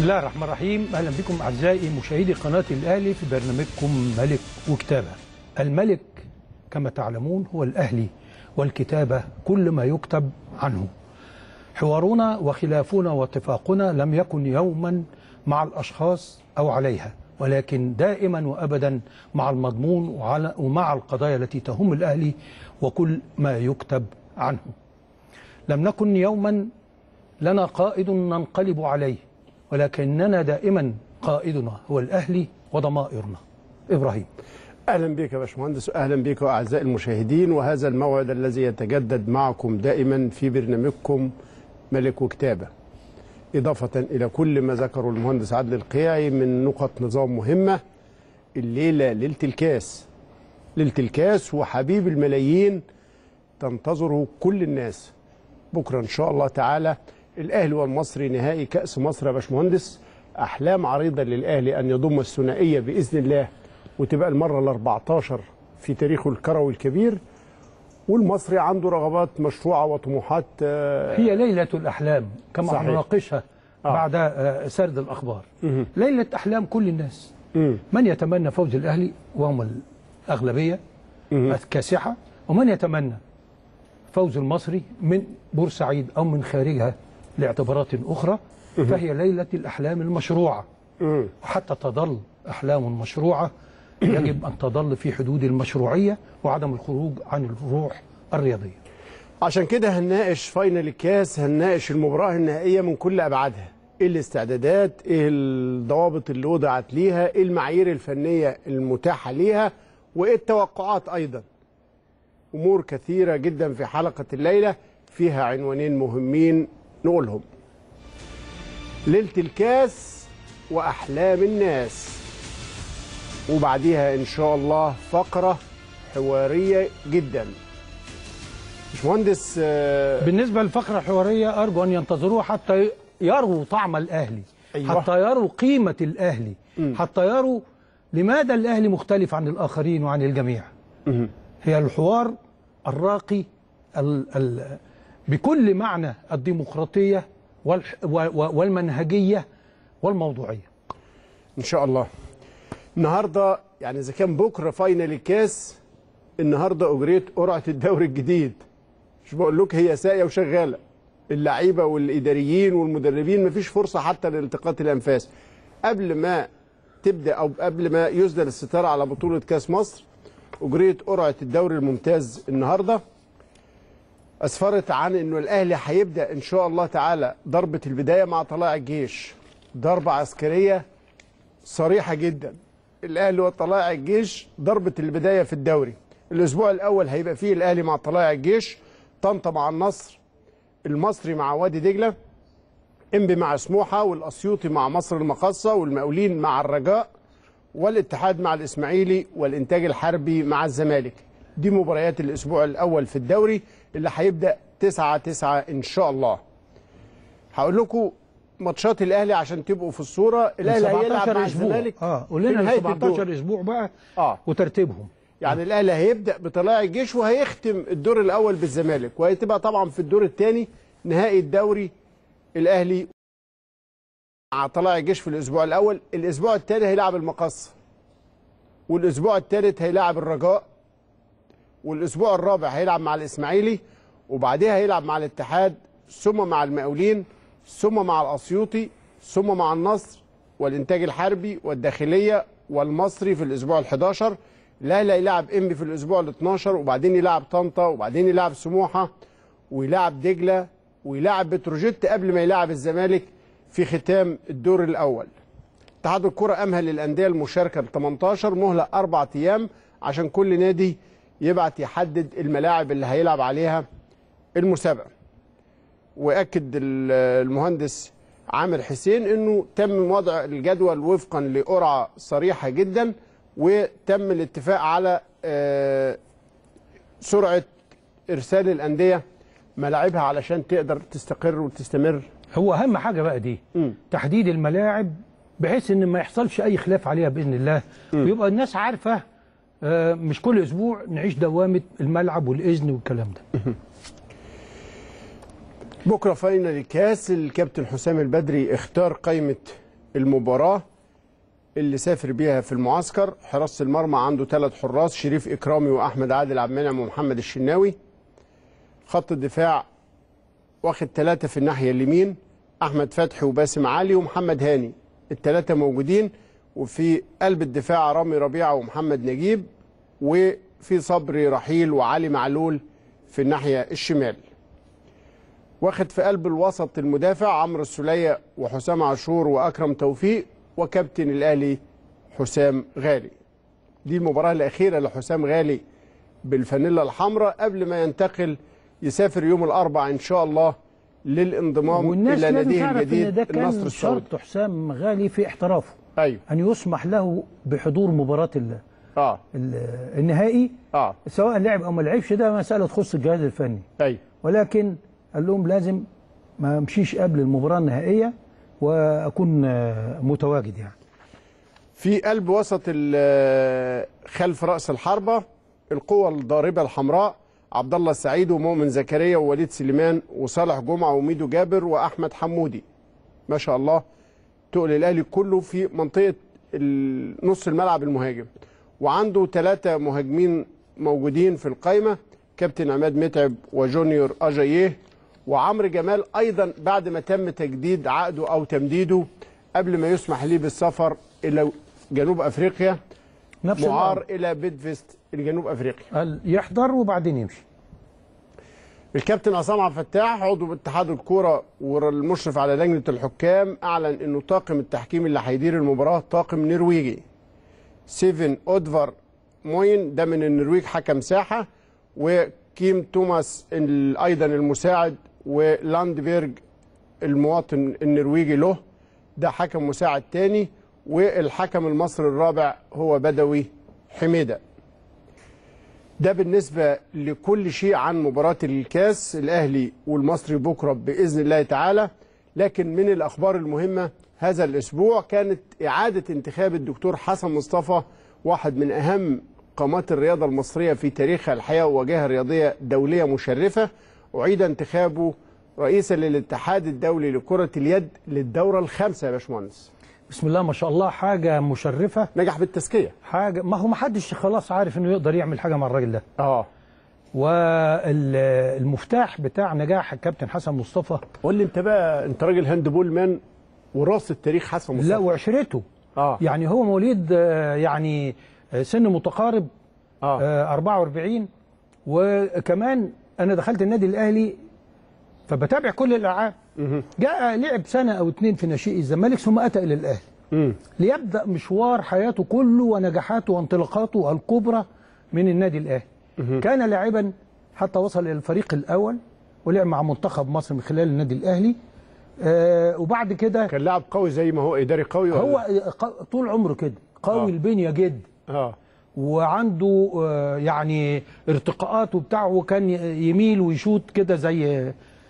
الله الرحمن الرحيم. اهلا بكم اعزائي مشاهدي قناه الاهلي في برنامجكم ملك وكتابه. الملك كما تعلمون هو الاهلي، والكتابه كل ما يكتب عنه. حوارنا وخلافنا واتفاقنا لم يكن يوما مع الاشخاص او عليها، ولكن دائما وابدا مع المضمون ومع القضايا التي تهم الاهلي وكل ما يكتب عنه. لم نكن يوما لنا قائد ننقلب عليه، ولكننا دائما قائدنا هو الأهلي وضمائرنا. إبراهيم. أهلا بك يا باشمهندس، أهلا بك أعزائي المشاهدين، وهذا الموعد الذي يتجدد معكم دائما في برنامجكم ملك وكتابة، إضافة إلى كل ما ذكره المهندس عادل القيعي من نقط نظام مهمة. الليلة ليلة الكاس، ليلة الكاس وحبيب الملايين تنتظره كل الناس. بكرة إن شاء الله تعالى الأهلي والمصري نهائي كأس مصر يا باشمهندس. أحلام عريضة للأهلي أن يضم الثنائية بإذن الله، وتبقى المرة ال14 في تاريخه الكروي الكبير، والمصري عنده رغبات مشروعة وطموحات. هي ليلة الأحلام كما نناقشها بعد سرد الأخبار. ليلة أحلام كل الناس. من يتمنى فوز الأهلي وهم الأغلبية الكاسحة، ومن يتمنى فوز المصري من بورسعيد أو من خارجها لاعتبارات أخرى. فهي ليلة الأحلام المشروعة، وحتى تظل أحلام مشروعة يجب أن تظل في حدود المشروعية وعدم الخروج عن الروح الرياضية. عشان كده هنناقش فاينل الكاس، هنناقش المباراة النهائية من كل أبعادها. إيه الاستعدادات، إيه الضوابط اللي وضعت ليها، إيه المعايير الفنية المتاحة ليها، وإيه التوقعات أيضا. أمور كثيرة جدا في حلقة الليلة، فيها عنوانين مهمين نقولهم: ليلة الكاس وأحلام الناس، وبعديها إن شاء الله فقرة حوارية جدا. باشمهندس، بالنسبة للفقرة الحوارية أرجو أن ينتظروها حتى يروا طعم الأهلي. أيوة. حتى يروا قيمة الأهلي. حتى يروا لماذا الأهلي مختلف عن الآخرين وعن الجميع. هي الحوار الراقي بكل معنى الديمقراطية والمنهجية والموضوعية إن شاء الله. النهاردة يعني إذا كان بكرة فاينل الكاس، النهاردة أجريت قرعة الدوري الجديد. مش بقول لك هي ساقية وشغالة، اللعيبة والإداريين والمدربين مفيش فرصة حتى لالتقاط الأنفاس. قبل ما تبدأ أو قبل ما يسدل الستار على بطولة كاس مصر، أجريت قرعة الدوري الممتاز النهاردة. أسفرت عن أنه الأهلي هيبدأ إن شاء الله تعالى ضربة البداية مع طلائع الجيش، ضربة عسكرية صريحة جدا. الأهلي وطلائع الجيش ضربة البداية في الدوري. الأسبوع الأول هيبقى فيه الأهلي مع طلائع الجيش، طنطا مع النصر، المصري مع وادي دجلة، إنبي مع سموحة، والأسيوطي مع مصر المقاصة، والمقاولين مع الرجاء، والاتحاد مع الإسماعيلي، والإنتاج الحربي مع الزمالك. دي مباريات الأسبوع الأول في الدوري اللي هيبدأ 9/9 إن شاء الله. هقول لكم ماتشات الأهلي عشان تبقوا في الصورة. الأهلي هيلعب مع الزمالك. قول لنا 17 أسبوع بقى وترتيبهم. يعني الأهلي هيبدأ بطلائع الجيش وهيختم الدور الأول بالزمالك، وهتبقى طبعا في الدور الثاني نهائي الدوري الأهلي مع طلائع الجيش في الأسبوع الأول. الأسبوع الثاني هيلعب المقصة، والأسبوع الثالث هيلعب الرجاء، والأسبوع الرابع هيلعب مع الإسماعيلي، وبعدها هيلعب مع الاتحاد، ثم مع المقاولين، ثم مع الأسيوطي، ثم مع النصر والإنتاج الحربي والداخلية والمصري في الأسبوع ال11. الأهلي هيلعب إنبي في الأسبوع ال12، وبعدين يلعب طنطا، وبعدين يلعب سموحة، ويلعب دجلة، ويلعب بتروجيت قبل ما يلعب الزمالك في ختام الدور الأول. اتحاد الكرة أمهل للأندية المشاركة ل18 مهلة 4 أيام عشان كل نادي يبعت يحدد الملاعب اللي هيلعب عليها المسابقة. وأكد المهندس عامر حسين أنه تم وضع الجدول وفقا لقرعة صريحة جدا، وتم الاتفاق على سرعة إرسال الأندية ملاعبها علشان تقدر تستقر وتستمر. هو أهم حاجة بقى دي تحديد الملاعب، بحيث أن ما يحصلش أي خلاف عليها بإذن الله، ويبقى الناس عارفة. مش كل أسبوع نعيش دوامة الملعب والإذن والكلام ده. بكرة فاينل الكاس. الكابتن حسام البدري اختار قائمة المباراة اللي سافر بيها في المعسكر. حراسة المرمى عنده 3 حراس، شريف إكرامي وأحمد عادل عبد المنعم ومحمد الشناوي. خط الدفاع واخد 3 في الناحية اليمين، أحمد فتحي وباسم علي ومحمد هاني، ال3 موجودين. وفي قلب الدفاع رامي ربيعة ومحمد نجيب، وفي صبري رحيل وعلي معلول في الناحية الشمال. واخد في قلب الوسط المدافع عمرو السولية وحسام عاشور وأكرم توفيق، وكابتن الأهلي حسام غالي. دي المباراة الأخيرة لحسام غالي بالفانيلا الحمراء قبل ما ينتقل يسافر يوم الأربعاء إن شاء الله للانضمام إلى ناديه الجديد النصر السعودي. شرط حسام غالي في احترافه أيوه أن يسمح له بحضور مباراة النهائي، سواء لعب أو ما لعبش، ده مسألة تخص الجهاز الفني. أيوه ولكن قال لهم لازم ما امشيش قبل المباراة النهائية وأكون متواجد. يعني في قلب وسط خلف رأس الحربة القوة الضاربة الحمراء عبد الله السعيد ومؤمن زكريا ووليد سليمان وصالح جمعة وميدو جابر وأحمد حمودي. ما شاء الله تقل الأهلي كله في منطقة نص الملعب المهاجم. وعنده 3 مهاجمين موجودين في القائمة، كابتن عماد متعب وجونيور أجاييه وعمرو جمال، أيضا بعد ما تم تجديد عقده أو تمديده قبل ما يسمح ليه بالسفر إلى جنوب أفريقيا، معار إلى بيدفست الجنوب أفريقيا. قال يحضر وبعدين يمشي. الكابتن عصام عبد الفتاح عضو اتحاد الكوره والمشرف على لجنه الحكام اعلن انه طاقم التحكيم اللي هيدير المباراه طاقم نرويجي. سيفن اودفار موين ده من النرويج حكم ساحه، وكيم توماس ايضا المساعد، ولاندبيرج المواطن النرويجي له ده حكم مساعد تاني، والحكم المصري الرابع هو بدوي حميده. ده بالنسبة لكل شيء عن مباراة الكاس الأهلي والمصري بكرة بإذن الله تعالى. لكن من الأخبار المهمة هذا الأسبوع كانت إعادة انتخاب الدكتور حسن مصطفى، واحد من أهم قامات الرياضة المصرية في تاريخها الحياة وواجهة رياضية دولية مشرفة. أعيد انتخابه رئيسا للاتحاد الدولي لكرة اليد للدورة ال5 يا باشمهندس. بسم الله ما شاء الله، حاجة مشرفة. نجح بالتزكية، حاجة ما هو ما حدش خلاص عارف انه يقدر يعمل حاجة مع الراجل ده. والمفتاح بتاع نجاح الكابتن حسن مصطفى. قول لي انت بقى، انت راجل هاند بول مان وراس التاريخ حسن مصطفى. لا وعشرته. يعني هو مواليد يعني سن متقارب 44. وكمان انا دخلت النادي الاهلي فبتابع كل الالعاب. جاء لعب سنة أو 2 في ناشئي الزمالك ثم أتى إلى الأهلي ليبدأ مشوار حياته كله ونجاحاته وانطلاقاته الكبرى من النادي الأهلي. كان لاعبا حتى وصل إلى الفريق الأول ولعب مع منتخب مصر من خلال النادي الأهلي. وبعد كده كان لاعب قوي زي ما هو إداري قوي. هو طول عمره كده قوي البنية جدا. وعنده يعني ارتقاءات وبتاع، وكان يميل ويشوط كده زي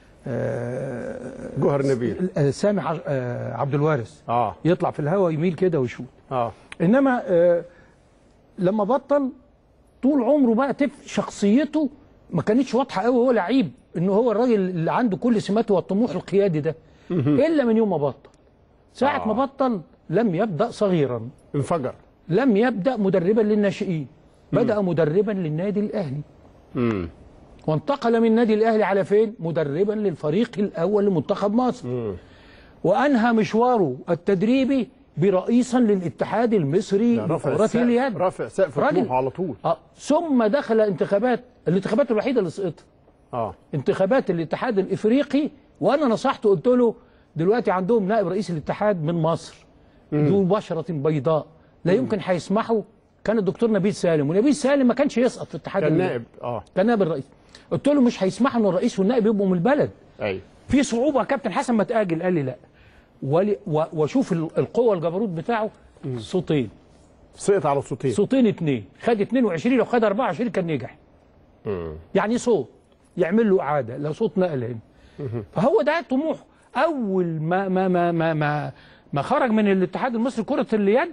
جوهر نبيل، سامح عبد الوارث. يطلع في الهواء يميل كده ويشوط. انما لما بطل طول عمره بقى شخصيته ما كانتش واضحه قوي. هو لعيب انه هو الراجل اللي عنده كل سماته والطموح القيادي ده، الا من يوم ما بطل. ساعه ما بطل لم يبدا صغيرا، انفجر. لم يبدا مدربا للناشئين، بدا مدربا للنادي الاهلي. وانتقل من النادي الاهلي على فين؟ مدربا للفريق الاول لمنتخب مصر. وانهى مشواره التدريبي برئيسا للاتحاد المصري لكرة اليد. رافع سقف طموحه على طول. ثم دخل الانتخابات الوحيده اللي سقطها انتخابات الاتحاد الافريقي. وانا نصحته قلت له دلوقتي عندهم نائب رئيس الاتحاد من مصر ذو بشره بيضاء لا يمكن هيسمحوا. كان الدكتور نبيل سالم، ونبيل سالم ما كانش يسقط في الاتحاد. كان نائب كان نائب الرئيس. قلت له مش هيسمحوا ان الرئيس والنائب يبقوا من البلد. ايوه في صعوبه. كابتن حسن ما تاجل. قال لي لا. وشوف القوه الجبروت بتاعه. صوتين سقط على صوتين 2. خد 22. لو خد 24 كان نجح. يعني صوت يعمل له اعاده لو صوت نقل هنا. فهو ده طموح. اول ما خرج من الاتحاد المصري كره اليد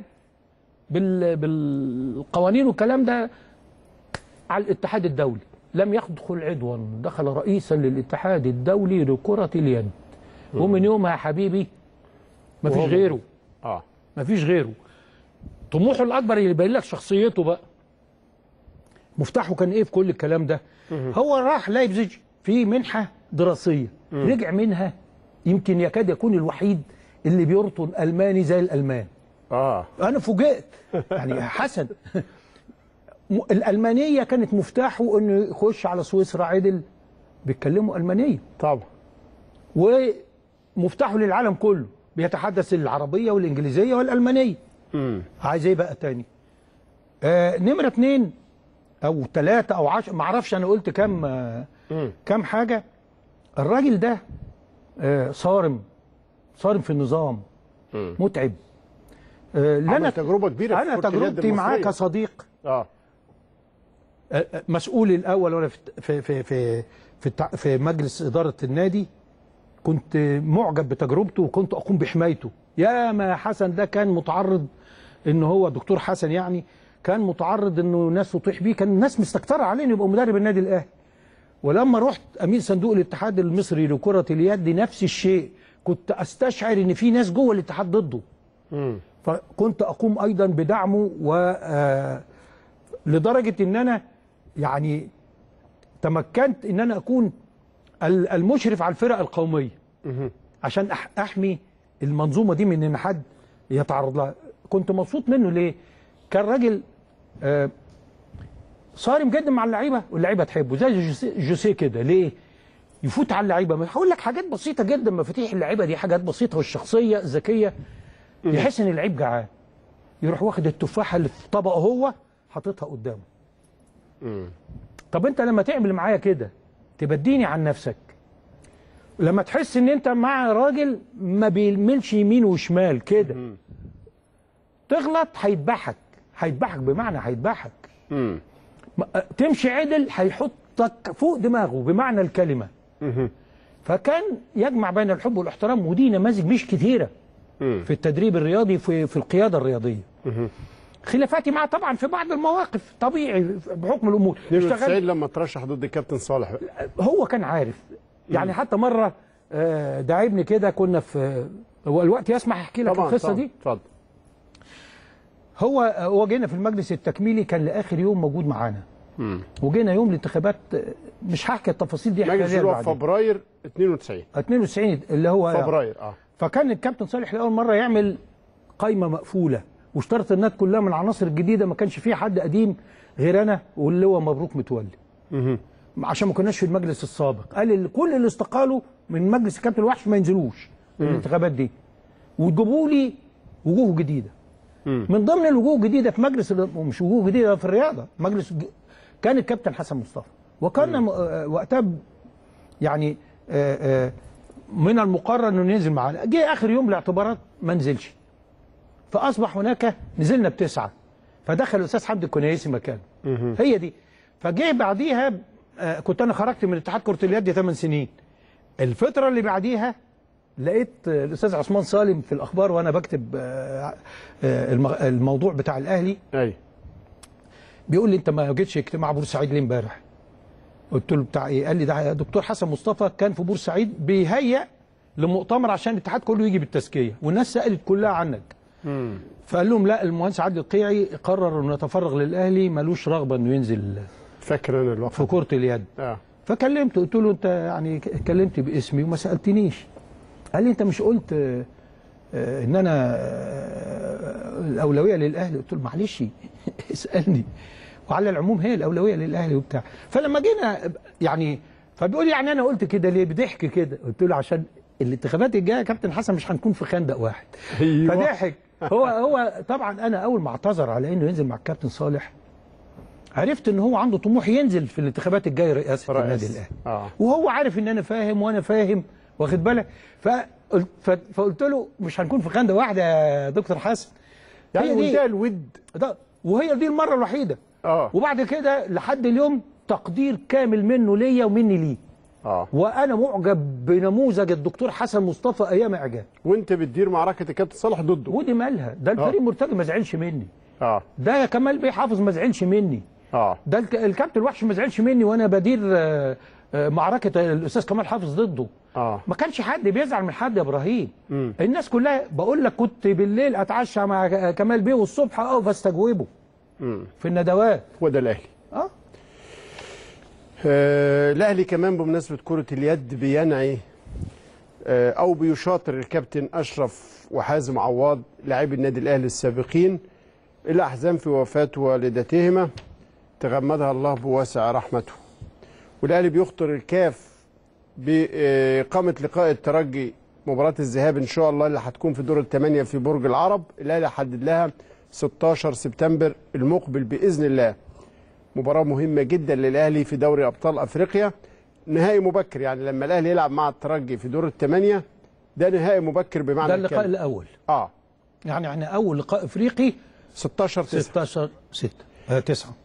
بالقوانين والكلام ده على الاتحاد الدولي، لم يدخل عضوا، دخل رئيسا للاتحاد الدولي لكرة اليد. ومن يومها يا حبيبي ما فيش غيره. مفيش غيره. طموحه الاكبر اللي يبين لك شخصيته بقى. مفتاحه كان ايه في كل الكلام ده؟ هو راح لايبزيج في منحه دراسيه، رجع منها يمكن يكاد يكون الوحيد اللي بيرطن الماني زي الالمان. انا فوجئت يعني حسن الالمانيه كانت مفتاحه انه يخش على سويسرا عدل بيتكلموا المانيه طبعا، ومفتاحه للعالم كله بيتحدث العربيه والانجليزيه والالمانيه. عايز ايه بقى تاني؟ نمره 2 او 3 او 10 ما اعرفش انا قلت كام حاجه. الراجل ده صارم في النظام، متعب. عمل تجربه كبيره. انا تجربتي معاه كصديق مسؤول الاول وانا في مجلس اداره النادي، كنت معجب بتجربته وكنت اقوم بحمايته. يا ما حسن ده كان متعرض ان هو دكتور حسن يعني كان متعرض انه ناس تطيح بيه، كان الناس مستكتره عليه انه يبقى مدرب النادي الاهلي. ولما رحت امين صندوق الاتحاد المصري لكره اليد نفس الشيء، كنت استشعر ان في ناس جوه الاتحاد ضده. فكنت اقوم ايضا بدعمه لدرجه ان انا يعني تمكنت ان انا اكون المشرف على الفرق القوميه عشان احمي المنظومه دي من ان حد يتعرض لها. كنت مبسوط منه ليه؟ كان راجل صارم جدا مع اللعيبه واللعيبه تحبه زي جوسيه كده. ليه؟ يفوت على اللعيبه، هقول لك حاجات بسيطه جدا. مفاتيح اللعيبه دي حاجات بسيطه، والشخصيه الذكيه يحس ان اللعيب جعان يروح واخد التفاحه اللي في طبقه هو حاططها قدامه. طب انت لما تعمل معايا كده تبديني عن نفسك، لما تحس ان انت مع راجل ما بيملش يمين وشمال كده تغلط هيذبحك بمعنى هيذبحك. تمشي عدل هيحطك فوق دماغه بمعنى الكلمه. فكان يجمع بين الحب والاحترام، ودي نماذج مش كتيره في التدريب الرياضي في القياده الرياضيه. خلافاتي معاه طبعا في بعض المواقف طبيعي بحكم الامور. 92 لما ترشح ضد الكابتن صالح هو كان عارف يعني. حتى مره داعبني كده، كنا في هو الوقت يسمح احكي لك القصه دي. اتفضل. هو جينا في المجلس التكميلي، كان لاخر يوم موجود معانا. وجينا يوم الانتخابات، مش هحكي التفاصيل دي. مجلس في فبراير 92 اللي هو فبراير. فكان الكابتن صالح لاول مره يعمل قايمه مقفوله، واشترط الناس كلها من العناصر الجديده، ما كانش فيه حد قديم غير انا واللي هو مبروك متولي. عشان ما كناش في المجلس السابق. قال كل اللي استقالوا من مجلس الكابتن الوحش ما ينزلوش الانتخابات دي، وتجيبوا لي وجوه جديده. من ضمن الوجوه الجديده في مجلس، مش وجوه جديده في الرياضه، كان الكابتن حسن مصطفى. وكان وقتها يعني من المقرر انه ينزل معانا. جه اخر يوم الاعتبارات ما نزلش، فاصبح هناك نزلنا ب9، فدخل الاستاذ حمدي الكنيسي مكانه. هي دي. فجه بعديها كنت انا خرجت من اتحاد كره اليد 8 سنين. الفتره اللي بعديها لقيت الاستاذ عثمان سالم في الاخبار وانا بكتب الموضوع بتاع الاهلي. بيقول لي انت ما جيتش اجتماع بورسعيد ليه امبارح؟ قلت له بتاع ايه؟ قال لي ده دكتور حسن مصطفى كان في بورسعيد بيهيئ لمؤتمر عشان الاتحاد كله يجي بالتزكيه، والناس سالت كلها عنك. فقال لهم لا، المهندس عادل القيعي قرر انه يتفرغ للاهلي، ملوش رغبه انه ينزل. فاكر انا الوقت في كره اليد. فكلمته قلت له انت يعني اتكلمت باسمي وما سالتنيش. قال لي انت مش قلت ان انا الاولويه للاهلي؟ قلت له معلش اسالني. وعلى العموم هي الاولويه للاهلي وبتاع. فلما جينا يعني فبيقول يعني انا قلت كده ليه؟ بضحك كده. قلت له عشان الانتخابات الجايه يا كابتن حسن مش هنكون في خندق واحد. فضحك. هو طبعا انا اول ما اعتذر على انه ينزل مع الكابتن صالح عرفت ان هو عنده طموح ينزل في الانتخابات الجايه رئاسه النادي الاهلي. وهو عارف ان انا فاهم وانا فاهم، واخد بالك. فقلت له مش هنكون في خندق واحد يا دكتور حسن. يعني منتهى الود ده، وهي دي المره الوحيده. وبعد كده لحد اليوم تقدير كامل منه ليا ومني ليه. وانا معجب بنموذج الدكتور حسن مصطفى ايام اعجاب. وانت بتدير معركه الكابتن صالح ضده. ودي مالها؟ ده الفريق مرتجي ما زعلش مني. ده كمال بيه حافظ ما زعلش مني. ده الكابتن الوحش ما زعلش مني وانا بدير معركه الاستاذ كمال حافظ ضده. ما كانش حد بيزعل من حد يا ابراهيم. الناس كلها بقول لك كنت بالليل اتعشى مع كمال بيه والصبح اقف استجوبه في الندوات. وده الاهلي. الاهلي كمان بمناسبه كره اليد بينعي او بيشاطر الكابتن اشرف وحازم عواد لاعبي النادي الاهلي السابقين الاحزان في وفاه والدتهما، تغمدها الله بواسع رحمته. والاهلي بيخطر الكاف بإقامة لقاء الترجي مباراة الذهاب إن شاء الله اللي هتكون في دور الثمانية في برج العرب. الأهلي حدد لها 16 سبتمبر المقبل بإذن الله. مباراة مهمة جدا للأهلي في دوري أبطال أفريقيا، نهائي مبكر. يعني لما الأهلي يلعب مع الترجي في دور الثمانية ده نهائي مبكر بمعنى ده اللقاء الأول. يعني أول لقاء إفريقي 16/9.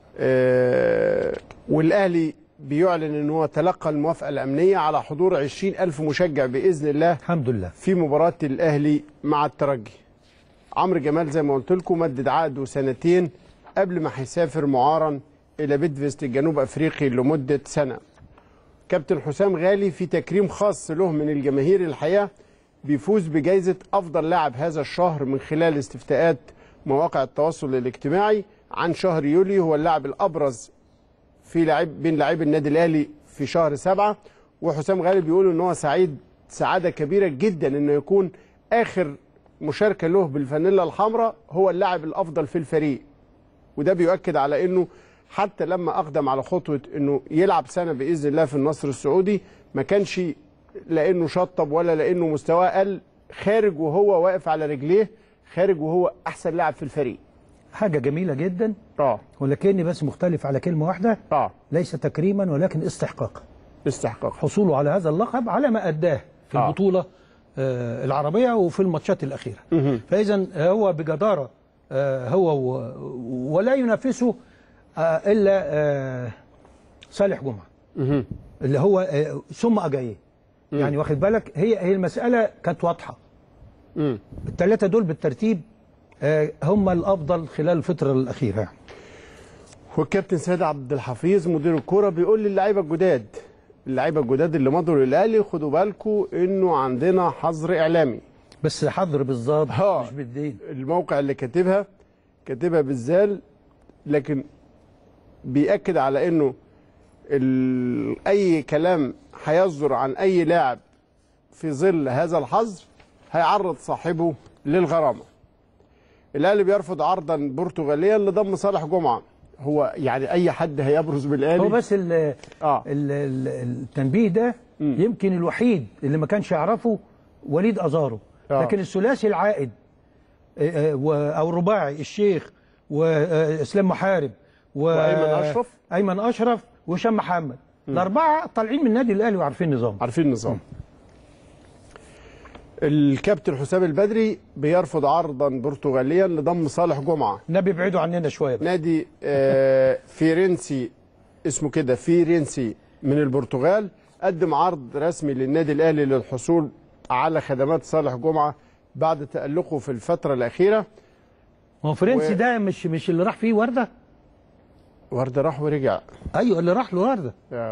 والأهلي بيعلن ان هو تلقى الموافقه الامنيه على حضور 20,000 مشجع باذن الله الحمد لله في مباراه الاهلي مع الترجي. عمرو جمال زي ما قلت لكم مدد عقده سنتين قبل ما هيسافر معارا الى بيدفست الجنوب افريقي لمده سنه. كابتن حسام غالي في تكريم خاص له من الجماهير الحقيقه بيفوز بجائزه افضل لاعب هذا الشهر من خلال استفتاءات مواقع التواصل الاجتماعي عن شهر يوليو. هو اللاعب الابرز في بين لاعبي النادي الاهلي في شهر 7. وحسام غالي بيقول ان هو سعيد سعاده كبيره جدا انه يكون اخر مشاركه له بالفانيلا الحمراء هو اللاعب الافضل في الفريق. وده بيؤكد على انه حتى لما اقدم على خطوه انه يلعب سنه باذن الله في النصر السعودي ما كانش لانه شطب ولا لانه مستواه قل، خارج وهو واقف على رجليه، خارج وهو احسن لاعب في الفريق. حاجه جميله جدا. ولكني بس مختلف على كلمه واحده. ليس تكريما ولكن استحقاقا. حصوله على هذا اللقب على ما اداه في البطوله العربيه وفي الماتشات الاخيره. فاذا هو بجداره هو ولا ينافسه الا صالح جمعه اللي هو ثم اجاييه. يعني واخد بالك هي المساله كانت واضحه. الثلاثه دول بالترتيب هم الافضل خلال الفتره الاخيره يعني. والكابتن سيد عبد الحفيظ مدير الكوره بيقول للعيبه الجداد اللي مضوا للاهلي خدوا بالكم انه عندنا حظر اعلامي. بس حظر بالظبط مش بالدين. الموقع اللي كاتبها بالذال، لكن بيأكد على انه اي كلام هيصدر عن اي لاعب في ظل هذا الحظر هيعرض صاحبه للغرامه. الاهلي بيرفض عرضا برتغاليا لضم صالح جمعه. هو يعني اي حد هيبرز بالاهلي. هو بس التنبيه ده يمكن الوحيد اللي ما كانش يعرفه وليد ازارو. لكن الثلاثي العائد او الرباعي الشيخ واسلام محارب وايمن اشرف وهشام محمد، الاربعه طالعين من النادي الاهلي وعارفين النظام. الكابتن حسام البدري بيرفض عرضا برتغاليا لضم صالح جمعه. نبي ابعدوا عننا شويه. نادي فيرنسي اسمه كده فيرنسي من البرتغال قدم عرض رسمي للنادي الاهلي للحصول على خدمات صالح جمعه بعد تألقه في الفتره الاخيره. هو فرنسي ده مش اللي راح فيه ورده؟ ورده راح ورجع. ايوه اللي راح له ورده.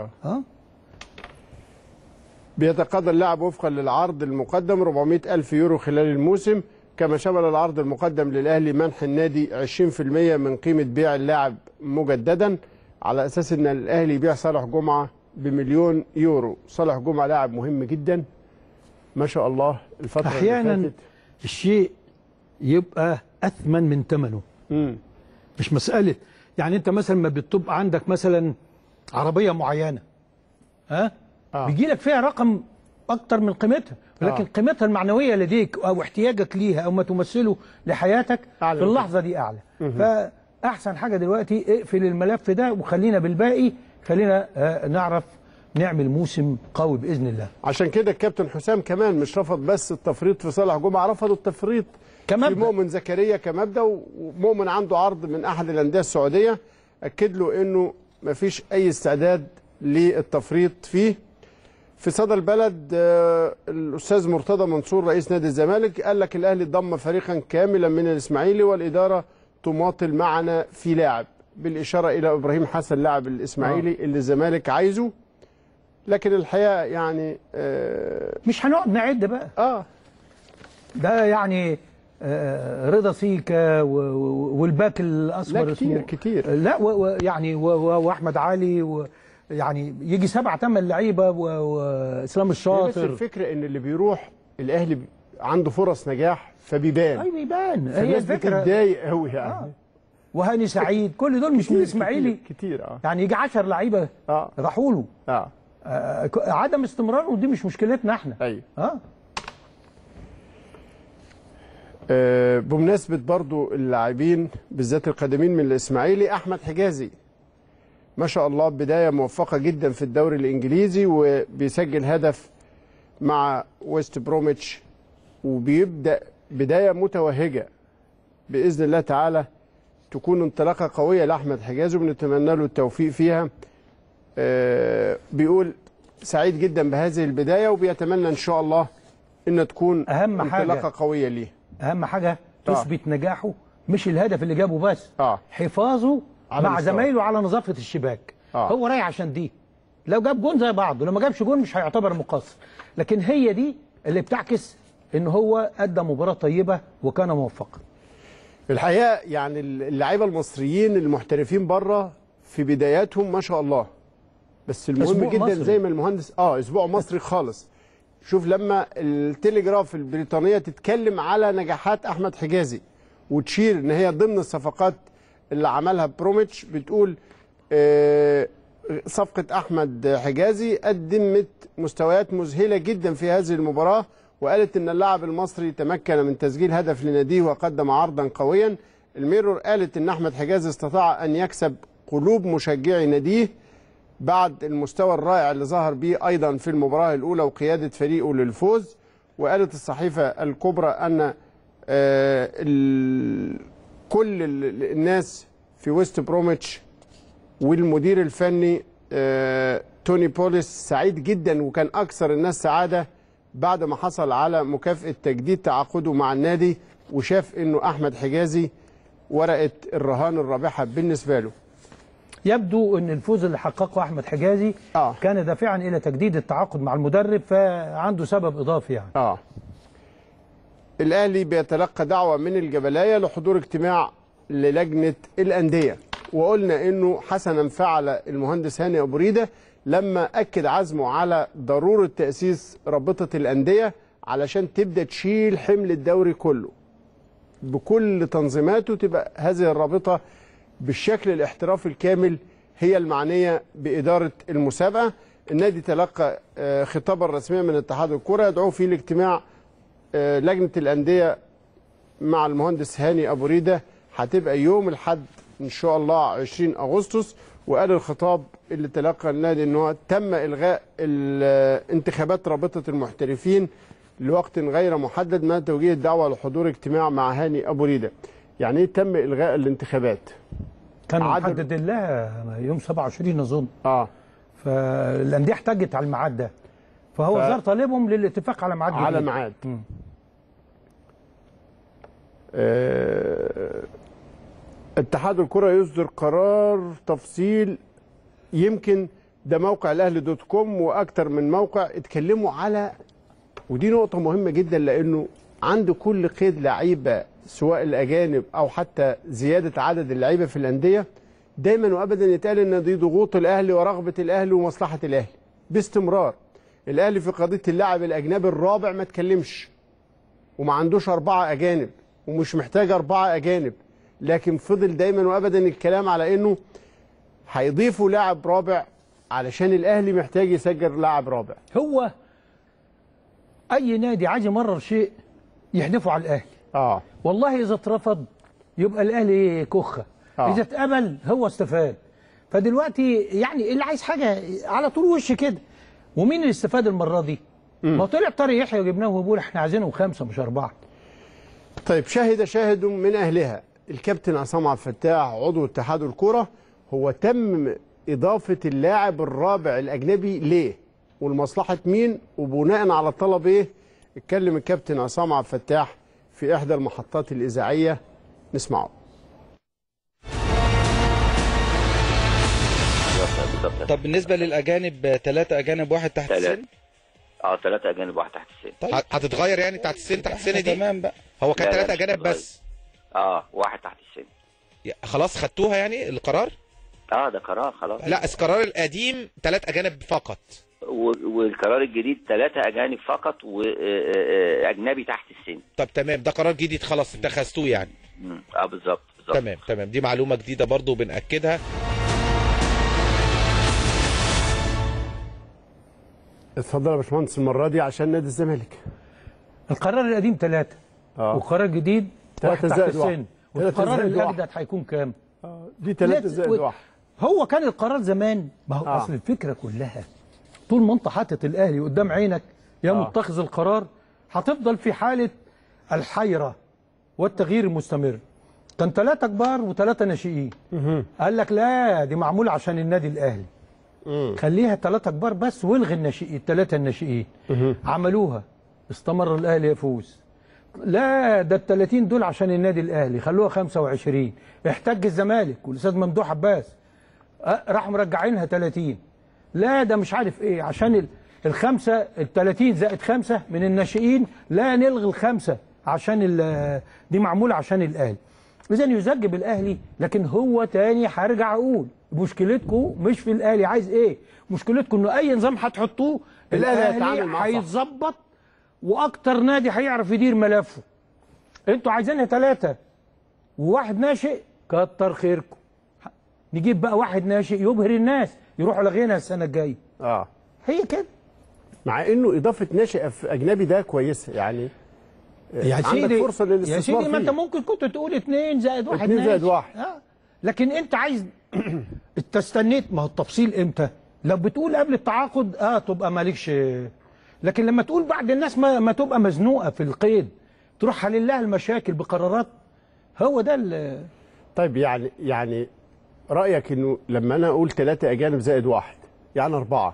بيتقاضى اللاعب وفقا للعرض المقدم 400,000 يورو خلال الموسم، كما شمل العرض المقدم للأهلي منح النادي 20% من قيمة بيع اللاعب مجددا على أساس أن الأهلي يبيع صالح جمعة ب1,000,000 يورو. صالح جمعة لاعب مهم جدا ما شاء الله. الفترة أحيانا اللي فاتت الشيء يبقى أثمن من ثمنه. مش مسألة يعني أنت مثلا ما بتبقى عندك مثلا عربية معينة بيجي لك فيها رقم اكتر من قيمتها، ولكن قيمتها المعنويه لديك او احتياجك ليها او ما تمثله لحياتك في اللحظه دي اعلى. فاحسن حاجه دلوقتي اقفل الملف ده وخلينا بالباقي، خلينا نعرف نعمل موسم قوي باذن الله. عشان كده الكابتن حسام كمان مش رفض بس التفريط في صالح جمعه، رفضوا التفريط كمبدأ في مؤمن زكريا كمبدا. ومؤمن عنده عرض من احد الانديه السعوديه اكد له انه مفيش اي استعداد للتفريط فيه. في صدى البلد الاستاذ مرتضى منصور رئيس نادي الزمالك قال لك الاهلي ضم فريقا كاملا من الاسماعيلي والاداره تماطل معنا في لاعب، بالاشاره الى ابراهيم حسن لاعب الاسماعيلي اللي الزمالك عايزه. لكن الحقيقه يعني مش هنقعد نعد بقى. ده يعني رضا سيكا والباك الاسمر لا كتير اسمه كتير. لا يعني واحمد علي يعني يجي 7 8 لعيبه واسلام الشاطر. بس الفكره ان اللي بيروح الاهلي عنده فرص نجاح فبيبان. ايوه بيبان. هي الفكره بتضايق قوي يعني. وهاني سعيد كل دول مش من الاسماعيلي كتير. يعني يجي 10 لعيبه راحوا له. عدم استمرار ودي مش مشكلتنا احنا. ايوه. بمناسبه برضو اللاعبين بالذات القادمين من الاسماعيلي، احمد حجازي ما شاء الله بدايه موفقه جدا في الدوري الانجليزي، وبيسجل هدف مع ويست بروميتش، وبيبدا بدايه متوهجه باذن الله تعالى تكون انطلاقه قويه لاحمد حجازي، وبنتمنى له التوفيق فيها. بيقول سعيد جدا بهذه البدايه، وبيتمنى ان شاء الله ان تكون اهم انطلاقه قويه ليه. اهم حاجه تثبت نجاحه، مش الهدف اللي جابه بس، حفاظه مع زمايله على نظافه الشباك. هو رايح عشان دي، لو جاب جون زي بعضه، لو ما جابش جون مش هيعتبر مقصر، لكن هي دي اللي بتعكس ان هو ادى مباراه طيبه وكان موفقا. الحقيقه يعني اللعيبه المصريين المحترفين بره في بداياتهم ما شاء الله، بس المهم جدا مصري. زي ما المهندس اسبوع مصري خالص. شوف لما التليجراف البريطانيه تتكلم على نجاحات احمد حجازي وتشير ان هي ضمن الصفقات اللي عملها بروميتش، بتقول صفقه احمد حجازي قدمت مستويات مذهله جدا في هذه المباراه، وقالت ان اللاعب المصري تمكن من تسجيل هدف لناديه وقدم عرضا قويا. الميرور قالت ان احمد حجازي استطاع ان يكسب قلوب مشجعي ناديه بعد المستوى الرائع اللي ظهر به ايضا في المباراه الاولى وقياده فريقه للفوز. وقالت الصحيفه الكبرى ان كل الناس في ويست بروميتش والمدير الفني توني بوليس سعيد جدا، وكان اكثر الناس سعاده بعد ما حصل على مكافاه تجديد تعاقده مع النادي، وشاف انه احمد حجازي ورقه الرهان الرابحه بالنسبه له. يبدو ان الفوز اللي حققه احمد حجازي كان دافعا الى تجديد التعاقد مع المدرب، فعنده سبب اضافي يعني. الاهلي بيتلقى دعوه من الجبلايه لحضور اجتماع للجنه الانديه، وقلنا انه حسنا فعل المهندس هاني ابو ريده لما اكد عزمه على ضروره تاسيس رابطه الانديه علشان تبدا تشيل حمل الدوري كله بكل تنظيماته، تبقى هذه الرابطه بالشكل الاحترافي الكامل هي المعنيه باداره المسابقه. النادي تلقى خطابا رسميا من اتحاد الكره يدعو فيه لاجتماع لجنه الانديه مع المهندس هاني ابو ريده، هتبقى يوم الاحد ان شاء الله 20 اغسطس. وقال الخطاب اللي تلقى النادي انه تم الغاء انتخابات رابطه المحترفين لوقت غير محدد مع توجيه الدعوه لحضور اجتماع مع هاني ابو ريده. يعني ايه تم الغاء الانتخابات؟ كان محدد لها يوم 27 اظن. فالانديه احتجت على الميعاد ده، فهو زار طالبهم للاتفاق على ميعاد على ميعاد. اتحاد الكره يصدر قرار تفصيل، يمكن ده موقع الاهلي.com واكتر من موقع اتكلموا على، ودي نقطه مهمه جدا لانه عند كل قيد لعيبه سواء الاجانب او حتى زياده عدد اللعيبه في الانديه دايما وابدا يتقال ان دي ضغوط الاهلي ورغبه الاهلي ومصلحه الاهلي باستمرار. الاهلي في قضيه اللاعب الاجنبي الرابع ما تكلمش، وما عندوش 4 اجانب ومش محتاج 4 اجانب، لكن فضل دايما وابدا الكلام على انه هيضيفوا لاعب رابع علشان الاهلي محتاج يسجل لاعب رابع. هو اي نادي عايز يمرر شيء يحدفه على الاهلي. والله اذا اترفض يبقى الاهلي كخه، اذا اتقبل هو استفاد. فدلوقتي يعني اللي عايز حاجه على طول وش كده. ومين اللي استفاد المره دي؟ ما طلع طارق يحيى وجبناه وبيقول احنا عايزينهم 5 مش 4. طيب شهد شاهد من اهلها الكابتن عصام عبد الفتاح عضو اتحاد الكره، هو تم اضافه اللاعب الرابع الاجنبي ليه؟ ولمصلحه مين؟ وبناء على طلب ايه؟ اتكلم الكابتن عصام عبد الفتاح في احدى المحطات الاذاعيه، نسمعه. بالضبط طب بالنسبه للاجانب 3 اجانب 1 تحت السن؟ 3 اجانب 1 تحت السن. طيب هتتغير يعني تحت السن دي؟ تمام بقى. هو كان 3 اجانب بس. 1 تحت السن. خلاص خدتوها يعني القرار؟ ده قرار خلاص. لا القرار القديم 3 اجانب فقط، والقرار الجديد 3 اجانب فقط واجنبي تحت السن. طب تمام، ده قرار جديد خلاص اتخذتوه يعني. بالظبط. تمام، دي معلومه جديده برضو بنأكدها. اتفضل يا باشمهندس المره دي عشان نادي الزمالك. القرار القديم 3 والقرار الجديد 1 تحت السن، والقرار الاجدد هيكون كام؟ دي 3 زائد 1. هو كان القرار زمان، ما هو اصل الفكره كلها طول ما انت حاطط الاهلي قدام عينك يا متخذ القرار هتفضل في حاله الحيره والتغيير المستمر. كان 3 كبار و3 ناشئين. قال لك لا دي معموله عشان النادي الاهلي. خليها 3 كبار بس والغي الناشئين 3 الناشئين. عملوها استمر الاهلي يفوز. لا ده ال30 دول عشان النادي الاهلي، خلوها 25. احتج الزمالك والاستاذ ممدوح عباس راحوا مرجعينها 30. لا ده مش عارف ايه عشان الخمسه ال30 زائد 5 من الناشئين، لا نلغي ال5 عشان دي معموله عشان الاهلي. اذا يزج بالاهلي، لكن هو تاني هرجع اقول مشكلتكم مش في الاهلي عايز ايه، مشكلتكم انه اي نظام هتحطوه الاهلي هيتظبط واكتر نادي هيعرف يدير ملفه. انتوا عايزينها 3 و1 ناشئ، كتر خيركم. نجيب بقى 1 ناشئ يبهر الناس يروحوا لاغينها السنه الجايه. هي كده. مع انه اضافه ناشئ اجنبي ده كويسه يعني. عندك فرصه للاستثمار. يا سيدي ما انت ممكن كنت تقول 2 زائد 1 2 زائد 1. لكن انت عايز انت استنيت. ما هو التفصيل امتى؟ لو بتقول قبل التعاقد تبقى مالكش، لكن لما تقول بعد الناس ما تبقى مزنوقه في القيد تروح حلل لها المشاكل بقرارات. هو ده طيب يعني رايك انه لما انا اقول 3 اجانب زائد 1 يعني 4،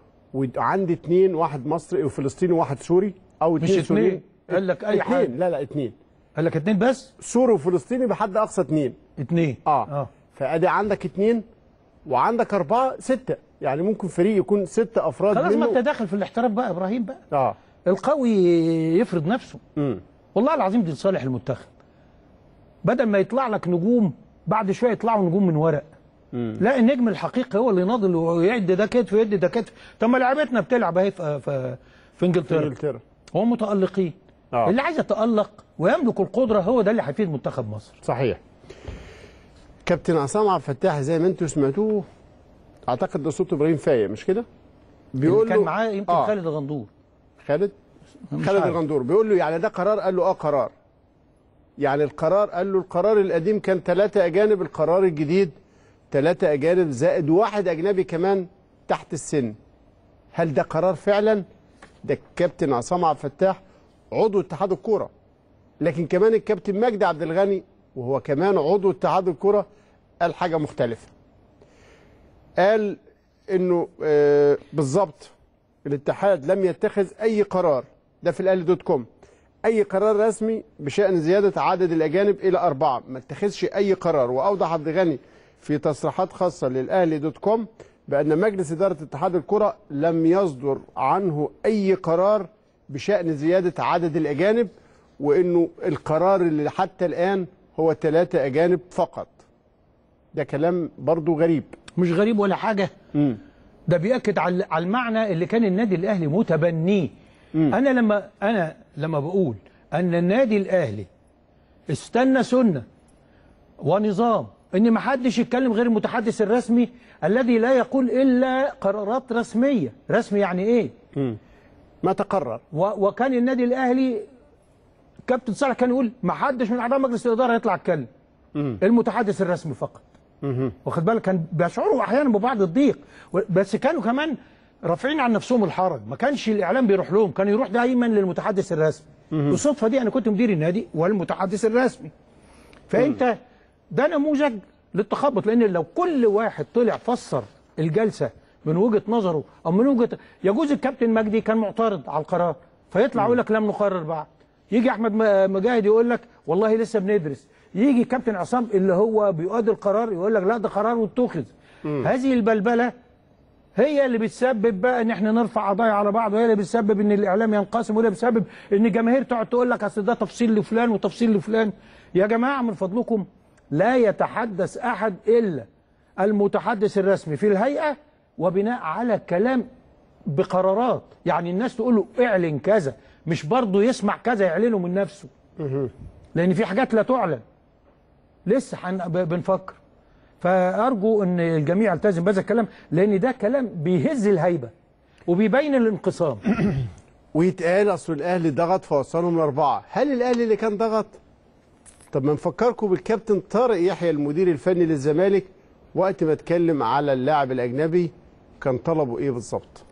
وعندي 2 1 مصري وفلسطيني وواحد سوري، او 2 سوريين. قال لك اي حاجه. لا 2. قال لك 2 بس؟ سوري وفلسطيني بحد اقصى 2. فادي عندك 2 وعندك 4 6، يعني ممكن فريق يكون 6 افراد خلاص ما انت داخل في الاحتراف بقى يا ابراهيم بقى. القوي يفرض نفسه. والله العظيم دي لصالح المنتخب. بدل ما يطلع لك نجوم بعد شويه يطلعوا نجوم من ورق. لا النجم الحقيقي هو اللي يناضل ويعد ده كتف ويد ده كتف. طب ما لعيبتنا بتلعب اهي في انجلترا. هم متالقين. اللي عايز يتالق ويملك القدره هو ده اللي هيفيد منتخب مصر. صحيح. كابتن عصام عبد الفتاح زي ما انتم سمعتوه، اعتقد ده صوت ابراهيم فايق مش كده؟ بيقول له كان معاه يمكن خالد الغندور. خالد الغندور بيقول له يعني ده قرار؟ قال له قرار. يعني القرار، قال له القرار القديم كان 3 اجانب، القرار الجديد 3 اجانب زائد 1 اجنبي كمان تحت السن. هل ده قرار فعلا؟ ده الكابتن عصام عبد الفتاح عضو اتحاد الكوره، لكن كمان الكابتن مجدي عبد الغني وهو كمان عضو اتحاد الكوره قال حاجه مختلفه. قال انه بالظبط الاتحاد لم يتخذ اي قرار، ده في الاهلي.com، اي قرار رسمي بشان زياده عدد الاجانب الى 4، ما اتخذش اي قرار. واوضح عبد الغني في تصريحات خاصه للاهلي.com بان مجلس اداره اتحاد الكره لم يصدر عنه اي قرار بشان زياده عدد الاجانب، وانه القرار اللي حتى الان هو 3 اجانب فقط. ده كلام برضو غريب. مش غريب ولا حاجه. ده بيأكد على المعنى اللي كان النادي الاهلي متبنيه. انا لما بقول ان النادي الاهلي استنى سنه ونظام ان ما حدش يتكلم غير المتحدث الرسمي الذي لا يقول الا قرارات رسميه. رسمي يعني ايه؟ ما تقرر. وكان النادي الاهلي كابتن صالح كان يقول ما حدش من اعضاء مجلس الاداره يطلع يتكلم، المتحدث الرسمي فقط. واخد بالك؟ كان بيشعروا احيانا ببعض الضيق، بس كانوا كمان رافعين عن نفسهم الحرج. ما كانش الاعلام بيروح لهم، كان يروح دايما للمتحدث الرسمي. بالصدفه دي انا كنت مدير النادي والمتحدث الرسمي. فانت ده نموذج للتخبط، لان لو كل واحد طلع فسر الجلسه من وجهه نظره او من وجهه، يجوز الكابتن مجدي كان معترض على القرار فيطلع يقول لك لم نقرر بعد، يجي احمد مجاهد يقول لك والله لسه بندرس، يجي كابتن عصام اللي هو بيؤدي القرار يقول لك لا ده قرار واتخذ. هذه البلبله هي اللي بتسبب بقى ان احنا نرفع قضايا على بعض، وهي اللي بتسبب ان الاعلام ينقسم، وهي اللي بتسبب ان الجماهير تقعد تقول لك اصل ده تفصيل لفلان وتفصيل لفلان. يا جماعه من فضلكم لا يتحدث احد الا المتحدث الرسمي في الهيئه، وبناء على كلام بقرارات. يعني الناس تقول له اعلن كذا، مش برضه يسمع كذا يعلنه من نفسه، لان في حاجات لا تعلن لسه بنفكر. فارجو ان الجميع يلتزم بهذا الكلام، لان ده كلام بيهز الهيبه وبيبين الانقسام. ويتقال اصل الاهلي ضغط فوصلهم ل4. هل الاهلي اللي كان ضغط؟ طب ما نفكركم بالكابتن طارق يحيى المدير الفني للزمالك وقت ما اتكلم على اللاعب الاجنبي كان طلبه ايه بالظبط؟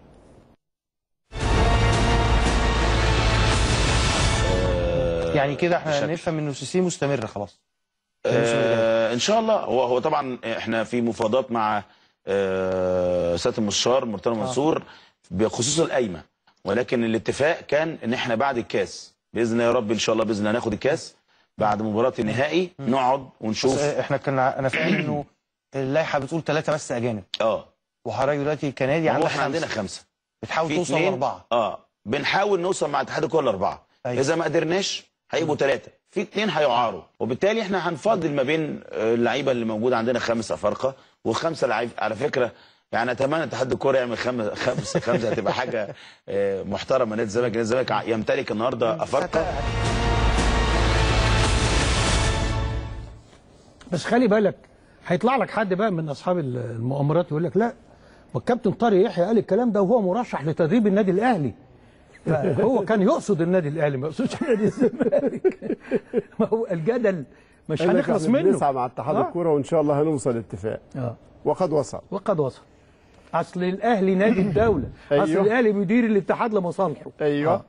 يعني كده احنا نفهم انه سيسي مستمر خلاص. ان شاء الله. هو طبعا احنا في مفاوضات مع سياده المستشار مرتضى منصور بخصوص القايمه، ولكن الاتفاق كان ان احنا بعد الكاس باذن الله يا رب ان شاء الله باذن الله ناخد الكاس بعد مباراه النهائي نقعد ونشوف. احنا كنا انا فاكر انه اللائحه بتقول 3 بس اجانب. وحضرتك دلوقتي كنادي احنا عندنا 5 بتحاول توصل ل4. بنحاول نوصل مع اتحاد الكره ل4. اذا ما قدرناش هيبقوا 3، في 2 هيعاروا، وبالتالي احنا هنفضل ما بين اللعيبه اللي موجوده عندنا 5 افارقه و5 لعيبه. على فكره يعني اتمنى اتحاد الكوره يعمل 5 هتبقى حاجه محترمه. نادي الزمالك، نادي الزمالك يمتلك النهارده افارقه. بس خلي بالك هيطلع لك حد بقى من اصحاب المؤامرات يقول لك لا، والكابتن طارق يحيى قال الكلام ده وهو مرشح لتدريب النادي الاهلي، فهو كان يقصد النادي الاهلي ما يقصدش نادي الزمالك. ما هو الجدل مش هنخلص منه. بنسعى مع اتحاد الكوره وان شاء الله هنوصل لاتفاق. وقد وصل. اصل الاهلي نادي الدوله. أيوه. اصل الاهلي بيدير الاتحاد لمصالحه. ايوه.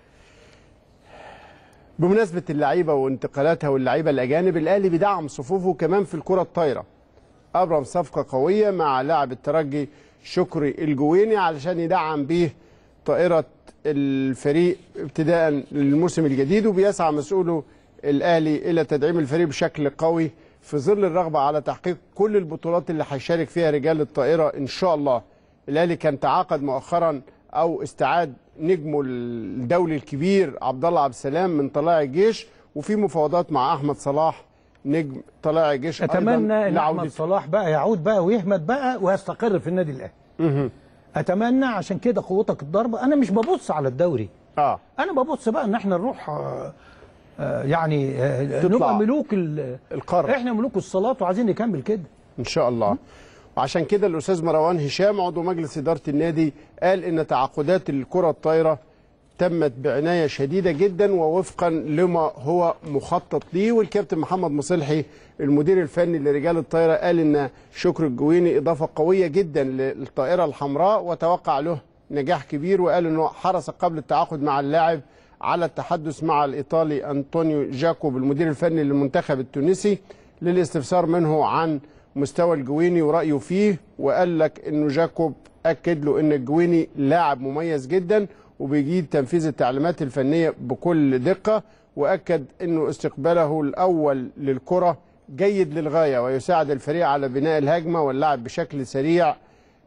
بمناسبه اللعيبه وانتقالاتها واللعيبه الاجانب، الاهلي بيدعم صفوفه كمان في الكره الطايره. ابرم صفقه قويه مع لاعب الترجي شكري الجويني علشان يدعم بيه طائره الفريق ابتداء للموسم الجديد، وبيسعى مسؤوله الاهلي الى تدعيم الفريق بشكل قوي في ظل الرغبه على تحقيق كل البطولات اللي هيشارك فيها رجال الطائره ان شاء الله. الاهلي كان تعاقد مؤخرا او استعاد نجمه الدولي الكبير عبد الله عبد السلام من طلائع الجيش، وفي مفاوضات مع احمد صلاح نجم طلائع الجيش. اتمنى ان احمد صلاح بقى يعود بقى ويهمد بقى ويستقر في النادي الاهلي. اتمنى، عشان كده قوتك الضربه. انا مش ببص على الدوري، انا ببص بقى ان احنا نروح يعني نبقى ملوك القاره. احنا ملوك الصلاه وعايزين نكمل كده ان شاء الله. وعشان كده الاستاذ مروان هشام عضو مجلس اداره النادي قال ان تعاقدات الكره الطايره تمت بعنايه شديده جدا ووفقا لما هو مخطط ليه. والكابتن محمد مصلحي المدير الفني لرجال الطايره قال ان شكر الجويني اضافه قويه جدا للطائره الحمراء وتوقع له نجاح كبير، وقال انه حرص قبل التعاقد مع اللاعب على التحدث مع الايطالي انطونيو جاكوب المدير الفني للمنتخب التونسي للاستفسار منه عن مستوى الجويني ورايه فيه، وقال لك انه جاكوب اكد له ان الجويني لاعب مميز جدا وبيجيد تنفيذ التعليمات الفنيه بكل دقه، واكد انه استقباله الاول للكره جيد للغايه ويساعد الفريق على بناء الهجمه واللعب بشكل سريع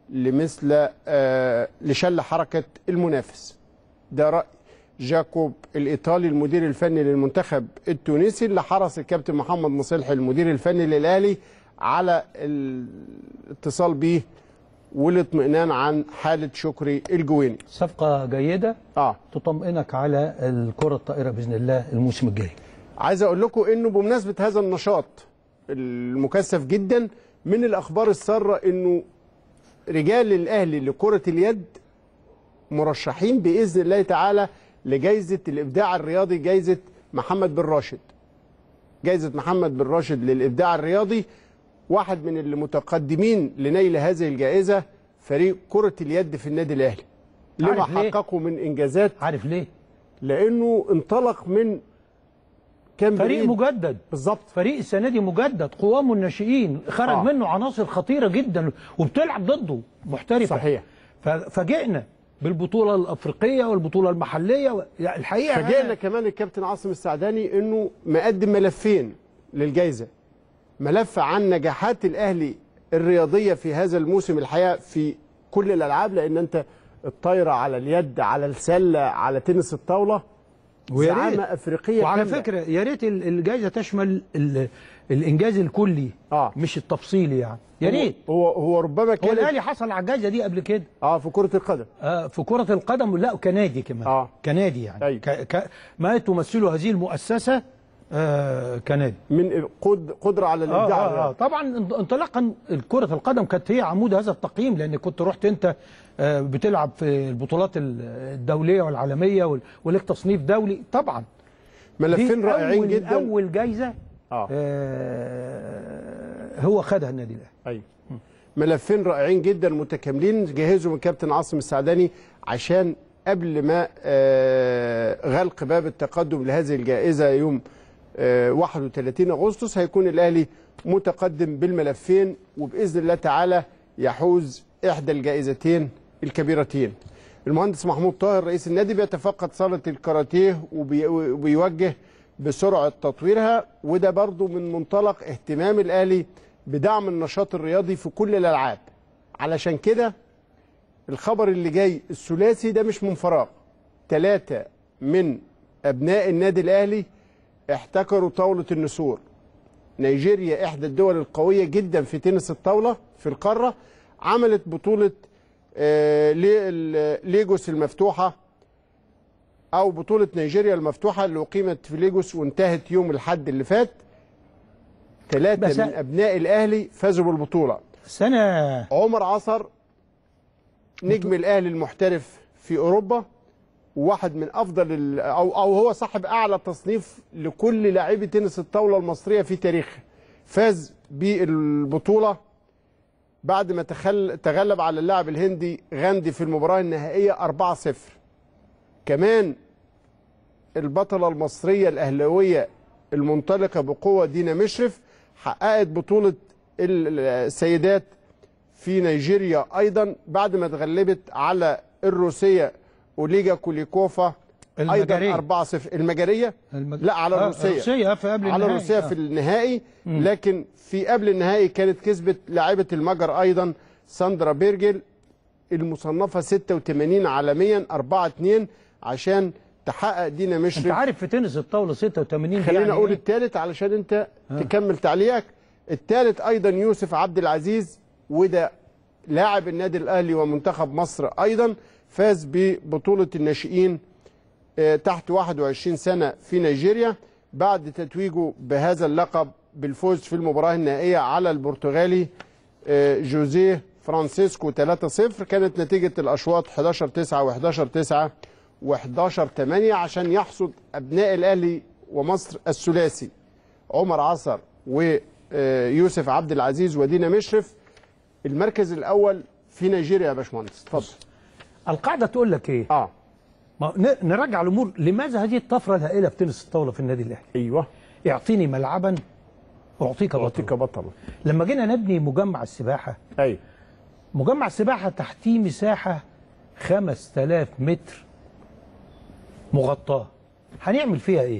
لشل حركه المنافس. ده راي جاكوب الإيطالي المدير الفني للمنتخب التونسي اللي حرص الكابتن محمد مصلحي المدير الفني للأهلي على الاتصال به والاطمئنان عن حالة شكري الجويني. صفقة جيدة تطمئنك على الكرة الطائرة بإذن الله الموسم الجاي. عايز أقول لكم إنه بمناسبة هذا النشاط المكثف جدا من الأخبار السارة إنه رجال الأهلي لكرة اليد مرشحين بإذن الله تعالى لجائزة الإبداع الرياضي، جائزة محمد بن راشد. جائزة محمد بن راشد للإبداع الرياضي، واحد من المتقدمين لنيل هذه الجائزة فريق كرة اليد في النادي الأهلي لما حققوا من إنجازات. عارف ليه؟ لأنه انطلق من كان فريق مجدد. بالظبط. فريق السنة دي مجدد، قوامه الناشئين خرج منه عناصر خطيرة جدا وبتلعب ضده محترفة. صحيح. ففاجئنا بالبطولة الأفريقية والبطولة المحلية. الحقيقة فاجئنا كمان الكابتن عاصم السعداني إنه مقدم ملفين للجائزة، ملف عن نجاحات الأهلي الرياضية في هذا الموسم الحقيقة في كل الالعاب، لان انت الطايره على اليد على السله على تنس الطاوله ويا ريت زعامه افريقيه وعلى كاملة. فكره يا ريت الجائزه تشمل الانجاز الكلي مش التفصيلي يعني. يا ريت هو ربما هو كان الاهلي حصل على الجائزه دي قبل كده في كره القدم في كره القدم، لا كنادي كمان كنادي يعني أيوة. ما تمثله هذه المؤسسه كنادي من قدره على الابداع. طبعا انطلاقا كره القدم كانت هي عمود هذا التقييم، لان كنت رحت انت بتلعب في البطولات الدوليه والعالميه ولك تصنيف دولي طبعا. ملفين رائعين جدا. اول جايزه هو خدها النادي الاهلي. ايوه ملفين رائعين جدا متكاملين جهزوا من كابتن عاصم السعداني عشان قبل ما غلق باب التقدم لهذه الجائزه يوم 31 اغسطس هيكون الاهلي متقدم بالملفين، وباذن الله تعالى يحوز احدى الجائزتين الكبيرتين. المهندس محمود طاهر رئيس النادي بيتفقد صاله الكاراتيه وبيوجه بسرعه تطويرها، وده برضو من منطلق اهتمام الاهلي بدعم النشاط الرياضي في كل الالعاب. علشان كده الخبر اللي جاي الثلاثي ده مش من فراغ. 3 من ابناء النادي الاهلي احتكروا طاوله النسور. نيجيريا احدى الدول القويه جدا في تنس الطاوله في القاره عملت بطوله ليجوس المفتوحه او بطوله نيجيريا المفتوحه اللي اقيمت في ليجوس وانتهت يوم الاحد اللي فات. 3 من ابناء الاهلي فازوا بالبطوله. عمر عصر نجم الاهلي المحترف في اوروبا، وواحد من افضل او هو صاحب اعلى تصنيف لكل لاعبي تنس الطاوله المصريه في تاريخه. فاز بالبطوله بعد ما تغلب على اللاعب الهندي غاندي في المباراه النهائيه 4-0. كمان البطله المصريه الاهلاويه المنطلقه بقوه دينا مشرف حققت بطوله السيدات في نيجيريا ايضا بعد ما اتغلبت على الروسيه اوليجا كوليكوفا ايضا 4-0. المجريه لا على الروسيه في قبل على الروسيه في النهائي. لكن في قبل النهائي كانت كسبت لاعبه المجر ايضا ساندرا بيرجل المصنفه 86 عالميا 4-2 عشان تحقق دينا مشرف. انت عارف في تنس الطاوله 86 خلينا يعني اقول الثالث علشان انت تكمل تعليقك. الثالث ايضا يوسف عبد العزيز، وده لاعب النادي الاهلي ومنتخب مصر ايضا، فاز ببطوله الناشئين تحت 21 سنه في نيجيريا بعد تتويجه بهذا اللقب بالفوز في المباراه النهائيه على البرتغالي جوزيه فرانسيسكو 3-0. كانت نتيجه الاشواط 11-9 و11-9 و11-8 عشان يحصد ابناء الاهلي ومصر الثلاثي عمر عصر ويوسف عبد العزيز ودينا مشرف المركز الاول في نيجيريا. يا باشمهندس اتفضل. القاعده تقول لك ايه؟ نرجع الامور. لماذا هذه الطفره الهائله في تنس الطاوله في النادي الاهلي؟ ايوه اعطيني ملعبا اعطيك بطل. لما جينا نبني مجمع السباحه، ايوه مجمع السباحه تحتيه مساحه 5000 متر مغطاه، هنعمل فيها ايه؟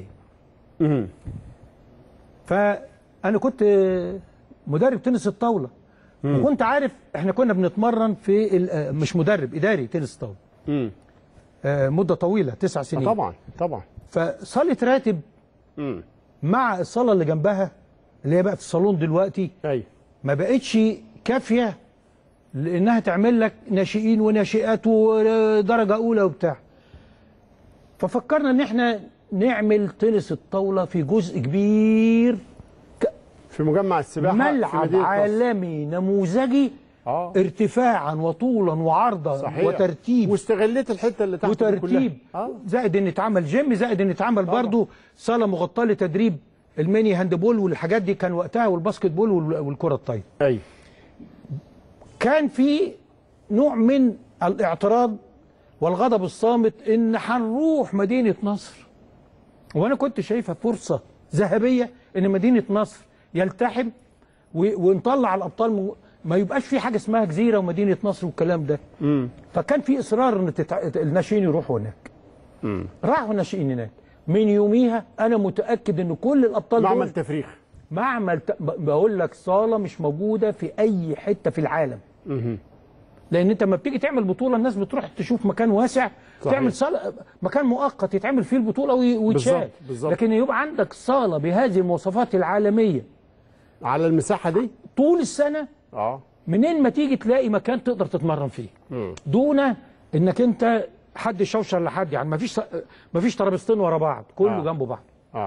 فانا كنت مدرب تنس الطاوله وكنت عارف احنا كنا بنتمرن في مش مدرب اداري تنس الطاوله مده طويله 9 سنين. طبعا فصاله راتب مع الصاله اللي جنبها اللي هي بقت الصالون دلوقتي ما بقتش كافيه لانها تعمل لك ناشئين وناشئات ودرجه اولى وبتاع. ففكرنا ان احنا نعمل تنس الطاوله في جزء كبير في مجمع السباحه، ملعب عالمي نموذجي ارتفاعا وطولا وعرضا صحيح. وترتيب، واستغليت الحته اللي تحت وترتيب زائد ان اتعمل جيم، زائد ان اتعمل برضه صاله مغطاه لتدريب الميني هاندبول والحاجات دي كان وقتها، والباسكت بول والكره الطايره. ايوه كان في نوع من الاعتراض والغضب الصامت ان هنروح مدينه نصر، وانا كنت شايفها فرصه ذهبيه ان مدينه نصر يلتحم ونطلع الابطال، ما يبقاش في حاجه اسمها جزيره ومدينه نصر والكلام ده. فكان في اصرار ان الناشئين يروحوا هناك. راحوا الناشئين هناك، من يوميها انا متاكد ان كل الابطال معمل تفريخ، بقول لك صاله مش موجوده في اي حته في العالم. لان انت لما بتيجي تعمل بطوله الناس بتروح تشوف مكان واسع، صحيح. تعمل صاله، مكان مؤقت يتعمل فيه البطوله ويتشال. بالظبط. لكن يبقى عندك صاله بهذه المواصفات العالميه على المساحه دي طول السنه، منين ما تيجي تلاقي مكان تقدر تتمرن فيه دون انك انت حد يشوشر لحد، يعني ما فيش ترابيزتين ورا بعض، كله جنب بعض.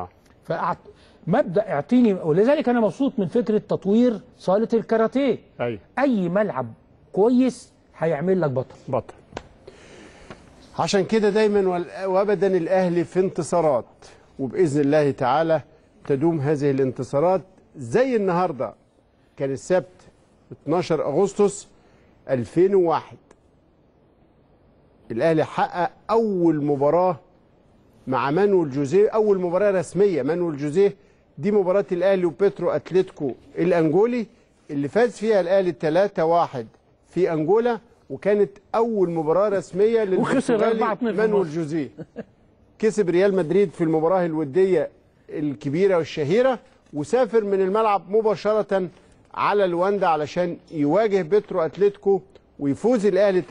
مبدا اعطيني، ولذلك انا مبسوط من فكره تطوير صاله الكاراتيه. اي ملعب كويس هيعمل لك بطل. عشان كده دايما وابدا الاهلي في انتصارات، وباذن الله تعالى تدوم هذه الانتصارات. زي النهارده كان السبت 12 اغسطس 2001 الاهلي حقق اول مباراه مع مانويل جوزيه، اول مباراه رسميه. مانويل جوزيه دي مباراه الاهلي وبيترو اتلتيكو الانجولي اللي فاز فيها الاهلي 3-1 في انجولا، وكانت اول مباراه رسميه للبرتغالي مانويل جوزيه. كسب ريال مدريد في المباراه الوديه الكبيره والشهيره، وسافر من الملعب مباشره على لواندا علشان يواجه بيترو اتلتيكو ويفوز الاهلي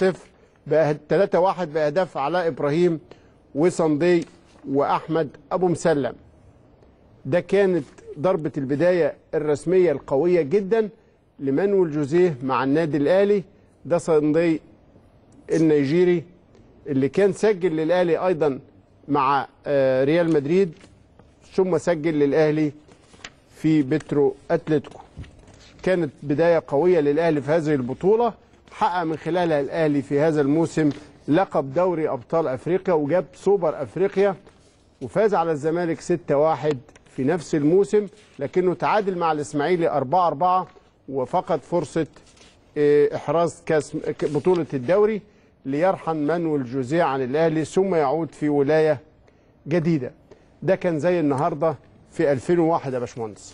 3-1 باهداف علاء ابراهيم وصندي واحمد ابو مسلم. ده كانت ضربه البدايه الرسميه القويه جدا لمانويل جوزيه مع النادي الاهلي. ده صندي النيجيري اللي كان سجل للاهلي ايضا مع ريال مدريد، ثم سجل للاهلي في بيترو اتلتيكو. كانت بدايه قويه للاهلي في هذه البطوله، حقق من خلالها الاهلي في هذا الموسم لقب دوري ابطال افريقيا وجاب سوبر افريقيا، وفاز على الزمالك 6-1 في نفس الموسم، لكنه تعادل مع الاسماعيلي 4-4 وفقد فرصه احراز كاس بطوله الدوري ليرحل مانويل جوزيه عن الاهلي ثم يعود في ولايه جديده. ده كان زي النهارده في 2001 يا باشمهندس.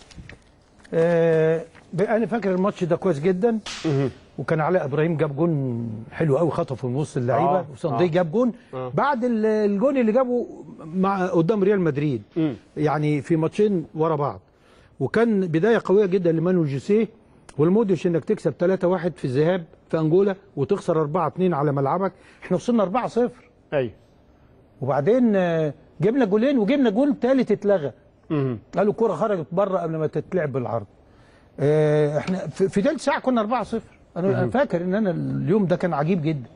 انا فاكر الماتش ده كويس جدا، وكان علاء ابراهيم جاب جون حلو قوي، خطفه من وسط اللعيبه، وصندي جاب جون بعد الجون اللي جابه قدام ريال مدريد، يعني في ماتشين ورا بعض. وكان بدايه قويه جدا لمانويل جوزيه، والمدهش انك تكسب 3-1 في الذهاب في انجولا وتخسر 4-2 على ملعبك. احنا وصلنا 4-0. ايوه. وبعدين جبنا جولين وجبنا جول ثالث اتلغى. قالوا الكره خرجت بره قبل ما تتلعب بالعرض. احنا في ثلث ساعه كنا 4-0. انا فاكر ان انا اليوم ده كان عجيب جدا.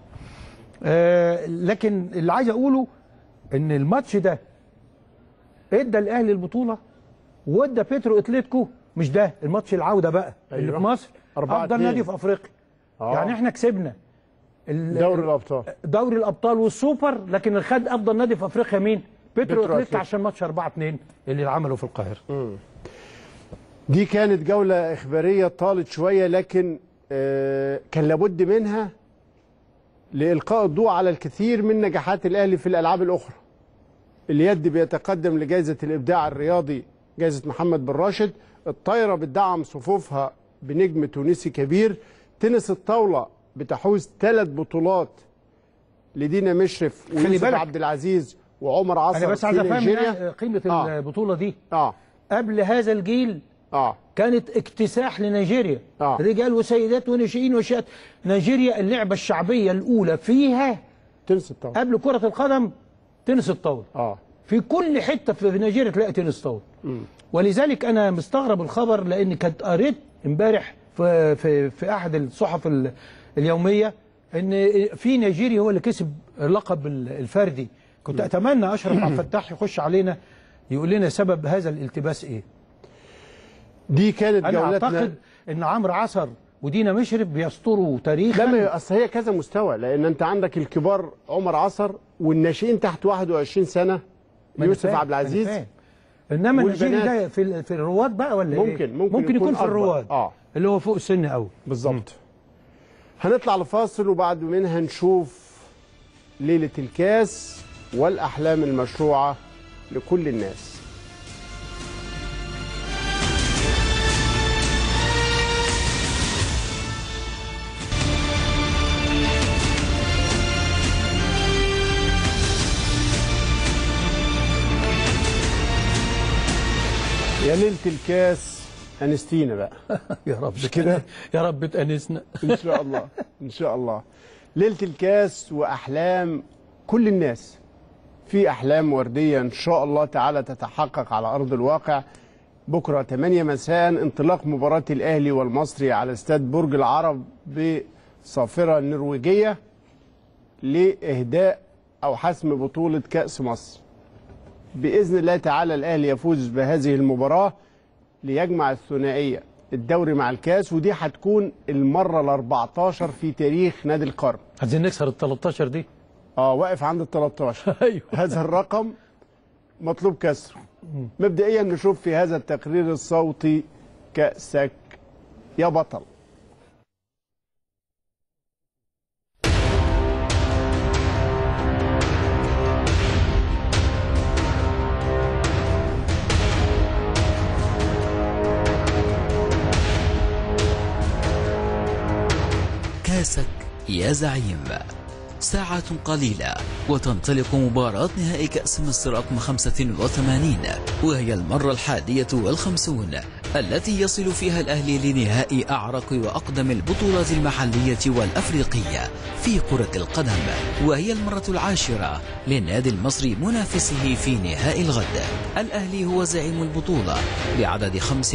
لكن اللي عايز اقوله ان الماتش ده ادى الاهلي البطوله وادى بيترو اتلتيكو، مش ده الماتش العوده بقى اللي في مصر افضل نادي في افريقيا. يعني احنا كسبنا دوري الابطال والسوبر، لكن اللي خد افضل نادي في افريقيا مين؟ بيترو اتلتيكو، عشان ماتش 4-2 اللي عمله في القاهره. دي كانت جوله اخباريه طالت شويه، لكن كان لابد منها لإلقاء الضوء على الكثير من نجاحات الأهلي في الألعاب الأخرى. اليد بيتقدم لجائزة الإبداع الرياضي جائزة محمد بن راشد، الطايرة بتدعم صفوفها بنجم تونسي كبير، تنس الطاولة بتحوز 3 بطولات لدينا مشرف ويوسف عبد العزيز وعمر عصر. أنا بس عايز أفهم قيمة البطولة دي. قبل هذا الجيل كانت اكتساح لنيجيريا، رجال وسيدات وناشئين وشات. نيجيريا اللعبه الشعبيه الاولى فيها تنس الطاوله، قبل كره القدم تنس الطاوله. في كل حته في نيجيريا تلاقي تنس طاوله. ولذلك انا مستغرب الخبر، لان كنت قريت امبارح في احد الصحف اليوميه ان في نيجيري هو اللي كسب اللقب الفردي. كنت اتمنى اشرف عبد الفتاح يخش علينا يقول لنا سبب هذا الالتباس ايه. دي كانت أنا جولتنا. أعتقد إن عمرو عصر ودينا مشرف بيسطروا تاريخا. لا، أصل هي كذا مستوى، لأن أنت عندك الكبار عمر عصر والناشئين تحت 21 سنة يوسف عبد العزيز. إنما الناشئين ده في الرواد بقى ولا ممكن إيه؟ ممكن يكون في الرواد اللي هو فوق السن قوي. بالظبط. هنطلع لفاصل وبعد منها نشوف ليلة الكاس والأحلام المشروعة لكل الناس. يا ليلة الكاس أنستينا بقى. يا رب كده، يا رب تأنسنا إن شاء الله. ان شاء الله. ليله الكاس واحلام كل الناس، في احلام ورديه ان شاء الله تعالى تتحقق على ارض الواقع. بكره 8 مساء انطلاق مباراه الاهلي والمصري على استاد برج العرب بصافره نرويجيه لاهداء او حسم بطوله كاس مصر. باذن الله تعالى الاهلي يفوز بهذه المباراه ليجمع الثنائيه الدوري مع الكاس، ودي هتكون المره ال14 في تاريخ نادي القرن. عايزين نكسر ال 13 دي. واقف عند ال 13. ايوه هذا الرقم مطلوب كسره. مبدئيا نشوف في هذا التقرير الصوتي كأسك يا بطل. كاسك يا زعيم. ساعات قليلة وتنطلق مباراة نهائي كأس مصر رقم 85، وهي المرة 51 التي يصل فيها الأهلي لنهائي أعرق وأقدم البطولات المحلية والأفريقية في كرة القدم، وهي المرة 10 للنادي المصري منافسه في نهائي الغد. الأهلي هو زعيم البطولة بعدد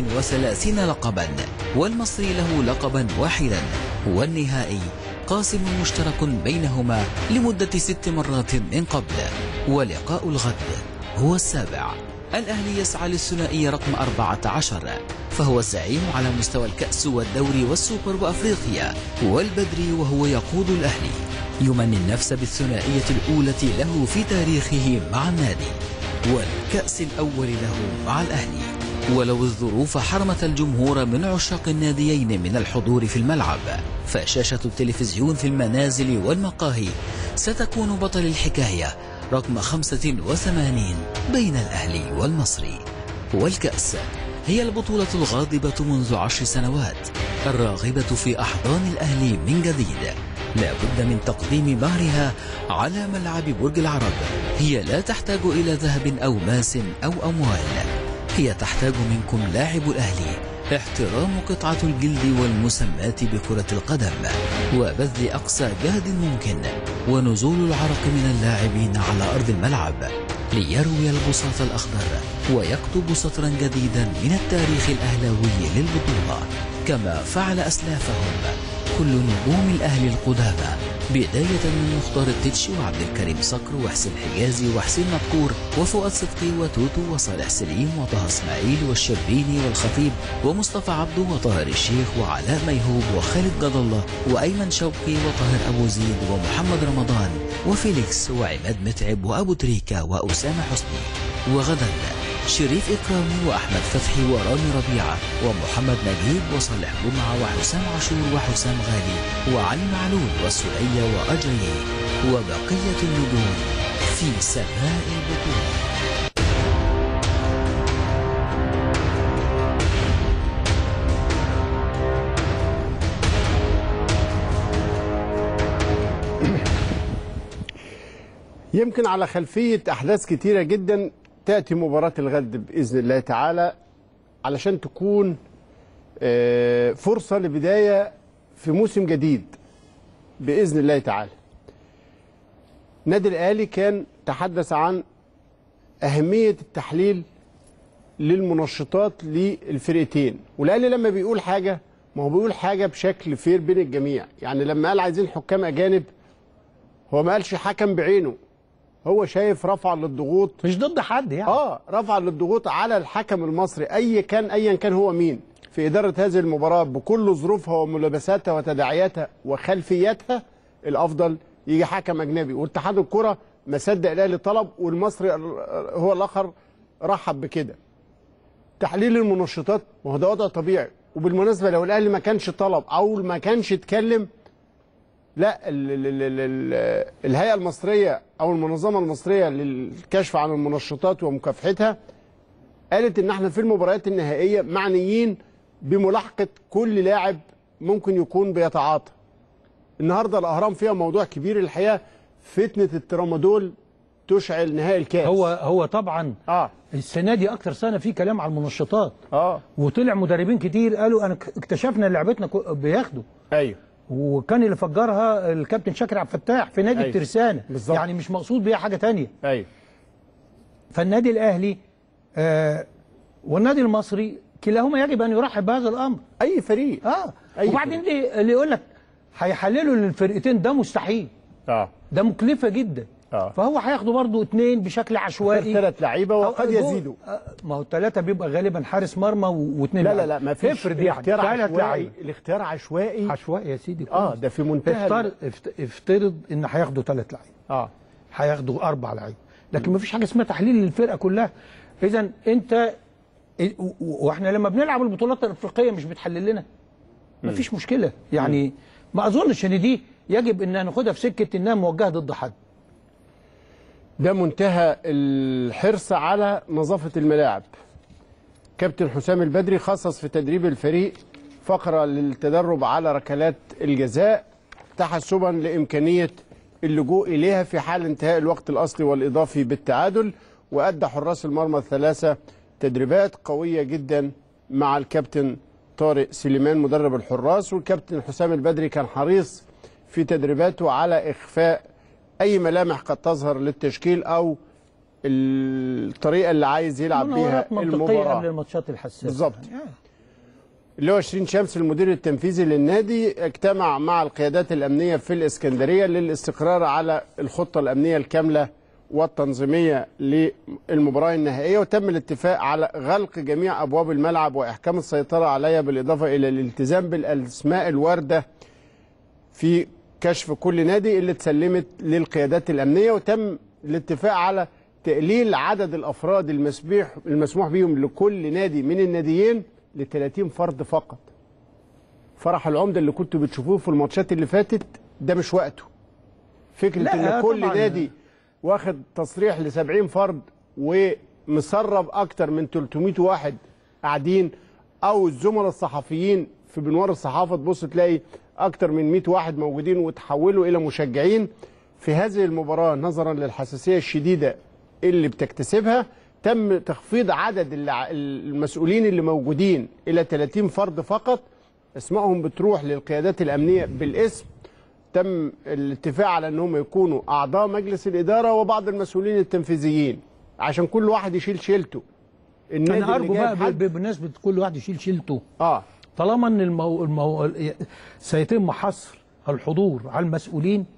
35 لقبا، والمصري له لقبا واحدا، والنهائي قاسم مشترك بينهما لمدة 6 مرات من قبل، ولقاء الغد هو السابع. الأهلي يسعى للثنائية رقم 14، فهو الزعيم على مستوى الكأس والدوري والسوبر وأفريقيا والبدري، وهو يقود الأهلي يمني النفس بالثنائية الأولى له في تاريخه مع النادي والكأس الأول له مع الأهلي. ولو الظروف حرمت الجمهور من عشاق الناديين من الحضور في الملعب، فشاشة التلفزيون في المنازل والمقاهي ستكون بطل الحكاية رقم 85 بين الأهلي والمصري. والكأس هي البطولة الغاضبة منذ 10 سنوات الراغبة في أحضان الأهلي من جديد، لا بد من تقديم مهرها على ملعب برج العرب. هي لا تحتاج إلى ذهب أو ماس أو أموال، هي تحتاج منكم لاعب الأهلي احترام قطعة الجلد والمسمات بكرة القدم، وبذل أقصى جهد ممكن، ونزول العرق من اللاعبين على أرض الملعب ليروي البساط الأخضر ويكتب سطرا جديدا من التاريخ الأهلاوي للبطولة، كما فعل أسلافهم كل نجوم الأهلي القدامى، بداية من مختار التتش وعبد الكريم صقر وحسين حجازي وحسين مدكور وفؤاد صدقي وتوتو وصالح سليم وطه اسماعيل والشربيني والخطيب ومصطفى عبده وطاهر الشيخ وعلاء ميهوب وخالد جد الله وأيمن شوقي وطاهر أبو زيد ومحمد رمضان وفيليكس وعماد متعب وأبو تريكة وأسامة حسني. وغدا شريف إكرامي وأحمد فتحي ورامي ربيعة ومحمد نجيب وصالح جمعة وحسام عاشور وحسام غالي وعلي معلول والسلية وأجري وبقية النجوم في سماء البطولة. يمكن على خلفية أحداث كتيرة جدا تأتي مباراة الغد بإذن الله تعالى علشان تكون فرصة لبداية في موسم جديد بإذن الله تعالى. نادي الأهلي كان تحدث عن أهمية التحليل للمنشطات للفرقتين، والأهلي لما بيقول حاجة ما هو بيقول حاجة بشكل فير بين الجميع. يعني لما قال عايزين حكام أجانب هو ما قالش حكم بعينه، هو شايف رفع للضغوط، مش ضد حد يعني. رفع للضغوط على الحكم المصري ايا كان هو مين في اداره هذه المباراه بكل ظروفها وملابساتها وتداعياتها وخلفياتها. الافضل يجي حكم اجنبي، واتحاد الكره ما صدق الاهلي طلب والمصري هو الاخر رحب بكده. تحليل المنشطات ما هو ده وضع طبيعي، وبالمناسبه لو الاهلي ما كانش طلب او ما كانش اتكلم، لا الهيئة المصرية أو المنظمة المصرية للكشف عن المنشطات ومكافحتها قالت إن احنا في المباريات النهائية معنيين بملاحقة كل لاعب ممكن يكون بيتعاطى. النهارده الأهرام فيها موضوع كبير الحقيقة، فتنة الترامادول تشعل نهائي الكاس. هو طبعا السنة دي أكتر سنة فيه كلام على المنشطات. وطلع مدربين كتير قالوا أنا اكتشفنا لعبتنا بياخدوا. أيوه. وكان اللي فجرها الكابتن شاكر عبد الفتاح في نادي الترسانة. بالظبط. يعني مش مقصود بيها حاجه ثانيه. ايوه. فالنادي الاهلي والنادي المصري كلاهما يجب ان يرحب بهذا الامر. اي فريق. وبعدين اللي يقول لك هيحللوا للفرقتين ده مستحيل. ده مكلفه جدا. فهو هياخدوا برضه 2 بشكل عشوائي، 3 لعيبه وقد يزيدوا. ما هو 3 بيبقى غالبا حارس مرمى و2 لا ما فيش الاختيار عشوائي. الاختيار عشوائي يا سيدي. ده في منتهى افترض ان هياخدوا 3 لعيبه. هياخدوا 4 لعيبه، لكن ما فيش حاجه اسمها تحليل للفرقه كلها. اذا انت واحنا لما بنلعب البطولات الافريقيه مش بتحلل لنا، ما فيش مشكله يعني. ما اظنش ان دي يجب ان ناخدها في سكه انها موجهه ضد حد. ده منتهى الحرص على نظافة الملاعب. كابتن حسام البدري خصص في تدريب الفريق فقرة للتدرب على ركلات الجزاء تحسبا لإمكانية اللجوء إليها في حال انتهاء الوقت الأصلي والإضافي بالتعادل. وأدى حراس المرمى 3 تدريبات قوية جدا مع الكابتن طارق سليمان مدرب الحراس. والكابتن حسام البدري كان حريص في تدريباته على إخفاء أي ملامح قد تظهر للتشكيل أو الطريقة اللي عايز يلعب بيها المباراة قبل الماتشات الحساسة. بالظبط. اللي هو 20 شمس المدير التنفيذي للنادي اجتمع مع القيادات الأمنية في الإسكندرية للاستقرار على الخطة الأمنية الكاملة والتنظيمية للمباراة النهائية. وتم الاتفاق على غلق جميع أبواب الملعب وإحكام السيطرة عليها، بالإضافة إلى الالتزام بالأسماء الواردة في كشف كل نادي اللي اتسلمت للقيادات الأمنية. وتم الاتفاق على تقليل عدد الأفراد المسموح بهم لكل نادي من الناديين ل 30 فرد فقط. فرح العمدة اللي كنتوا بتشوفوه في الماتشات اللي فاتت ده مش وقته. فكرة ان كل نادي واخد تصريح ل 70 فرد ومسرب اكتر من 300 واحد قاعدين، او الزملاء الصحفيين في بنوار الصحافة تبص تلاقي اكتر من 100 واحد موجودين وتحولوا الى مشجعين في هذه المباراة. نظرا للحساسية الشديدة اللي بتكتسبها تم تخفيض عدد المسؤولين اللي موجودين الى 30 فرد فقط. اسمائهم بتروح للقيادات الامنية بالاسم. تم الاتفاق على انهم يكونوا اعضاء مجلس الاداره وبعض المسؤولين التنفيذيين عشان كل واحد يشيل شيلته. انا ارجو بقى بمناسبه كل واحد يشيل شيلته. طالما ان سيتم حصر الحضور على المسؤولين.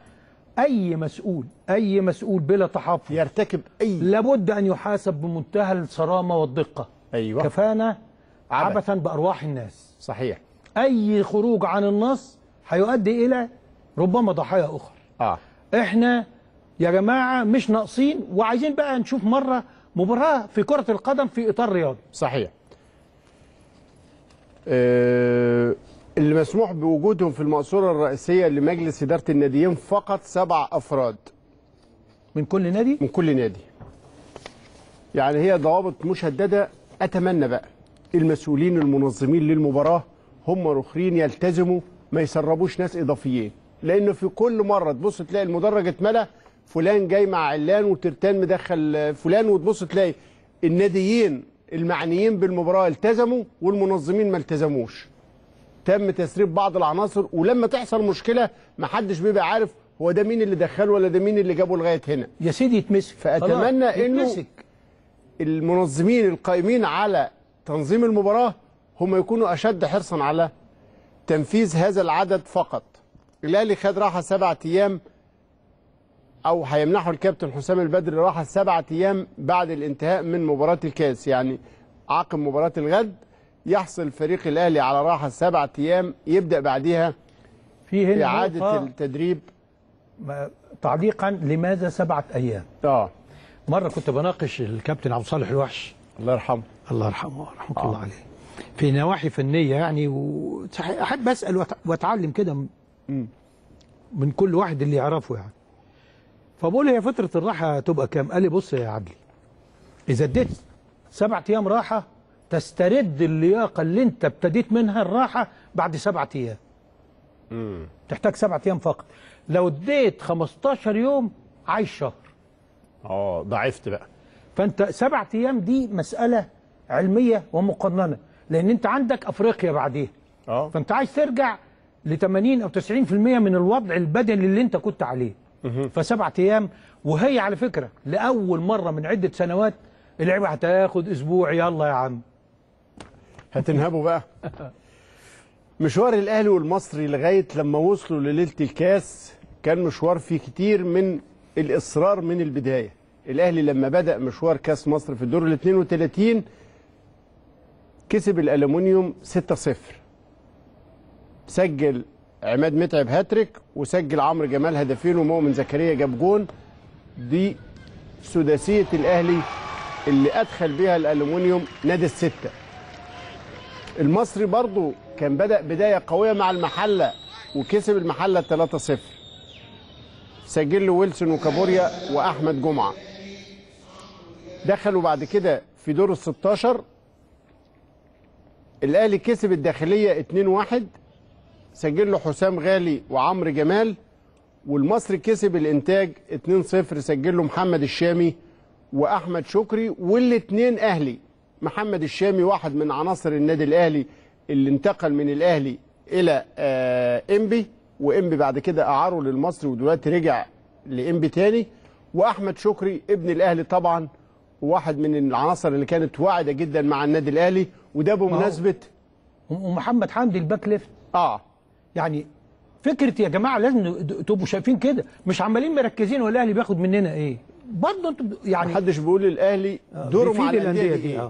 اي مسؤول بلا تحفظ يرتكب لابد ان يحاسب بمنتهى الصرامه والدقه. ايوه. كفانا عبثا بارواح الناس. صحيح. اي خروج عن النص هيؤدي الى ربما ضحايا اخرى. احنا يا جماعه مش ناقصين، وعايزين بقى نشوف مره مباراه في كره القدم في اطار رياضي. صحيح. اللي مسموح بوجودهم في المقصوره الرئيسيه لمجلس اداره الناديين فقط 7 افراد من كل نادي. من كل نادي. يعني هي ضوابط مشدده. اتمنى بقى المسؤولين المنظمين للمباراه هم الاخرين يلتزموا ما يسربوش ناس اضافيين، لانه في كل مره تبص تلاقي المدرج اتملى، فلان جاي مع علان وترتان مدخل فلان، وتبص تلاقي الناديين المعنيين بالمباراه التزموا والمنظمين ما التزموش. تم تسريب بعض العناصر، ولما تحصل مشكله ما حدش بيبقى عارف هو ده مين اللي دخله ولا ده مين اللي جابه لغايه هنا. يا سيدي يتمسك. فاتمنى انه المنظمين القائمين على تنظيم المباراه هم يكونوا اشد حرصا على تنفيذ هذا العدد فقط. الاهلي خد راحه 7 ايام، او هيمنحوا الكابتن حسام البدري راحه 7 ايام بعد الانتهاء من مباراه الكاس. يعني عقب مباراه الغد يحصل فريق الاهلي على راحه 7 ايام، يبدا بعديها في اعاده التدريب. تعليقا لماذا 7 ايام؟ مره كنت بناقش الكابتن عبد الصالح الوحش الله يرحمه رحمه الله عليه في نواحي فنيه يعني، واحب اسال واتعلم كده من كل واحد اللي يعرفه يعني. فبقول هي فتره الراحه تبقى كام؟ قال لي بص يا عدلي، اذا اديت 7 ايام راحه تسترد اللياقه اللي انت ابتديت منها الراحه بعد 7 ايام. تحتاج 7 ايام فقط. لو اديت 15 يوم عايش شهر. ضعفت بقى. فانت 7 ايام دي مساله علميه ومقننه، لان انت عندك افريقيا بعديها. فانت عايز ترجع ل 80 او 90% من الوضع البدني اللي انت كنت عليه. ف7 ايام، وهي على فكره لاول مره من عده سنوات اللعيبه هتاخد اسبوع. يلا يا عم هتنهبوا بقى. مشوار الاهلي والمصري لغايه لما وصلوا لليله الكاس كان مشوار فيه كتير من الاصرار من البدايه. الاهلي لما بدا مشوار كاس مصر في الدور ال 32 كسب الالومنيوم 6-0. سجل عماد متعب هاتريك، وسجل عمرو جمال هدفين، ومؤمن زكريا جاب جون. دي سداسيه الاهلي اللي ادخل بها الالومنيوم نادي الستة. المصري برضو كان بدأ بداية قوية مع المحلة وكسب المحلة 3-0. سجل له ويلسون وكابوريا وأحمد جمعة. دخلوا بعد كده في دور ال 16. الأهلي كسب الداخلية 2-1، سجل له حسام غالي وعمرو جمال. والمصري كسب الإنتاج 2-0، سجل له محمد الشامي وأحمد شكري، والاتنين أهلي. محمد الشامي واحد من عناصر النادي الأهلي اللي انتقل من الأهلي إلى إنبي، وإنبي بعد كده أعاره للمصري ودلوقتي رجع لإنبي تاني. وأحمد شكري ابن الأهلي طبعا، واحد من العناصر اللي كانت واعدة جدا مع النادي الأهلي، وده بمناسبة. ومحمد حمدي الباك ليفت. يعني فكرة يا جماعة لازم تبقوا شايفين كده، مش عمالين مركزين هو الأهلي بياخد مننا إيه. برضه انتوا يعني محدش بيقول الأهلي دوره مع الأندية دي.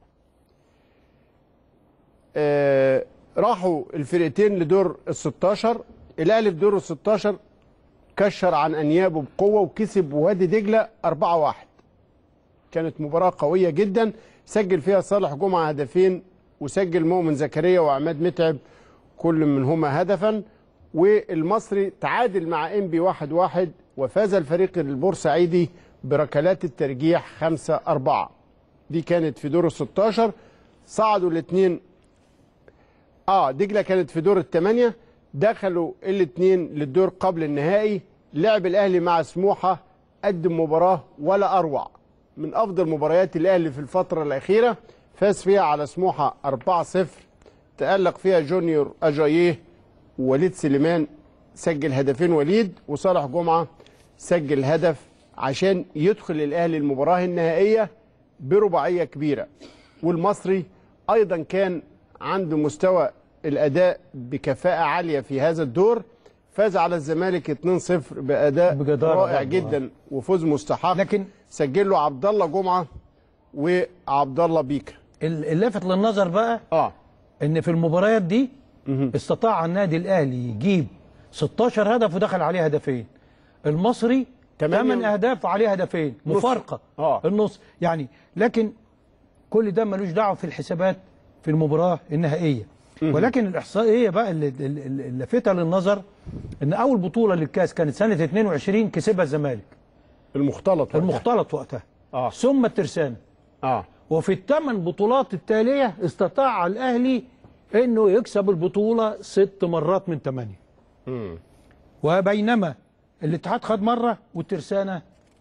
راحوا الفرقتين لدور ال 16. الأهلي في دور ال 16 كشر عن أنيابه بقوة وكسب وادي دجلة 4-1. كانت مباراة قوية جدا، سجل فيها صالح جمعة هدفين، وسجل مؤمن زكريا وعماد متعب كل منهما هدفا. والمصري تعادل مع إنبي 1-1، وفاز الفريق البورسعيدي بركلات الترجيح 5-4. دي كانت في دور ال 16. صعدوا الاثنين. دجلة كانت في دور الثمانية. دخلوا الاثنين للدور قبل النهائي. لعب الأهلي مع سموحة، قدم مباراة ولا أروع، من أفضل مباريات الأهلي في الفترة الأخيرة. فاز فيها على سموحة 4-0. تألق فيها جونيور أجاييه ووليد سليمان، سجل هدفين وليد، وصالح جمعة سجل هدف عشان يدخل الأهلي المباراة النهائية برباعية كبيرة. والمصري أيضا كان عنده مستوى الأداء بكفاءة عالية في هذا الدور. فاز على الزمالك 2-0 بأداء رائع جدا وفوز مستحق. لكن سجل له عبد الله جمعة وعبد الله بيكا. اللافت للنظر بقى ان في المباريات دي استطاع النادي الاهلي يجيب 16 هدف ودخل عليه هدفين. المصري 8 اهداف وعليه هدفين، مفارقه النص يعني. لكن كل ده ملوش دعوه في الحسابات في المباراه النهائيه. ولكن الاحصائيه بقى اللي لافتة للنظر ان اول بطوله للكاس كانت سنه 22 كسبها الزمالك المختلط وقتها. ثم الترسانة. وفي ال8 بطولات التاليه استطاع الاهلي انه يكسب البطوله 6 مرات من 8. وبينما الاتحاد خد مره والترسانة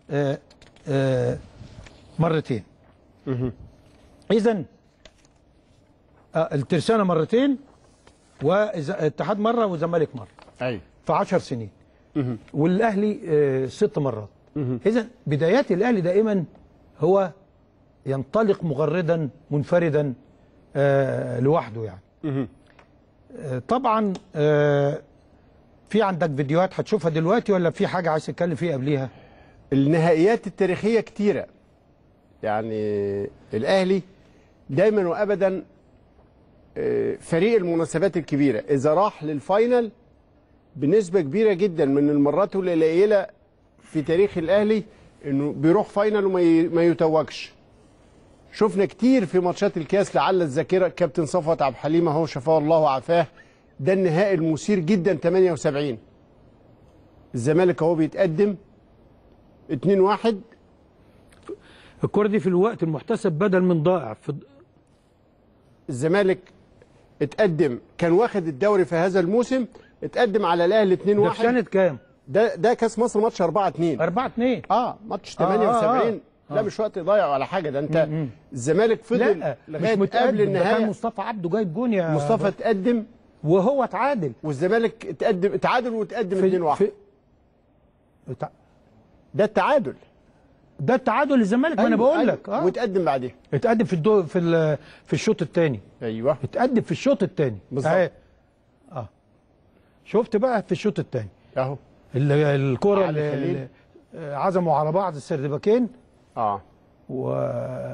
مرتين. اذا الترسانة مرتين والاتحاد مره والزمالك مره. في 10 سنين. والاهلي 6 مرات. اذا بدايات الاهلي دائما هو ينطلق مغردا منفردا لوحده يعني. طبعا في عندك فيديوهات هتشوفها دلوقتي ولا في حاجه عايز تتكلم فيها قبليها؟ النهائيات التاريخيه كتيره يعني. الاهلي دايما وابدا فريق المناسبات الكبيره. اذا راح للفاينل بنسبه كبيره جدا من المرات القليله في تاريخ الاهلي انه بيروح فاينل وما يتوجش. شفنا كتير في ماتشات الكاس. لعل الذاكره كابتن صفوت عبد الحليم اهو شفاه الله وعافاه. ده النهائي المثير جدا 78. الزمالك اهو بيتقدم 2-1. الكره دي في الوقت المحتسب بدل من ضائع. الزمالك اتقدم، كان واخد الدوري في هذا الموسم، اتقدم على الاهلي 2-1. ده في سنه كام؟ ده كاس مصر ماتش 4-2. 4-2 ماتش 78. لا مش وقت ضايع ولا حاجه. ده انت الزمالك فضل لغايه قبل النهايه. كان مصطفى عبده جايب جون يا مصطفى اتقدم وهو اتعادل. والزمالك اتعادل وتقدم 2-1. ده التعادل. ده التعادل للزمالك. ما انا بقول لك وتقدم بعديها. اتقدم في الشوط الثاني. ايوه اتقدم في الشوط الثاني بالظبط. شفت بقى في الشوط الثاني اهو الكرة اللي عزموا على بعض السردباكين. و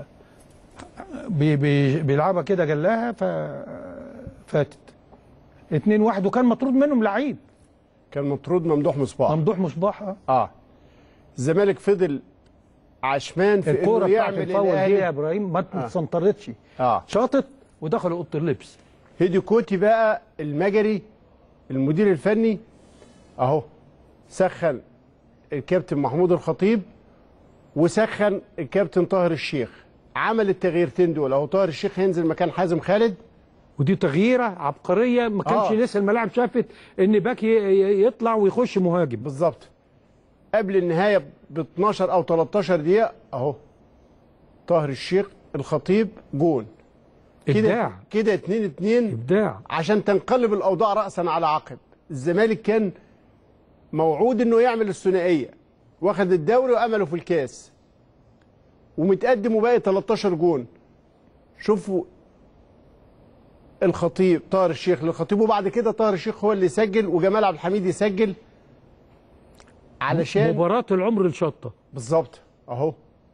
بيلعبها كده جلاها فاتت 2-1 وكان مطرود منهم لعيب. كان مطرود ممدوح مصباح. الزمالك فضل عشمان في الكوره انه يعمل الفاول دي يا ابراهيم ما اتسنطرتش. شاطت ودخلوا اوضه اللبس. هيدي كوتي بقى المجري المدير الفني اهو سخن الكابتن محمود الخطيب وسخن الكابتن طاهر الشيخ. عمل التغييرتين دول اهو. طاهر الشيخ هينزل مكان حازم خالد، ودي تغييره عبقريه. ما كانش لسه الملاعب شافت ان باك يطلع ويخش مهاجم. بالظبط. قبل النهايه ب 12 او 13 دقيقه اهو طاهر الشيخ الخطيب جون. ابداع كده 2-2 ابداع عشان تنقلب الاوضاع راسا على عقب. الزمالك كان موعود انه يعمل الثنائيه، واخد الدوري وامله في الكاس ومتقدم وباقي 13 جون. شوفوا الخطيب طاهر الشيخ للخطيب، وبعد كده طاهر الشيخ هو اللي يسجل وجمال عبد الحميد يسجل علشان مباراة العمر الشطة. بالظبط اهو.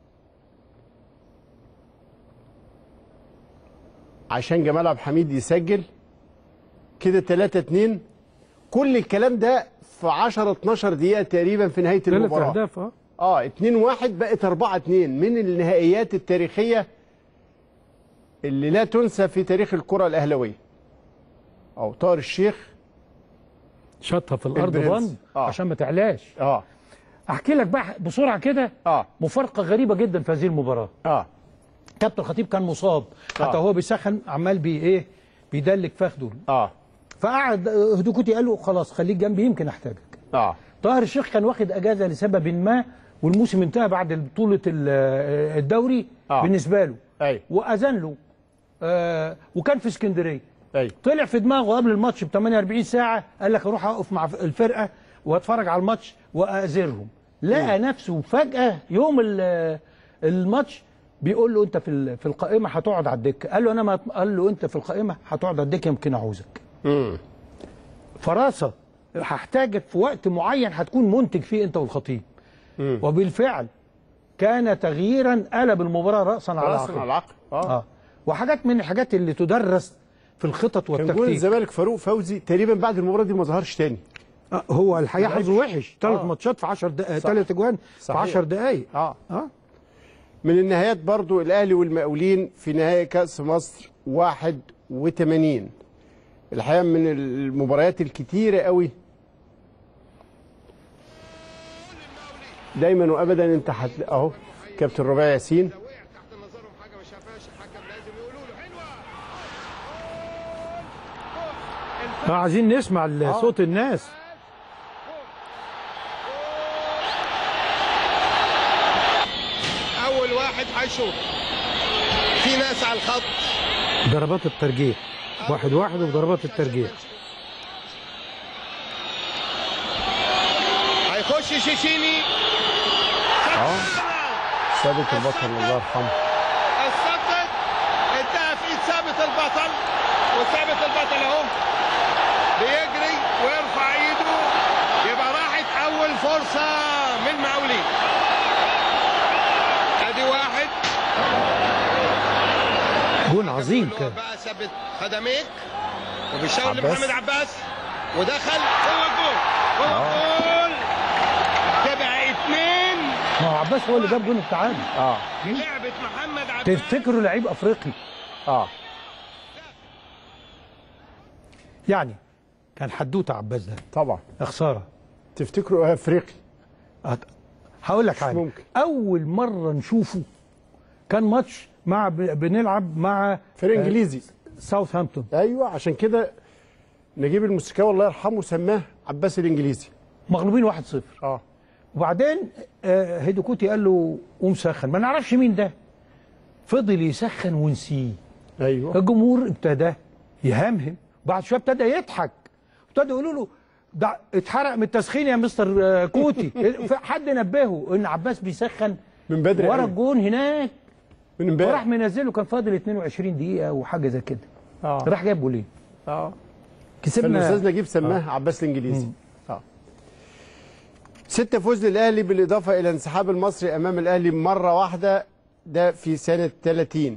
عشان جمال عبد الحميد يسجل كده 3-2. كل الكلام ده في 10-12 دقيقة تقريبا في نهاية المباراة. 3 أهداف 2-1 بقت 4-2 من النهائيات التاريخية اللي لا تنسى في تاريخ الكرة الأهلاوية. طاهر الشيخ شاطها في الأرض بند عشان ما تعلاش. احكي لك بقى بسرعه كده مفارقه غريبه جدا في هذه المباراه. كابتن الخطيب كان مصاب حتى هو بيسخن عمال بيدلك فخده. فقعد هدوكوتي قال له خلاص خليك جنبي يمكن احتاجك. طاهر الشيخ كان واخد اجازه لسبب ما والموسم انتهى بعد بطوله الدوري بالنسبه له. واذن له وكان في اسكندريه. طلع في دماغه قبل الماتش ب 48 ساعه قال لك اروح اقف مع الفرقه واتفرج على الماتش واازرهم. لقى نفسه فجاه يوم الماتش بيقول له انت في القائمه هتقعد على الدكه. قال له انا ما قال له انت في القائمه هتقعد على الدكه يمكن اعوزك. فراسه هحتاجك في وقت معين هتكون منتج فيه انت والخطيب. وبالفعل كان تغييرا قلب المباراه راسا على العقب. وحاجات من الحاجات اللي تدرس في الخطط والتكتيك. كان جول الزمالك فاروق فوزي تقريبا بعد المباراه دي ما ظهرش تاني. هو الحقيقه حظه وحش. 3 ماتشات في 10 دقائق 3 اجوان في 10 دقائق. من النهايات برضو الاهلي والمقاولين في نهائي كاس مصر 81. الحقيقه من المباريات الكتيره قوي. دايما وابدا انت اهو كابتن ربيع ياسين عايزين نسمع صوت الناس. اول واحد هيشوط في ناس على الخط. ضربات الترجيح 1-1 وضربات الترجيح. هيخش شيشيني. ثابت البطل الله يرحمه. السدد انتهى في ايد ثابت البطل. وثابت البطل اهو بيجري ويرفع ايده. يبقى راحت اول فرصه من مقاولين. ادي واحد جون عظيم كان. بقى ثابت خدميك وبيشاور لمحمد عباس ودخل هو الجول. هو الجول. تبقى 2. ما هو عباس هو اللي جاب جون التعادل. لعبه محمد عباس. تفتكروا لعيب افريقي. يعني كان حدوته عباس ده طبعا. خساره. تفتكروا افريقي؟ هقول لك حاجه. اول مره نشوفه كان ماتش بنلعب مع فريق انجليزي ساوثهامبتون. ايوه عشان كده نجيب الموسيقاوي الله يرحمه سماه عباس الانجليزي. مغلوبين 1-0. وبعدين هيدوكوتي قال له قوم سخن. ما نعرفش مين ده. فضل يسخن ونسيه. ايوه. الجمهور ابتدى يهمهم بعد شويه ابتدى يضحك، ابتدى يقولوا له ده اتحرق من التسخين يا مستر كوتي. حد نبهه ان عباس بيسخن من بدري ورا قوي. الجون هناك، من امبارح وراح منزله كان فاضل 22 دقيقه وحاجه زي كده، راح جاب جولين. كسبنا. فالاستاذ نجيب سماه عباس الانجليزي. 6 فوز للاهلي بالاضافه الى انسحاب المصري امام الاهلي مره واحده، ده في سنه 30.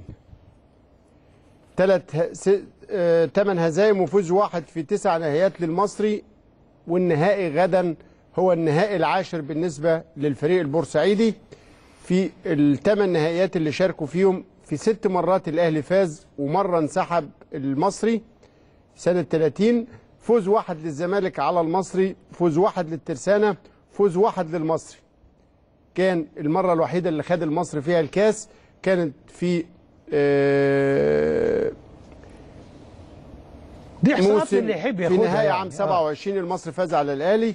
8 هزايم وفوز واحد في 9 نهائيات للمصري، والنهائي غدا هو النهائي العاشر بالنسبه للفريق البورسعيدي. في ال8 نهائيات اللي شاركوا فيهم في 6 مرات الاهلي فاز ومره انسحب المصري. سنه 30 فوز واحد للزمالك على المصري، فوز واحد للترسانة، فوز واحد للمصري. كان المرة الوحيدة اللي خد المصري فيها الكاس كانت في دي احصاءات اللي يحب في ياخدها نهاية يعني. عام 27 المصري فاز على الأهلي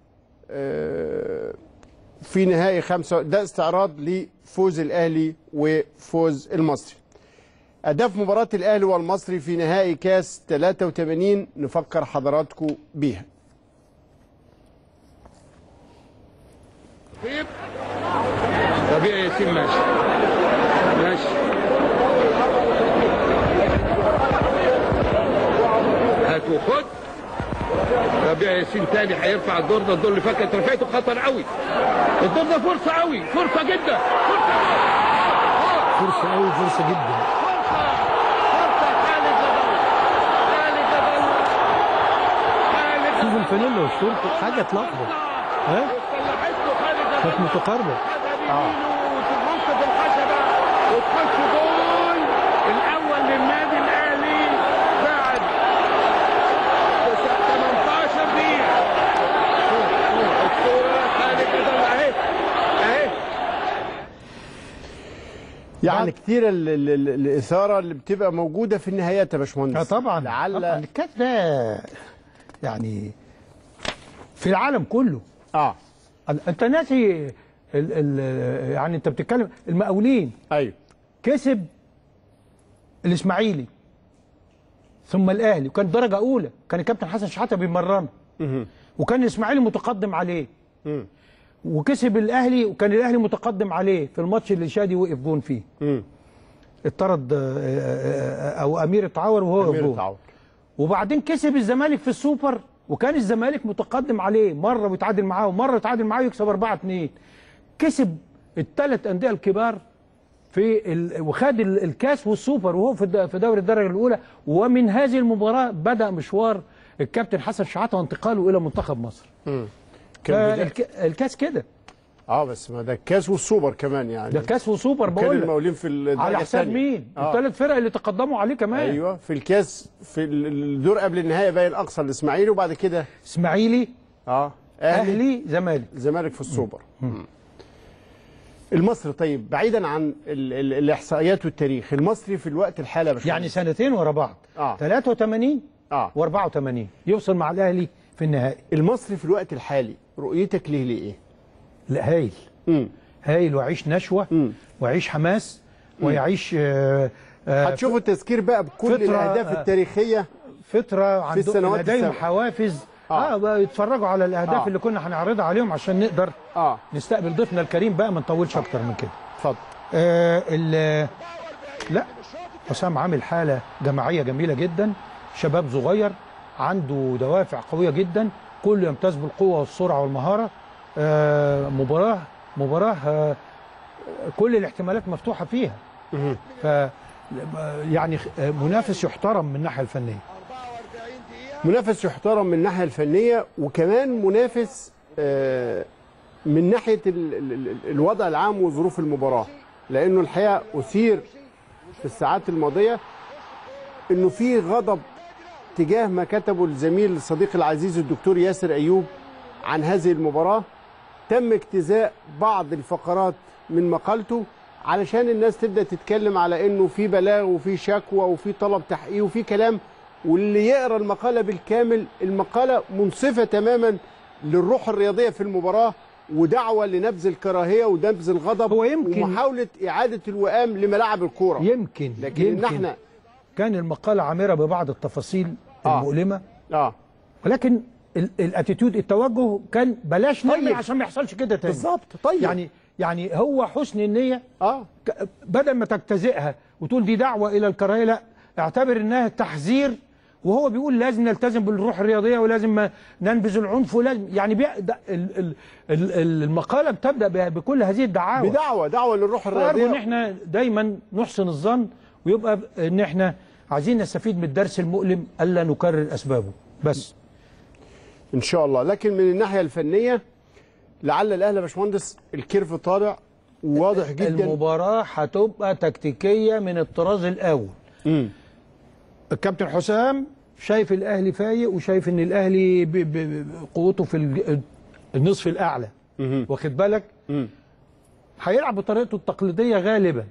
في نهائي 5. ده استعراض لفوز الأهلي وفوز المصري. أهداف مباراة الأهلي والمصري في نهائي كاس 83 نفكر حضراتكم بيها. طبيعي ياسين ماشي هات وخد. طبيعي ياسين تاني هيرفع الدور ده، الدور اللي فات كانت رفعته خطر قوي. الدور ده فرصة قوي، فرصة جدا، فرصة قوي، فرصة جدا. شوف الفانيلا والشورت حاجه تلخبط، ها؟ كانت متقاربه. وتبص في الخشبه وتخش جول الاول للنادي الاهلي بعد 18 دقيقه. الصوره خالد جدل اهي يعني كتير الإثارة اللي بتبقى موجودة في النهايات يا باشمهندس. طبعا طبعا الكاس ده يعني في العالم كله. انت ناسي يعني انت بتتكلم المقاولين. ايوه كسب الاسماعيلي ثم الاهلي، وكان درجه اولى، كان الكابتن حسن شحاته بيمرنه، وكان الاسماعيلي متقدم عليه، وكسب الاهلي، وكان الاهلي متقدم عليه في الماتش اللي شادي وقف جون فيه. اتطرد او امير اتعور وهو وقف جون. وبعدين كسب الزمالك في السوبر، وكان الزمالك متقدم عليه مره ويتعادل معاه ومره يتعادل معاه ويكسب 4-2. كسب ال3 انديه الكبار وخد الكاس والسوبر وهو في دوري الدرجه الاولى. ومن هذه المباراه بدا مشوار الكابتن حسن شحاته وانتقاله الى منتخب مصر. الكاس كده. بس ما ده الكاس والسوبر كمان يعني. ده كاس وسوبر بقول لك. كان المقاولين في الدرجه على حساب مين؟ ال3 فرق اللي تقدموا عليه كمان. ايوه في الكاس في الدور قبل النهائي باين اقصى الاسماعيلي، وبعد كده اسماعيلي اهلي زمالك في السوبر. المصري طيب بعيدا عن الاحصائيات والتاريخ، المصري في الوقت الحالي يعني سنتين ورا بعض 83 و84 يوصل مع الاهلي في النهائي. المصري في الوقت الحالي رؤيتك ليه ايه؟ لا هايل. هايل، ويعيش نشوه ويعيش حماس ويعيش هتشوفوا التذكير بقى بكل الاهداف التاريخيه فتره في السنوات لديهم حوافز بقى يتفرجوا على الاهداف اللي كنا هنعرضها عليهم عشان نقدر نستقبل ضيفنا الكريم بقى، ما نطولش اكتر من كده. اتفضل. لا حسام عامل حاله جماعيه جميله جدا، شباب صغير عنده دوافع قويه جدا، كله يمتاز بالقوه والسرعه والمهاره. مباراه كل الاحتمالات مفتوحه فيها. ف يعني منافس يحترم من الناحيه الفنيه. منافس يحترم من الناحيه الفنيه، وكمان منافس من ناحيه الوضع العام وظروف المباراه، لانه الحقيقه اثير في الساعات الماضيه انه في غضب تجاه ما كتبه الزميل الصديق العزيز الدكتور ياسر ايوب عن هذه المباراه. تم اجتزاء بعض الفقرات من مقالته علشان الناس تبدا تتكلم على انه في بلاغ وفي شكوى وفي طلب تحقيق وفي كلام، واللي يقرا المقاله بالكامل المقاله منصفه تماما للروح الرياضيه في المباراه، ودعوه لنبذ الكراهيه ونبذ الغضب ومحاوله اعاده الوئام لملاعب الكوره. يمكن لكن إن احنا كان المقاله عامره ببعض التفاصيل المؤلمه ولكن الاتيتيود التوجه كان بلاش نعمل عشان ما يحصلش كده تاني. بالظبط. طيب يعني هو حسن النيه بدل ما تجتزئها وتقول دي دعوه الى الكراهيه، لا اعتبر انها تحذير، وهو بيقول لازم نلتزم بالروح الرياضيه ولازم ما ننبذ العنف ولازم يعني المقاله بتبدا بكل هذه الدعاوى، دعوه للروح الرياضيه. ان احنا دايما نحسن الظن ويبقى ان احنا عايزين نستفيد من الدرس المؤلم الا نكرر اسبابه بس ان شاء الله. لكن من الناحيه الفنيه لعل الاهلي يا باشمهندس الكيرف طالع واضح جدا. المباراه هتبقى تكتيكيه من الطراز الاول. الكابتن حسام شايف الاهلي فايق وشايف ان الاهلي قوته في النصف الاعلى، واخد بالك؟ هيلعب بطريقته التقليديه غالبا،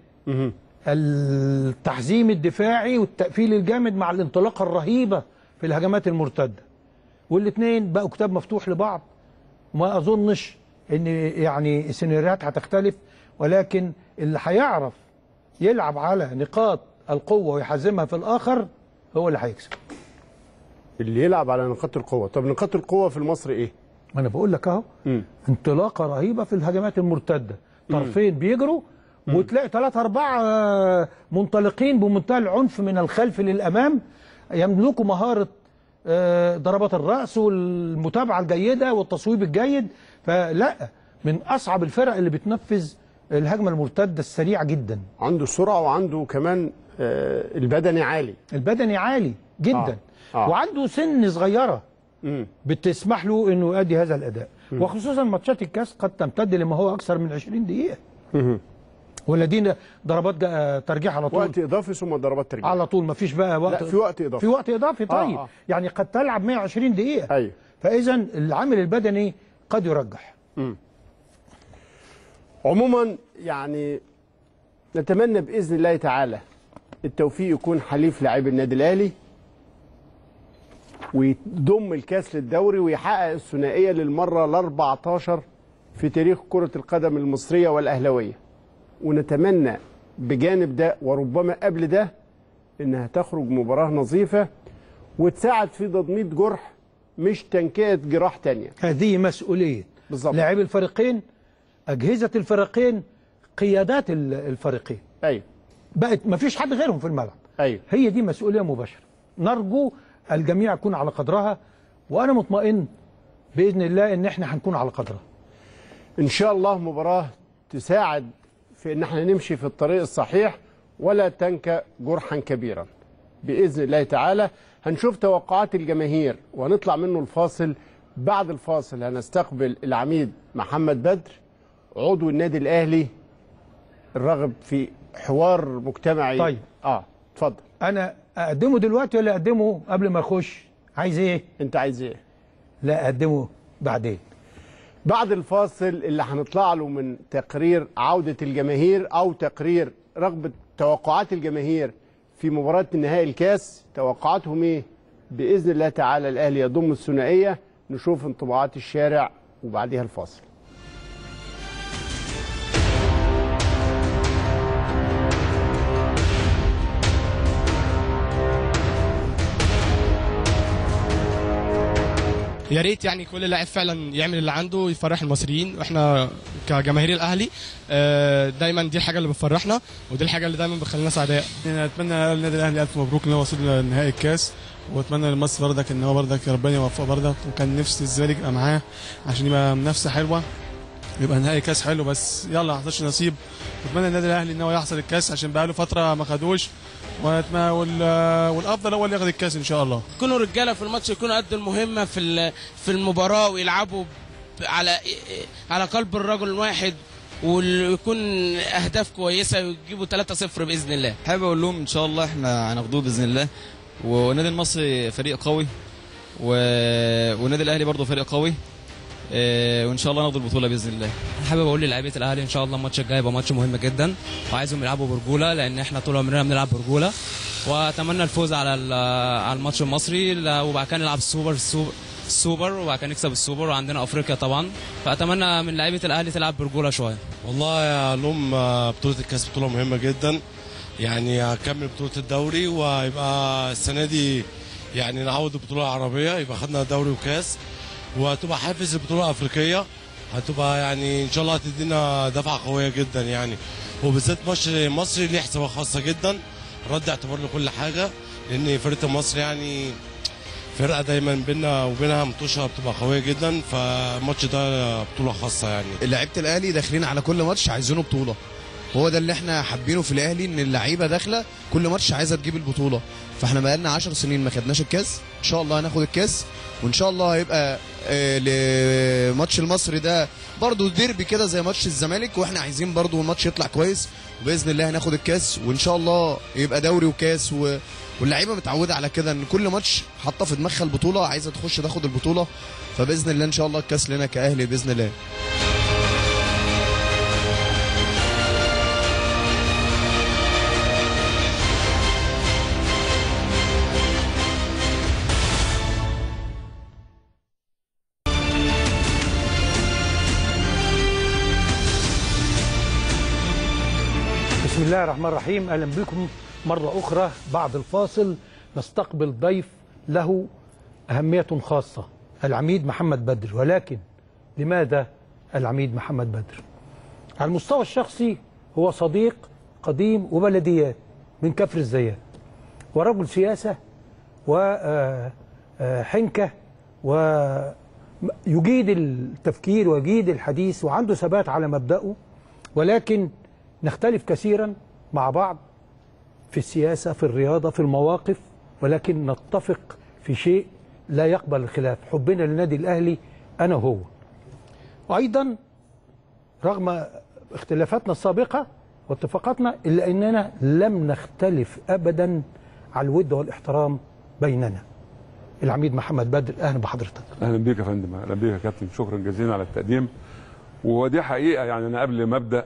التحزيم الدفاعي والتقفيل الجامد مع الانطلاقه الرهيبه في الهجمات المرتده، والاثنين بقوا كتاب مفتوح لبعض. ما اظنش ان يعني السيناريوهات هتختلف، ولكن اللي هيعرف يلعب على نقاط القوه ويحزمها في الاخر هو اللي هيكسب. اللي يلعب على نقاط القوه. طب نقاط القوه في المصري ايه؟ ما انا بقول لك اهو، انطلاقه رهيبه في الهجمات المرتده، طرفين بيجروا وتلاقي 3-4 منطلقين بمنتهى العنف من الخلف للامام، يملكوا مهاره ضربات الراس والمتابعه الجيده والتصويب الجيد. فلا، من اصعب الفرق اللي بتنفذ الهجمه المرتده السريعه جدا. عنده سرعه وعنده كمان البدني عالي. البدني عالي جدا. وعنده سن صغيره بتسمح له انه يؤدي هذا الاداء. وخصوصا ماتشات الكاس قد تمتد لما هو اكثر من 20 دقيقه. والذين ضربات ترجيح على طول، وقت اضافي ثم ضربات ترجيح على طول، ما فيش بقى وقت. لا، في وقت اضافي. في وقت اضافي. طيب يعني قد تلعب 120 دقيقه. ايوه. فاذا العامل البدني قد يرجح. عموما يعني نتمنى باذن الله تعالى التوفيق يكون حليف لاعبي النادي الاهلي، ويضم الكاس للدوري ويحقق الثنائيه للمره ال14 في تاريخ كره القدم المصريه والاهلاويه. ونتمنى بجانب ده وربما قبل ده انها تخرج مباراه نظيفه وتساعد في تضميد جرح مش تنكئه جراح تانية. هذه مسؤوليه لاعبي الفريقين، اجهزه الفريقين، قيادات الفريقين. ايوه. بقت ما فيش حد غيرهم في الملعب. ايوه. هي دي مسؤوليه مباشره. نرجو الجميع يكون على قدرها، وانا مطمئن باذن الله ان احنا هنكون على قدرها. ان شاء الله مباراه تساعد في ان احنا نمشي في الطريق الصحيح ولا تنكأ جرحا كبيرا باذن الله تعالى. هنشوف توقعات الجماهير وهنطلع منه الفاصل. بعد الفاصل هنستقبل العميد محمد بدر عضو النادي الاهلي الراغب في حوار مجتمعي. طيب اتفضل. انا اقدمه دلوقتي ولا اقدمه قبل ما اخش؟ عايز ايه؟ انت عايز ايه؟ لا، اقدمه بعدين بعد الفاصل اللي هنطلع له من تقرير عودة الجماهير أو تقرير رغبة توقعات الجماهير في مباراة النهائي الكاس. توقعاتهم إيه؟ بإذن الله تعالى الأهلي يضم الثنائية. نشوف انطباعات الشارع وبعدها الفاصل. يا ريت يعني كل لاعب فعلا يعمل اللي عنده يفرح المصريين، واحنا كجماهير الاهلي دايما دي الحاجه اللي بتفرحنا ودي الحاجه اللي دايما بتخلينا سعداء. اتمنى النادي الاهلي الف مبروك ان هو وصل لنهائي الكاس، واتمنى لمصر بردك ان هو بردك ربنا يوفقه بردك، وكان نفسي الزمالك يبقى معاه عشان يبقى منافسه حلوه يبقى نهائي كاس حلو، بس يلا ما حصلش نصيب. واتمنى النادي الاهلي ان هو يحصل الكاس عشان بقاله فتره ما خدوش، والافضل هو اللي ياخد الكاس ان شاء الله. يكونوا رجاله في الماتش، يكونوا قد المهمه في المباراه ويلعبوا على قلب الرجل الواحد، ويكون اهداف كويسه ويجيبوا 3-0 باذن الله. حابب اقول لهم ان شاء الله احنا هناخدوه باذن الله، والنادي المصري فريق قوي والنادي الاهلي برضه فريق قوي، وان شاء الله ناخد البطوله باذن الله. حابب اقول للاعيبه الاهلي ان شاء الله الماتش الجاي يبقى ماتش مهم جدا، وعايزهم يلعبوا برجوله لان احنا طول عمرنا بنلعب برجوله، واتمنى الفوز على الماتش المصري، وبعد كده نلعب السوبر وبعد كده نكسب السوبر، وعندنا افريقيا طبعا، فاتمنى من لعيبه الاهلي تلعب برجوله شويه. والله يا لهم بطوله الكاس بطوله مهمه جدا، يعني هكمل بطوله الدوري وهيبقى السنه دي يعني نعوض البطوله العربيه، يبقى خدنا دوري وكاس، وهتبقى حافز البطوله الافريقيه، هتبقى يعني ان شاء الله هتدينا دفعه قويه جدا يعني. وبالذات ماتش مصري ليه حسابات خاصه جدا، رد اعتبار لكل حاجه، لان فرقه مصر يعني فرقه دايما بيننا وبينها مطوشه بتبقى قويه جدا، فالماتش ده بطوله خاصه يعني. لعيبه الاهلي داخلين على كل ماتش عايزينه بطوله، هو ده اللي احنا حابينه في الاهلي، ان اللعيبه داخله كل ماتش عايزه تجيب البطوله. فاحنا بقالنا 10 سنين ما خدناش الكاس، ان شاء الله هناخد الكاس، وان شاء الله هيبقى لماتش المصري ده برضو ديربي كده زي ماتش الزمالك، واحنا عايزين برضو الماتش يطلع كويس، وباذن الله هناخد الكاس، وان شاء الله يبقى دوري وكاس واللعيبه متعوده على كده، ان كل ماتش حاطه في دماغها البطوله، عايزه تخش تاخد البطوله، فباذن الله ان شاء الله الكاس لنا كاهلي باذن الله. بسم الله الرحمن الرحيم. اهلا بكم مره اخرى. بعد الفاصل نستقبل ضيف له اهميه خاصه، العميد محمد بدر. ولكن لماذا العميد محمد بدر؟ على المستوى الشخصي هو صديق قديم وبلديات من كفر الزيات، ورجل سياسه وحنكه، ويجيد التفكير ويجيد الحديث، وعنده ثبات على مبدأه. ولكن نختلف كثيرا مع بعض في السياسة، في الرياضة، في المواقف، ولكن نتفق في شيء لا يقبل الخلاف، حبنا للنادي الأهلي أنا وهو. وأيضا رغم اختلافاتنا السابقة واتفاقاتنا، إلا أننا لم نختلف أبدا على الود والاحترام بيننا. العميد محمد بدر، أهلا بحضرتك. أهلا بيك يا فندم. أهلا بيك يا كابتن، شكرا جزيلا على التقديم. ودي حقيقة يعني أنا قبل ما أبدأ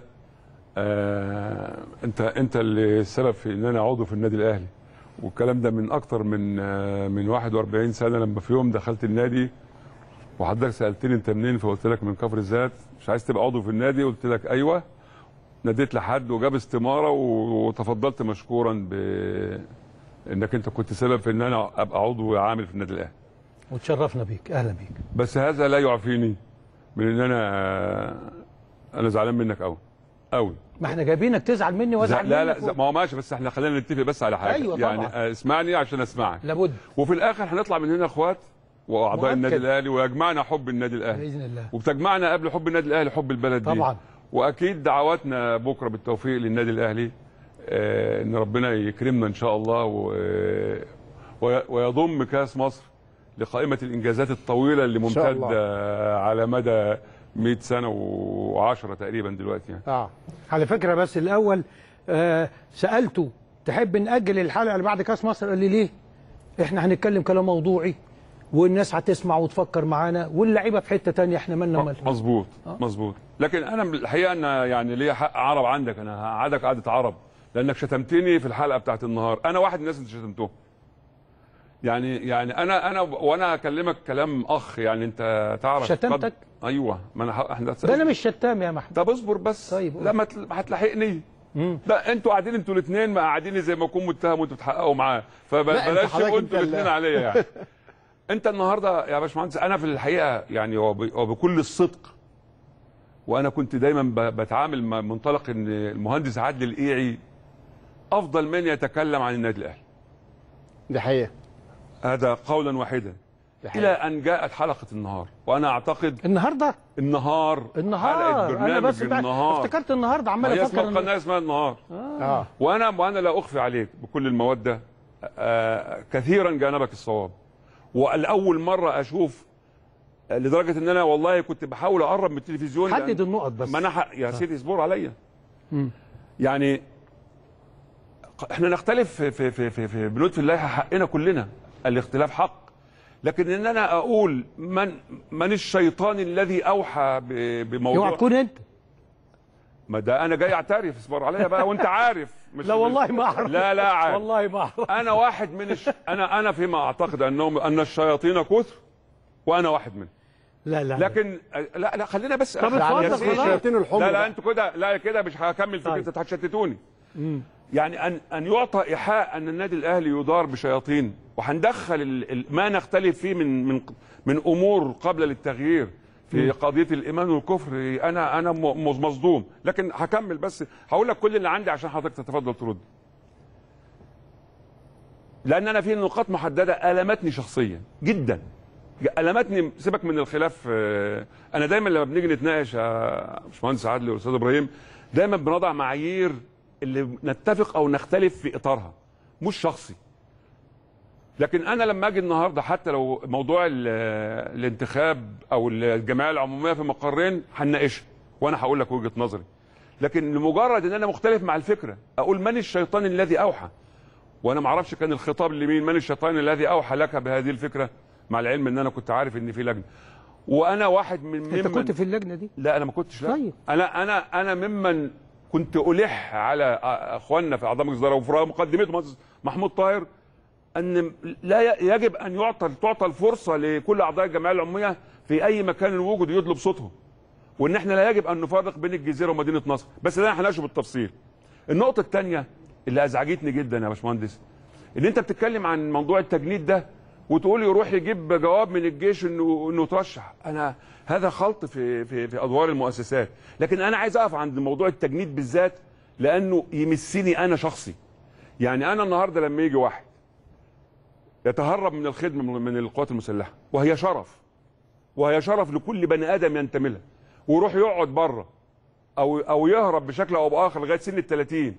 انت اللي السبب في ان انا عضو في النادي الاهلي، والكلام ده من اكتر من 41 سنه. لما في يوم دخلت النادي وحضرتك سالتني انت منين، فقلت لك من كفر الزيات، مش عايز تبقى عضو في النادي؟ قلت لك ايوه. ناديت لحد وجاب استماره، وتفضلت مشكورا بانك انت كنت سبب في ان انا ابقى عضو عامل في النادي الاهلي. وتشرفنا بيك، اهلا بيك. بس هذا لا يعفيني من ان انا زعلان منك قوي قوي. ما احنا جايبينك تزعل مني وازعل منك. لا ما هو ماشي، بس احنا خلينا نتفق بس على حاجه. أيوة يعني طبعا. اسمعني عشان اسمعك. لابد. وفي الاخر هنطلع من هنا اخوات واعضاء مؤكد. النادي الاهلي، ويجمعنا حب النادي الاهلي باذن الله. وبتجمعنا قبل حب النادي الاهلي حب البلد دي طبعا. واكيد دعواتنا بكره بالتوفيق للنادي الاهلي، ان ربنا يكرمنا ان شاء الله ويضم كاس مصر لقائمه الانجازات الطويله اللي ممتده على مدى 100 سنه و10 تقريبا دلوقتي يعني. على فكره بس الاول سالته تحب ناجل الحلقه اللي بعد كاس مصر؟ قال لي ليه؟ احنا هنتكلم كلام موضوعي والناس هتسمع وتفكر معانا، واللعيبه في حته ثانيه، احنا مالنا مال. مظبوط مظبوط. لكن انا الحقيقه انا يعني ليا حق عرب عندك، انا هقعدك قعده عرب لانك شتمتني في الحلقه بتاعت النهار. انا واحد من الناس اللي شتمتهم. يعني انا وانا اكلمك كلام اخ، يعني انت تعرف شتمتك؟ ايوه، ما احنا ده انا مش شتام يا محمد. طب اصبر بس. طيب لا ما هتلاحقني. لا انتوا قاعدين انتوا الاثنين مقعديني زي ما اكون متهم وانتوا بتحققوا معاه، فبلاش تقولوا انتوا الاثنين عليا يعني. انت النهارده يا باشمهندس، انا في الحقيقه يعني وبكل الصدق، وانا كنت دايما بتعامل مع منطلق ان المهندس عادل القيعي افضل من يتكلم عن النادي الاهلي. دي حقيقه. هذا قولا واحدا. الى ان جاءت حلقه النهار، وانا اعتقد النهار حلقه برنامج انا بس النهار. افتكرت النهارده، عمال افكر اسمها القناه اسمها النهار. وانا لا اخفي عليك بكل الموده، كثيرا جانبك الصواب، والاول مره اشوف، لدرجه ان انا والله كنت بحاول اقرب من التلفزيون. حدد النقط بس. ما انا يا سيدي اصبر عليا. يعني احنا نختلف في بنود في اللائحه، حقنا كلنا، الاختلاف حق. لكن ان انا اقول من الشيطان الذي اوحى بموضوع، اوعى تكون انت. ما ده انا جاي اعترف، اصبر عليا بقى وانت عارف. مش لا والله ما اعرف. لا عارف والله ما اعرف. انا واحد من انا فيما اعتقد ان الشياطين كثر، وانا واحد منهم. لا لكن لا خلينا بس. طب اتفضل. الشياطين الحمر. لا انتوا كده، لا كده مش هكمل في كده، هتشتتوني. يعني ان يعطى ايحاء ان النادي الاهلي يدار بشياطين، وهندخل ما نختلف فيه من امور قبل للتغيير في قضيه الايمان والكفر. انا مصدوم، لكن هكمل بس هقول لك كل اللي عندي عشان حضرتك تتفضل ترد. لان انا في نقاط محدده المتني شخصيا جدا، المتني. سيبك من الخلاف، انا دايما لما بنيجي نتناقش يا باشمهندس عادل والاستاذ ابراهيم دايما بنضع معايير اللي نتفق او نختلف في اطارها، مش شخصي. لكن انا لما اجي النهارده حتى لو موضوع الانتخاب او الجمعيه العموميه في مقرين هنناقشها وانا هقول لك وجهه نظري، لكن لمجرد ان انا مختلف مع الفكره اقول من الشيطان الذي اوحى، وانا ما اعرفش كان الخطاب لمين، من الشيطان الذي اوحى لك بهذه الفكره، مع العلم ان انا كنت عارف ان في لجنه وانا واحد من انت كنت في اللجنه دي؟ لا انا ما كنتش. لا طيب. انا ممن كنت الح على اخواننا في اعضاء مجلس الاداره وفي مقدمتهم محمود طاهر ان لا يجب ان تعطى الفرصه لكل اعضاء الجمعيه العموميه في اي مكان الوجود يطلب صوتهم، وان احنا لا يجب ان نفرق بين الجزيره ومدينه نصر، بس ده هنناقشه بالتفصيل. النقطه الثانيه اللي ازعجتني جدا يا باشمهندس ان انت بتتكلم عن موضوع التجنيد ده وتقول يروح يجيب جواب من الجيش انه ترشح. انا هذا خلط في ادوار المؤسسات، لكن انا عايز اقف عند موضوع التجنيد بالذات لانه يمسني انا شخصي. يعني انا النهارده لما يجي واحد يتهرب من الخدمه من القوات المسلحه وهي شرف لكل بني ادم ينتمي لها، ويروح يقعد بره او يهرب بشكل او باخر لغايه سن ال30،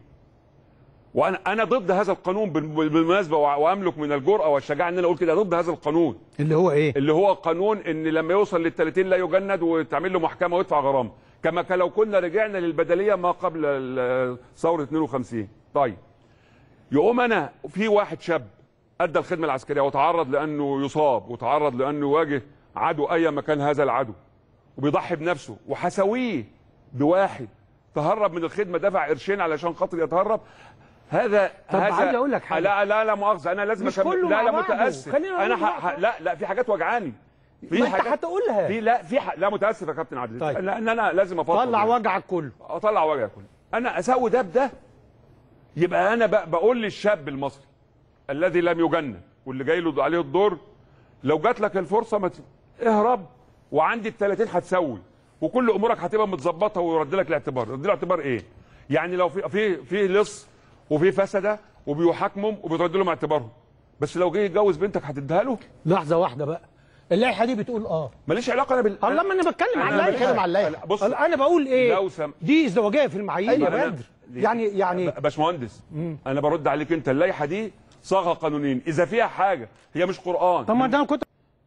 وانا ضد هذا القانون بالمناسبه، واملك من الجرأه والشجاعه ان انا اقول كده، ضد هذا القانون اللي هو ايه؟ اللي هو قانون ان لما يوصل لل30 لا يجند وتعمل له محكمه ويدفع غرامه، كما لو كنا رجعنا للبدليه ما قبل ثوره 52. طيب يقوم انا في واحد شاب ادى الخدمه العسكريه وتعرض لانه يصاب وتعرض لانه يواجه عدو اي مكان هذا العدو وبيضحي بنفسه، وحسويه بواحد تهرب من الخدمه دفع قرشين علشان خاطر يتهرب. هذا عايز اقول لك حاجه. لا مؤاخذه، انا لازم اكمل. لا متاسف. انا لا في حاجات وجعاني، في حاجات هتقولها. لا متاسف يا كابتن عادل. طيب. لان انا لازم افضل طلع وجعك كله. اطلع وجعك كله. انا اسوي ده بده، يبقى انا بقول للشاب المصري الذي لم يجند واللي جاي له عليه الدور، لو جات لك الفرصه ما اهرب، وعندي ال30 هتسوي وكل امورك هتبقى متظبطه ويرد لك الاعتبار. يرد لك الاعتبار ايه؟ يعني لو في لص وفي فسده وبيحاكمهم وبيرد لهم اعتبارهم، بس لو جه يتجوز بنتك هتديها له؟ لحظه واحده بقى، اللائحه دي بتقول ماليش علاقه انا الله، ما انا بتكلم عن اللائحه. بص انا بقول ايه؟ دي ازدواجيه في المعايير يا بدر. يعني باشمهندس انا برد عليك انت، اللائحه دي صاغه قانونين، اذا فيها حاجه هي مش قران. طب ما ده كنت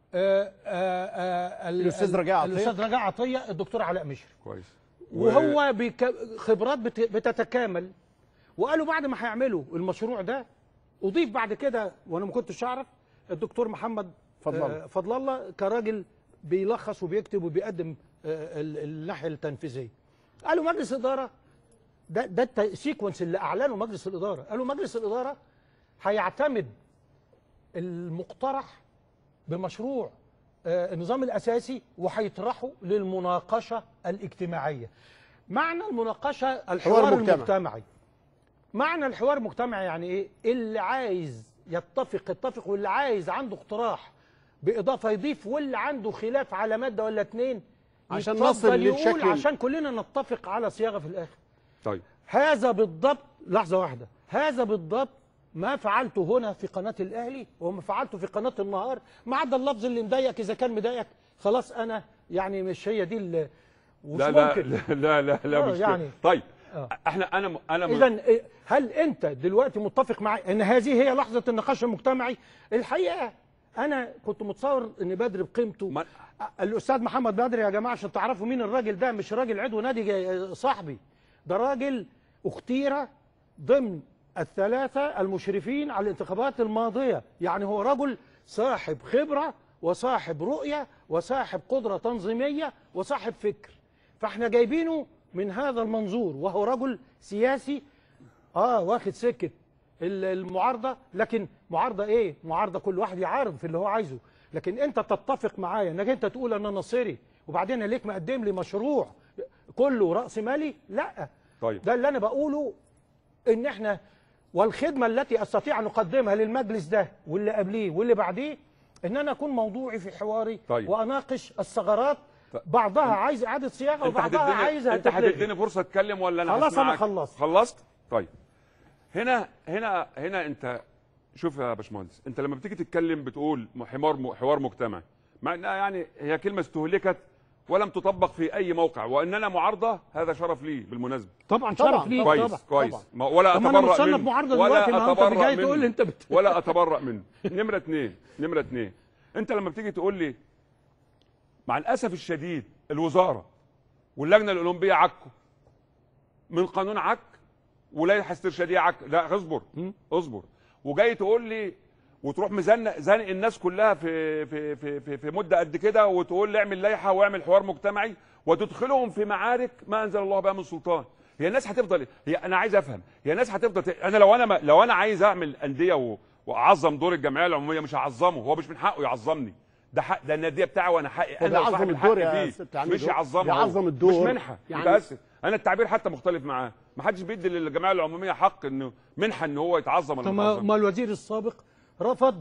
الاستاذ رجاء عطيه الدكتور علاء مشري كويس، وهو خبرات بتتكامل، وقالوا بعد ما هيعملوا المشروع ده اضيف بعد كده، وانا ما كنتش اعرف، الدكتور محمد فضل الله كراجل بيلخص وبيكتب وبيقدم الناحيه التنفيذيه. قالوا مجلس الاداره ده السيكونس اللي اعلنه مجلس الاداره، قالوا مجلس الاداره هيعتمد المقترح بمشروع النظام الاساسي وهيطرحه للمناقشه الاجتماعيه. معنى المناقشه الحوار المجتمعي. معنى الحوار المجتمعي يعني ايه؟ اللي عايز يتفق، واللي عايز عنده اقتراح باضافه يضيف، واللي عنده خلاف على ماده ولا اتنين عشان نصل للشكل، عشان كلنا نتفق على صياغه في الاخر. طيب هذا بالضبط، لحظه واحده، هذا بالضبط ما فعلته هنا في قناه الاهلي وما فعلته في قناه النهار، ما عدا اللفظ اللي مضايقك. اذا كان مضايقك خلاص، انا يعني مش هي دي اللي لا مش يعني طيب انا اذا هل انت دلوقتي متفق معي ان هذه هي لحظه النقاش المجتمعي؟ الحقيقه انا كنت متصور ان بدر بقيمته الاستاذ محمد بدر يا جماعه، عشان تعرفوا مين الراجل ده، مش راجل عضو نادي صاحبي، ده راجل اختير ضمن الثلاثه المشرفين على الانتخابات الماضيه. يعني هو رجل صاحب خبره وصاحب رؤيه وصاحب قدره تنظيميه وصاحب فكر، فاحنا جايبينه من هذا المنظور، وهو رجل سياسي واخد سكه المعارضه. لكن معارضه ايه؟ معارضه كل واحد يعارض في اللي هو عايزه، لكن انت تتفق معايا انك انت تقول انا نصيري وبعدين ليك مقدم لي مشروع كله راس مالي؟ لا. طيب ده اللي انا بقوله، ان احنا والخدمه التي استطيع ان اقدمها للمجلس ده واللي قبليه واللي بعديه ان انا اكون موضوعي في حواري. طيب. واناقش الثغرات، بعضها عايز اعاده صياغه وبعضها عايزها انت هتديني فرصه اتكلم ولا انا خلاص هسمعك؟ انا خلصت. طيب هنا انت شوف يا باشمهندس، انت لما بتيجي تتكلم بتقول حوار مجتمعي، مع انها يعني هي كلمه استهلكت ولم تطبق في اي موقع، وان انا معارضه هذا شرف لي بالمناسبه. طبعا شرف لي. كويس ولا اتبرأ منه ولا اتبرأ منه. نمره اثنين انت لما بتيجي تقول لي مع الاسف الشديد الوزاره واللجنه الاولمبيه عكوا من قانون عك ولائحه استرشاديه عك. لا اصبر وجاي تقول لي وتروح زانق الناس كلها في مده قد كده وتقول لي اعمل لائحه واعمل حوار مجتمعي وتدخلهم في معارك ما انزل الله بها من سلطان. هي الناس هتفضل انا عايز افهم، هي الناس هتفضل انا لو انا عايز اعمل انديه واعظم دور الجمعيه العموميه مش هعظمه، هو مش من حقه يعظمني، ده حق، ده الناديه بتاعي وانا حقي انا صاحب الحق فيه، مش يعظمه، يعظم الدور مش منحه. متاسف انا التعبير حتى مختلف معاه، ما حدش بيدي للجمعيه العموميه حق انه منحه ان هو يتعظم ولا ما يتعظمش. ما الوزير السابق رفض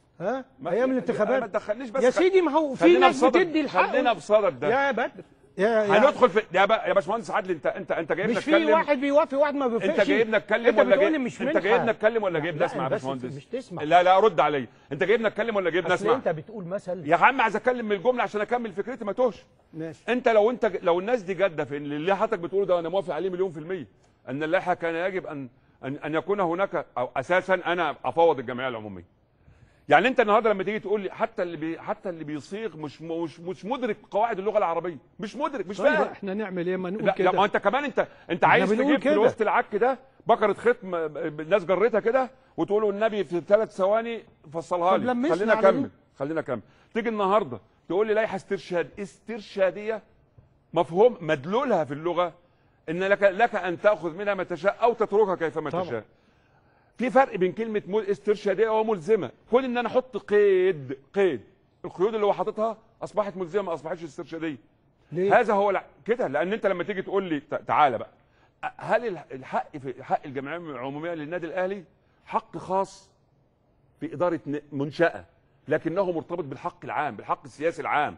ايام الانتخابات. ما تدخلنيش بس يا سيدي، ما هو في ناس بتدي الحق. خلينا بصدد ده يا بدر هندخل في يا باشمهندس عادل، انت جايبنا مش في واحد بيوافق واحد ما بيوافقش. انت جايبنا نتكلم ولا جايبنا نتكلم ولا جايبنا نسمع يا باشمهندس؟ مش تسمع. لا رد عليا، انت جايبنا نتكلم ولا جايبنا نسمع؟ انت بتقول مثل يا عم عايز اتكلم من الجمله عشان اكمل فكرتي ما توهش. ماشي. انت لو الناس دي جاده في اللي حضرتك بتقوله ده انا موافق عليه مليون في الميه، ان اللائحه كان يجب ان يكون هناك او اساسا انا افوض الجمعيه العموميه. يعني انت النهارده لما تيجي تقول لي حتى اللي بيصيغ مش مدرك قواعد اللغه العربيه، مش مدرك، مش فاهم. احنا نعمل ايه؟ ما نقول كده. لا ما انت كمان انت عايز تجيب في وسط العك ده بكره ختم الناس جرتها كده وتقولوا النبي في 3 ثواني فصلها لي. خلينا اكمل. تيجي النهارده تقول لي لائحه استرشاديه مفهوم مدلولها في اللغه ان لك ان تاخذ منها ما تشاء او تتركها كيفما تشاء. في فرق بين كلمه استرشاديه وملزمه. كون ان انا احط قيد القيود اللي هو حاططها اصبحت ملزمه ما اصبحتش استرشاديه. ليه؟ هذا هو كده، لان انت لما تيجي تقول لي تعالى بقى، هل الحق في حق الجمعيه العموميه للنادي الاهلي حق خاص في اداره منشاه، لكنه مرتبط بالحق العام، بالحق السياسي العام،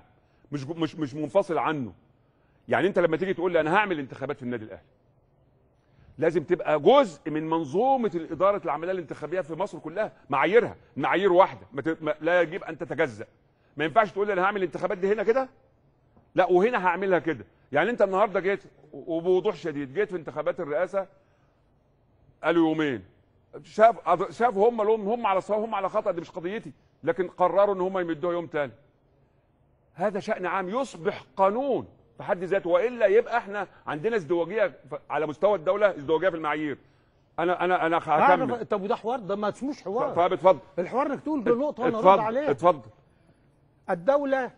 مش منفصل عنه. يعني انت لما تيجي تقول لي انا هعمل انتخابات في النادي الاهلي، لازم تبقى جزء من منظومه الاداره العمليه الانتخابيه في مصر كلها، معايير واحده، لا يجب ان تتجزأ. ما ينفعش تقول لي انا هعمل الانتخابات دي هنا كده، لا وهنا هعملها كده. يعني انت النهارده جيت وبوضوح شديد جيت في انتخابات الرئاسه قالوا يومين، شافوا هم على صواب هم على خطأ، دي مش قضيتي، لكن قرروا ان هم يمدوها يوم تاني. هذا شأن عام يصبح قانون في حد ذاته، والا يبقى احنا عندنا ازدواجيه على مستوى الدوله، ازدواجيه في المعايير. انا هكمل. طب وده حوار؟ ده ما اسموش حوار. فبتفضل الحوار انك تقول بنقطه وانا ارد عليها. اتفضل. الدوله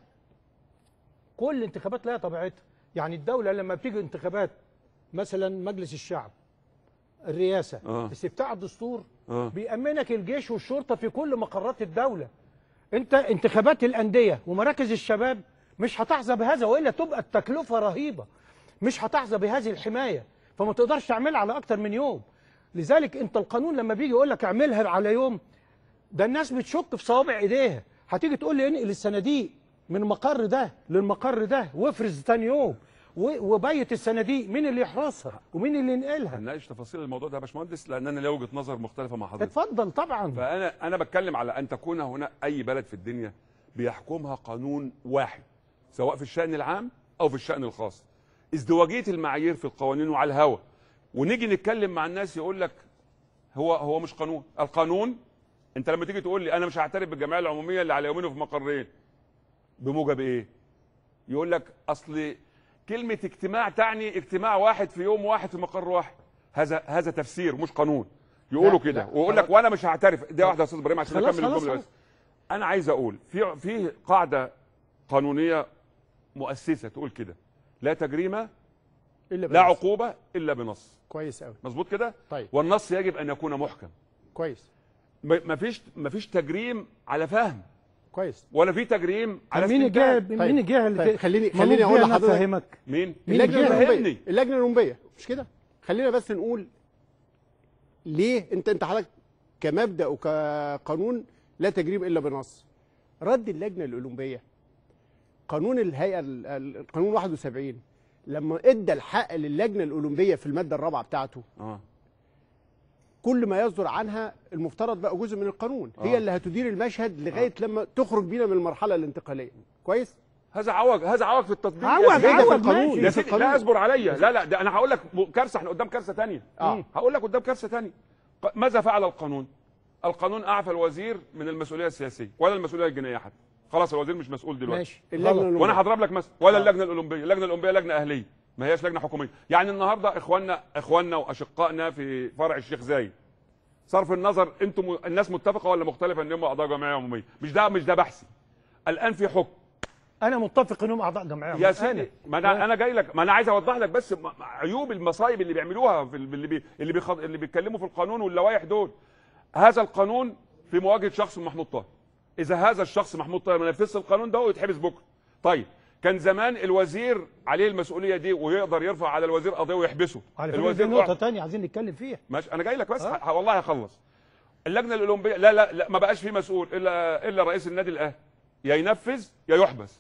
كل الانتخابات لها طبيعتها. يعني الدوله لما بتيجي انتخابات مثلا مجلس الشعب، الرئاسه، استفتاء الدستور، بيأمنك الجيش والشرطه في كل مقرات الدوله. انت انتخابات الانديه ومراكز الشباب مش هتحظى بهذا، والا تبقى التكلفه رهيبه. مش هتحظى بهذه الحمايه، فما تقدرش تعملها على اكتر من يوم. لذلك انت القانون لما بيجي يقول لك اعملها على يوم، ده الناس بتشك في صوابع ايديها. هتيجي تقول لي انقل الصناديق من المقر ده للمقر ده وافرز ثاني يوم وبيت الصناديق، مين اللي يحرسها ومين اللي ينقلها؟ هنناقش تفاصيل الموضوع ده يا باشمهندس، لان انا لي وجهه نظر مختلفه مع حضرتك. اتفضل. طبعا. فانا بتكلم على ان تكون هنا اي بلد في الدنيا بيحكمها قانون واحد، سواء في الشأن العام او في الشأن الخاص. ازدواجيه المعايير في القوانين وعلى الهوا، ونيجي نتكلم مع الناس يقول لك هو مش قانون. القانون انت لما تيجي تقول لي انا مش هعترف بالجمعيه العموميه اللي على يومين وفي مقرين، بموجب ايه؟ يقول لك اصل كلمه اجتماع تعني اجتماع واحد في يوم واحد في مقر واحد. هذا تفسير مش قانون. يقولوا كده ويقول لك وانا مش هعترف. دي واحده يا استاذ ابراهيم عشان اكمل الجمله بس. انا عايز اقول في قاعده قانونيه مؤسسه تقول كده: لا تجريمه لا عقوبه الا بنص. كويس قوي. مظبوط كده؟ طيب. والنص يجب ان يكون محكم. كويس. مفيش تجريم على فهم. كويس. ولا في تجريم على مين الجهه اللي خليني اقول لحضرتك افهمك. مين اللجنه الاولمبيه مش كده؟ خلينا بس نقول ليه انت حضرتك كمبدا وكقانون لا تجريب الا بنص. رد اللجنه الاولمبيه قانون الهيئه القانون 71 لما ادى الحق للجنه الاولمبيه في الماده الرابعه بتاعته كل ما يصدر عنها المفترض بقى جزء من القانون هي اللي هتدير المشهد لغايه لما تخرج بينا من المرحله الانتقاليه. كويس؟ هذا عوج في التطبيق. عوج في القانون يا سيدي لا اصبر عليا. لا ده انا هقول لك كارثه، احنا قدام كارثه ثانيه. هقول لك قدام كارثه ثانيه. ماذا فعل القانون؟ القانون اعفى الوزير من المسؤوليه السياسيه ولا المسؤوليه الجنائيه حتى. خلاص الوزير مش مسؤول دلوقتي. ماشي. وانا هضرب لك مثلا ولا اللجنه الاولمبيه، اللجنه الاولمبيه لجنه اهليه ما هياش لجنه حكوميه. يعني النهارده اخواننا واشقائنا في فرع الشيخ زايد صرف النظر انتم الناس متفقه ولا مختلفه ان هم اعضاء جمعيه عموميه، مش ده بحثي. الان في حكم انا متفق انهم اعضاء جمعيه يا سيدي. ما انا جاي لك، ما انا عايز اوضح لك بس عيوب المصايب اللي بيعملوها في اللي بيتكلموا في القانون واللوائح دول. هذا القانون في مواجهه شخص محمود طاهر. اذا هذا الشخص محمود طاهر ما نفذش القانون ده ويتحبس بكره. طيب كان زمان الوزير عليه المسؤوليه دي ويقدر يرفع على الوزير قضيه ويحبسه. على فكره دي نقطه ثانيه عايزين نتكلم فيها. ماشي انا جاي لك بس والله هخلص. اللجنه الاولمبيه لا ما بقاش في مسؤول الا رئيس النادي الاهلي، يا ينفذ يا يحبس.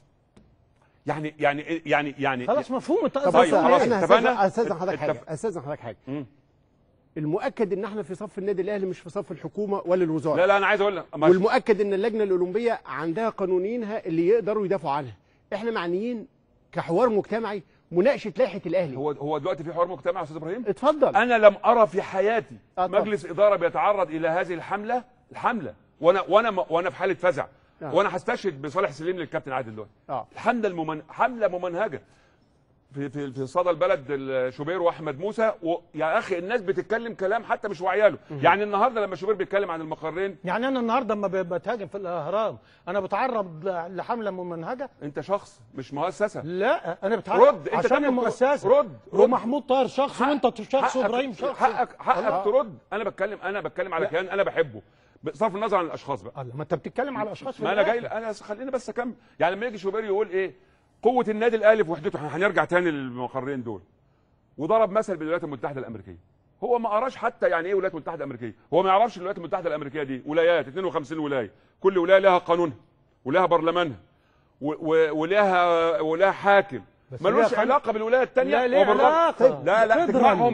يعني خلاص مفهوم. طب خلاص اتفقنا. استاذن حضرتك حاجه المؤكد ان احنا في صف النادي الاهلي مش في صف الحكومه ولا الوزاره. لا انا عايز اقول لك والمؤكد ان اللجنه الاولمبيه عندها قانونينها اللي يقدروا يدافعوا عنها. احنا معنيين كحوار مجتمعي مناقشه لائحه الاهلي. هو دلوقتي في حوار مجتمعي يا استاذ ابراهيم؟ اتفضل. انا لم ارى في حياتي مجلس اداره بيتعرض الى هذه الحمله وانا في حاله فزع. وانا هستشهد بصالح سليم للكابتن عادل دلوقتي. حمله ممنهجه في صدى البلد شوبير واحمد موسى يا اخي الناس بتتكلم كلام حتى مش واعياله. يعني النهارده لما شوبير بيتكلم عن المقرين، يعني انا النهارده لما بتهاجم في الاهرام انا بتعرض لحمله ممنهجه؟ انت شخص مش مؤسسه. لا انا بتعرض عشان المؤسسه. رد ومحمود طاهر شخص وانت شخص وابراهيم شخص. حقك ترد. انا بتكلم على كيان انا بحبه بصرف النظر عن الاشخاص بقى. ما انت بتتكلم على اشخاص. ما انا جاي انا خليني بس اكمل. يعني لما يجي شوبير يقول ايه قوه النادي الاهلي في وحدته، هنرجع تاني للمقرين دول، وضرب مثل بالولايات المتحده الامريكيه. هو ما قراش حتى يعني ايه الولايات المتحده الامريكيه، هو ما يعرفش الولايات المتحده الامريكيه دي ولايات 52 ولايه، كل ولايه لها قانونها ولها برلمانها ولها حاكم، ملوش علاقه بالولايه الثانيه. لا علاقه. لا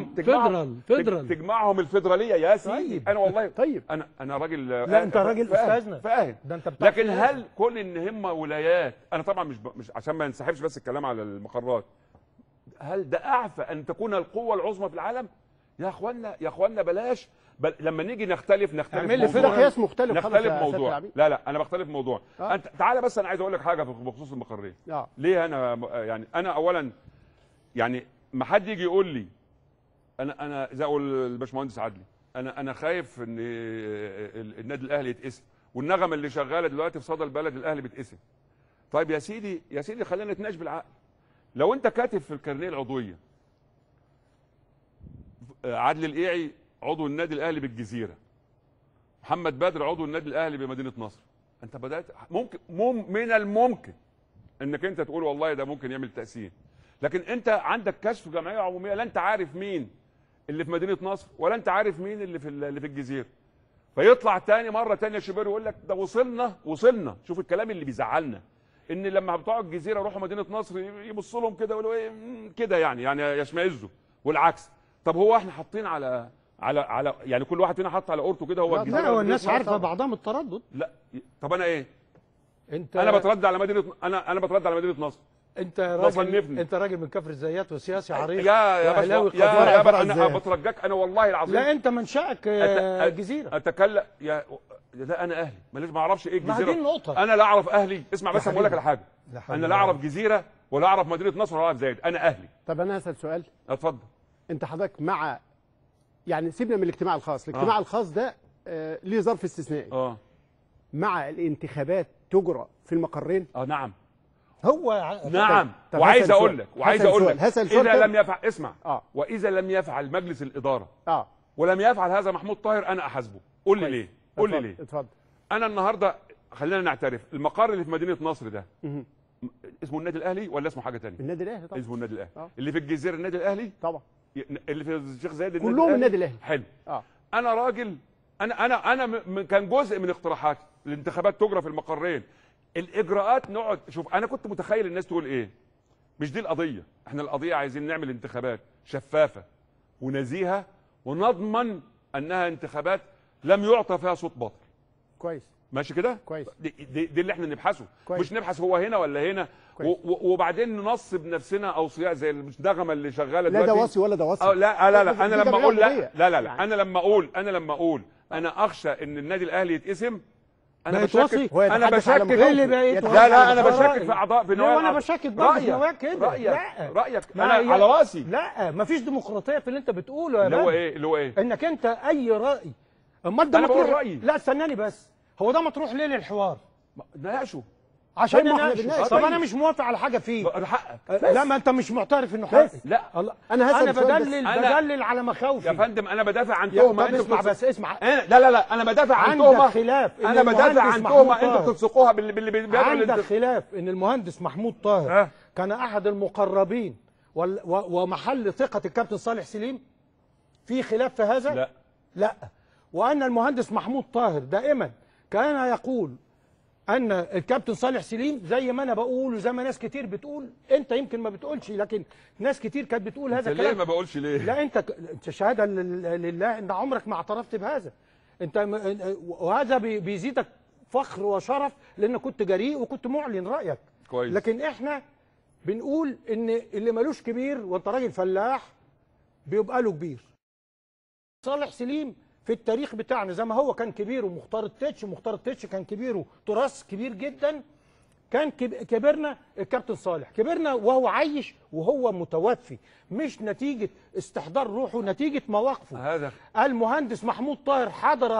تجمعهم الفيدراليه يا سيدي. طيب. انا والله طيب انا راجل لا انت راجل استاذنا فاهم. ده انت بتاع. لكن هل كل ان هم ولايات، انا طبعا مش عشان ما نسحبش بس الكلام على المقرات، هل ده اعفى ان تكون القوه العظمى في العالم؟ يا اخوانا بلاش لما نيجي نختلف اعمل لي فرق قياس مختلف. نختلف موضوع. لا انا بختلف موضوع. انت تعالى بس انا عايز اقول لك حاجه بخصوص المقرين. ليه انا اولا يعني ما حد يجي يقول لي انا زي اقول الباشمهندس عدلي انا خايف ان النادي الاهلي يتقسم، والنغمه اللي شغاله دلوقتي في صدى البلد الاهلي بيتقسم. طيب يا سيدي خلينا نتناقش بالعقل. لو انت كاتب في الكارنيه العضويه عادل القيعي عضو النادي الاهلي بالجزيره، محمد بدر عضو النادي الاهلي بمدينه نصر، انت بدات ممكن من الممكن انك انت تقول والله ده ممكن يعمل تقسيم، لكن انت عندك كشف جمعيه عموميه لا انت عارف مين اللي في مدينه نصر ولا انت عارف مين اللي في الجزيره. فيطلع تاني مره تانيه شوبير يقول لك ده وصلنا. شوف الكلام اللي بيزعلنا ان لما بتوع الجزيره يروحوا مدينه نصر يبصوا لهم كده يقولوا ايه كده يعني يشمئزوا، والعكس. طب هو احنا حاطين على يعني كل واحد فينا حاط على قورته كده هو الجزيره. لا والناس عارفه بعضهم التردد. لا طب انا ايه؟ انا بترد على مدينه انا بترد على مدينه نصر. انت راجل من كفر الزيات وسياسي عريق يا باشا انا بترجاك انا والله العظيم. لا انت منشأك جزيره. اتكلم ده انا اهلي ماليش ما اعرفش ايه الجزيره. ما دي النقطه. انا لا اعرف اهلي. اسمع بس اقول لك على حاجه. انا لا اعرف جزيره ولا اعرف مدينه نصر ولا اعرف زايد. انا اهلي. طب انا هسال سؤال. اتفضل. انت حضرتك مع يعني سيبنا من الاجتماع الخاص، الاجتماع الخاص ده ليه ظرف استثنائي. مع الانتخابات تجرى في المقرين؟ نعم. هو نعم. وعايز اقول لك اذا لم يفعل اسمع واذا لم يفعل مجلس الاداره ولم يفعل هذا محمود طاهر انا احاسبه. قول لي ليه؟ قول لي ليه؟ اتفضل. انا النهارده خلينا نعترف المقر اللي في مدينه نصر ده اسمه النادي الاهلي ولا اسمه حاجه ثانيه؟ النادي الاهلي طبعا. اسمه النادي الاهلي. اللي في الجزيره النادي الاهلي طبعا. اللي في الشيخ زايد كلهم النادي الاهلي. حلو. انا راجل، انا كان جزء من اقتراحاتي الانتخابات تجرى في المقرين، الاجراءات نقعد شوف. انا كنت متخيل الناس تقول ايه، مش دي القضيه، احنا القضيه عايزين نعمل انتخابات شفافه ونزيهه ونضمن انها انتخابات لم يعطى فيها صوت باطل. كويس ماشي كده؟ كويس. دي اللي احنا نبحثه. كويس. مش نبحث هو هنا ولا هنا. وبعدين ننصب نفسنا اوصياء زي النغمه اللي شغاله لا دلوقتي. ده وصي ولا ده وصي. لا انا لما اقول لا يعني. انا لما اقول انا اخشى ان النادي الاهلي يتقسم، انا بشكك لا انا بشكك في اعضاء في نواب. وانا بشكك برضه في نواب كده. رايك انا على راسي. لا مفيش ديمقراطيه في اللي انت بتقوله يا اللي هو ايه انك انت اي راي. امال ده مطروح. لا استناني بس، هو ده مطروح ليه للحوار؟ ناقشه عشان نناقش. طب انا مش موافق على حاجه فيه. حقك. لا ما انت مش معترف انه حقي. لا انا بدلل على مخاوفي يا فندم. انا بدافع عن تهمه انتوا اسمع لا انا بدافع عن تهمه. عندك خلاف. انا بدافع عن تهمه انتوا بتلصقوها باللي بيدعوا. عندك خلاف ان المهندس محمود طاهر كان احد المقربين ومحل ثقه الكابتن صالح سليم. في خلاف في هذا؟ لا. وان المهندس محمود طاهر دائما كان يقول ان الكابتن صالح سليم، زي ما انا بقول وزي ما ناس كتير بتقول، انت يمكن ما بتقولش لكن ناس كتير كانت بتقول هذا الكلام. ليه ما بقولش ليه؟ لا انت شهاده لله ان عمرك ما اعترفت بهذا. وهذا بيزيدك فخر وشرف لانك كنت جريء وكنت معلن رايك. كويس. لكن احنا بنقول ان اللي ملوش كبير وانت راجل فلاح بيبقى له كبير. صالح سليم في التاريخ بتاعنا زي ما هو كان كبير، ومختار التتش كان كبيره تراث كبير جدا. كان كبرنا الكابتن صالح، كبرنا وهو عايش وهو متوفي، مش نتيجه استحضار روحه، نتيجه مواقفه. هذا المهندس محمود طاهر حضر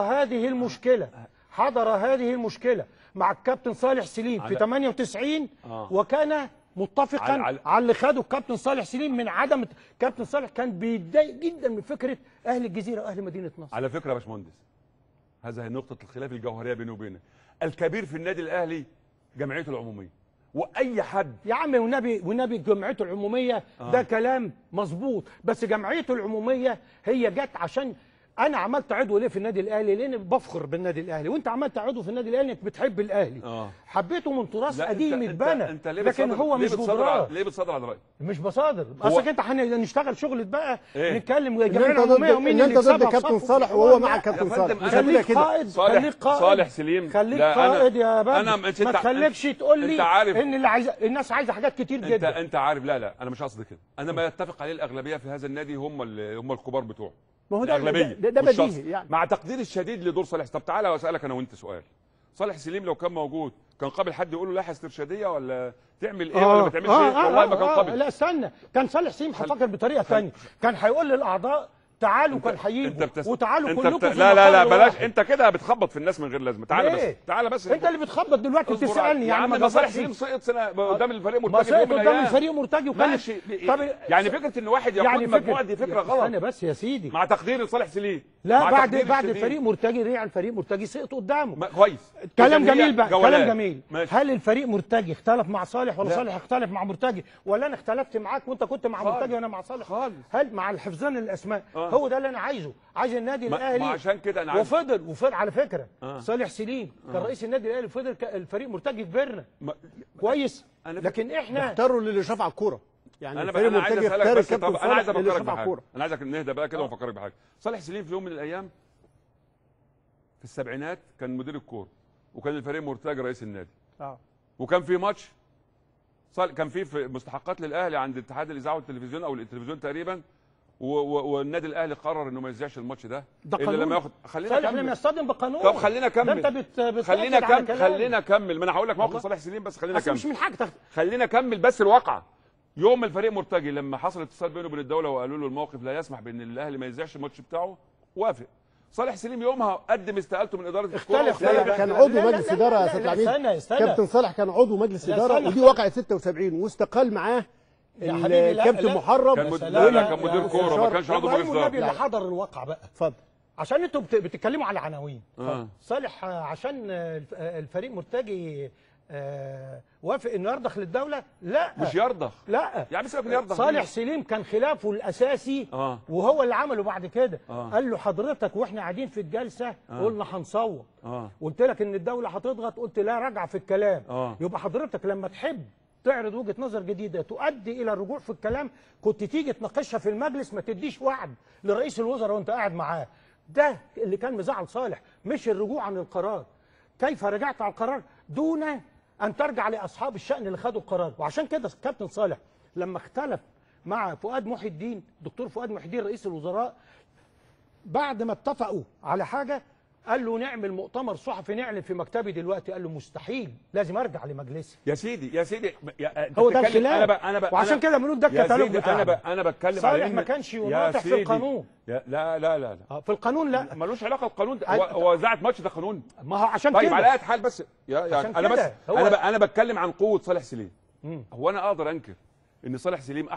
هذه المشكله مع الكابتن صالح سليم في 98 وكان متفقا على اللي خده الكابتن صالح سليم من عدم. الكابتن صالح كان بيتضايق جدا من فكره اهل الجزيره واهل مدينه نصر. على فكره يا باشمهندس، هذه هي نقطه الخلاف الجوهريه بيني وبينك. الكبير في النادي الاهلي جمعيته العموميه، واي حد يا عم والنبي جمعيته العموميه ده كلام مظبوط، بس جمعيته العموميه هي جت عشان انا عملت عضو ليه في النادي الاهلي؟ لان بفخر بالنادي الاهلي، وانت عملت عضو في النادي الاهلي انك بتحب الاهلي. حبيته من تراث قديم اتبنى، لكن هو مش جبران. ليه بتصادر على رايك؟ مش بصادر، اصلك انت هنشتغل شغله بقى نتكلم الجمعيه العموميه ومين اللي يكسبها. انت ضد كابتن صالح وهو مع كابتن صالح. خليك قائد، صالح سليم خليك قائد يا بدر. ما تخليكش تقول لي ان اللي عايز الناس عايزه حاجات كتير جدا. انت عارف. لا انا مش قصدي كده. انا ما يتفق عليه الاغلبيه في هذا النادي هم الكبار بتوعه. ما هو ده بديهي يعني. مع تقديري الشديد لدور صالح. طب تعالى واسالك انا وانت سؤال. صالح سليم لو كان موجود كان قابل حد يقول له لائحه استرشاديه ولا تعمل ايه ولا ما تعملش ايه؟ والله ما كان قابل. لا استنى، كان صالح سليم هفكر بطريقه ثانيه، كان هيقول للاعضاء تعالوا، كان هيجوا وتعالوا كلكم لا بلاش. انت كده بتخبط في الناس من غير لازمه. تعالى بس انت اللي بتخبط دلوقتي بتسالني يا عم. ما صالح سليم سقط سنه قدام الفريق مرتجي في يوم من الايام. قدام الفريق مرتجي وكان يعني فكره ان واحد يقود مجموعه دي فكره غلط. انا بس يا سيدي مع تقدير لصالح سليم. لا بعد الفريق مرتجي رجع الفريق مرتجي سقط قدامه. كويس. كلام جميل بقى، كلام جميل. هل الفريق مرتجي اختلف مع صالح ولا صالح اختلف مع مرتجي ولا انا اختلفت معاك وانت كنت مع مرتجي وانا مع صالح؟ هل مع الحفظان الاسماء هو ده اللي انا عايزه. عايز النادي الاهلي عشان كده انا وفضل على فكره صالح سليم كان رئيس النادي الاهلي وفضل الفريق مرتجي كبرنا كويس. لكن احنا اختاروا اللي شاف على الكوره. يعني انا عايز اسالك بس. طب انا عايز افكرك بحاجه. انا عايزك نهدى بقى كده ونفكرك بحاجه. صالح سليم في يوم من الايام في السبعينات كان مدير الكوره وكان الفريق مرتجي رئيس النادي. وكان في ماتش كان في مستحقات للاهلي عند اتحاد الاذاعه والتلفزيون او التلفزيون تقريبا، والنادي الاهلي قرر انه ما يذيعش الماتش ده الا لما ياخد. خلينا نكمل. لما يصطدم بقانون. طب خلينا نكمل. انت خلينا نكمل. ما انا هقول لك موقف صالح سليم بس خلينا نكمل. مش من حاجتك. خلينا نكمل بس الواقعه. يوم الفريق مرتجي لما حصل اتصال بينه وبين الدوله وقالوا له الموقف لا يسمح بان الاهلي ما يذيعش الماتش بتاعه، وافق. صالح سليم يومها قدم استقالته من اداره الكوره. كان عضو مجلس اداره يا استاذ عميد. كابتن صالح كان عضو مجلس اداره ودي وقعت 76 واستقال معاه الكابتن محرم. كان مدير كوره ما كانش عضو مجلس اداره. اللي حضر الواقع بقى. اتفضل. عشان انتوا بتتكلموا على عناوين. صالح عشان الفريق مرتجي وافق انه يرضخ للدوله؟ لا مش يرضخ، لا يعني سيبك من يرضخ. صالح سليم كان خلافه الاساسي وهو اللي عمله بعد كده. قال له حضرتك واحنا قاعدين في الجلسه قلنا هنصوت، قلت لك ان الدوله هتضغط، قلت لا رجع في الكلام. يبقى حضرتك لما تحب تعرض وجهه نظر جديده تؤدي الى الرجوع في الكلام كنت تيجي تناقشها في المجلس، ما تديش وعد لرئيس الوزراء وانت قاعد معاه. ده اللي كان مزعل صالح، مش الرجوع عن القرار. كيف رجعت على القرار دون ان ترجع لاصحاب الشأن اللي خدوا القرار؟ وعشان كده كابتن صالح لما اختلف مع فؤاد محي الدين، دكتور فؤاد محي الدين رئيس الوزراء، بعد ما اتفقوا على حاجه قال له نعمل مؤتمر صحفي نعلن في مكتبي دلوقتي، قال له مستحيل، لازم ارجع لمجلسي. يا سيدي هو ده الخلاف. أنا وعشان كده بنقول ده الكتالوج بتاعنا. انا بتكلم صالح ما كانش يناطح في القانون. لا لا لا لا في القانون لا، ملوش علاقه القانون. هو اذاعه ماتش ده قانون؟ ما هو عشان طيب كده. على اي حال بس انا بس انا بتكلم عن قوه صالح سليم. هو انا اقدر انكر ان صالح سليم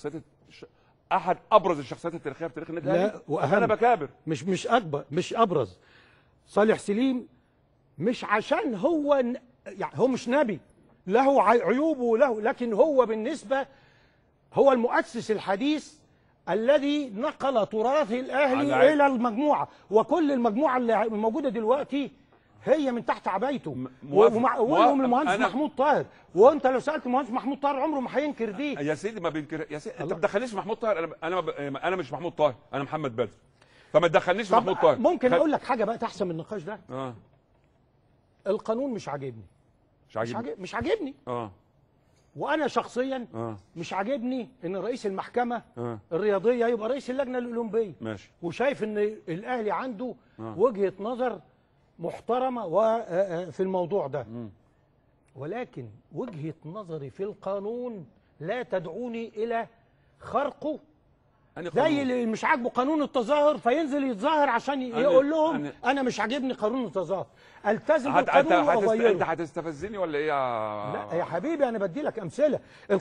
احد ابرز الشخصيات التاريخيه في تاريخ النادي الاهلي؟ لا واهم، انا بكابر مش اكبر، مش ابرز. صالح سليم مش عشان هو يعني هو مش نبي، له عيوبه وله، لكن هو بالنسبه هو المؤسس الحديث الذي نقل تراث الاهلي الى المجموعه، وكل المجموعه اللي موجوده دلوقتي هي من تحت عبايته. وهم المهندس محمود طاهر، وانت لو سالت المهندس محمود طاهر عمره ما هينكر دي. يا سيدي ما بينكر. يا سيدي انت ما تدخلنيش محمود طاهر. انا مش محمود طاهر، انا محمد بدر، فما تدخلنيش في محمود طاهر. ممكن اقول لك حاجه بقى تحسن من النقاش ده؟ القانون مش عاجبني. مش عاجبني. وانا شخصيا مش عاجبني ان رئيس المحكمه الرياضيه يبقى رئيس اللجنه الاولمبيه. ماشي. وشايف ان الاهلي عنده وجهه نظر محترمه في الموضوع ده. ولكن وجهه نظري في القانون لا تدعوني الى خرقه، زي اللي مش عاجبه قانون التظاهر فينزل يتظاهر عشان يقول لهم انا مش عاجبني قانون التظاهر، التزم بالقانون واغيره. انت هتستفزني ولا ايه لا يا حبيبي انا بدي لك امثله.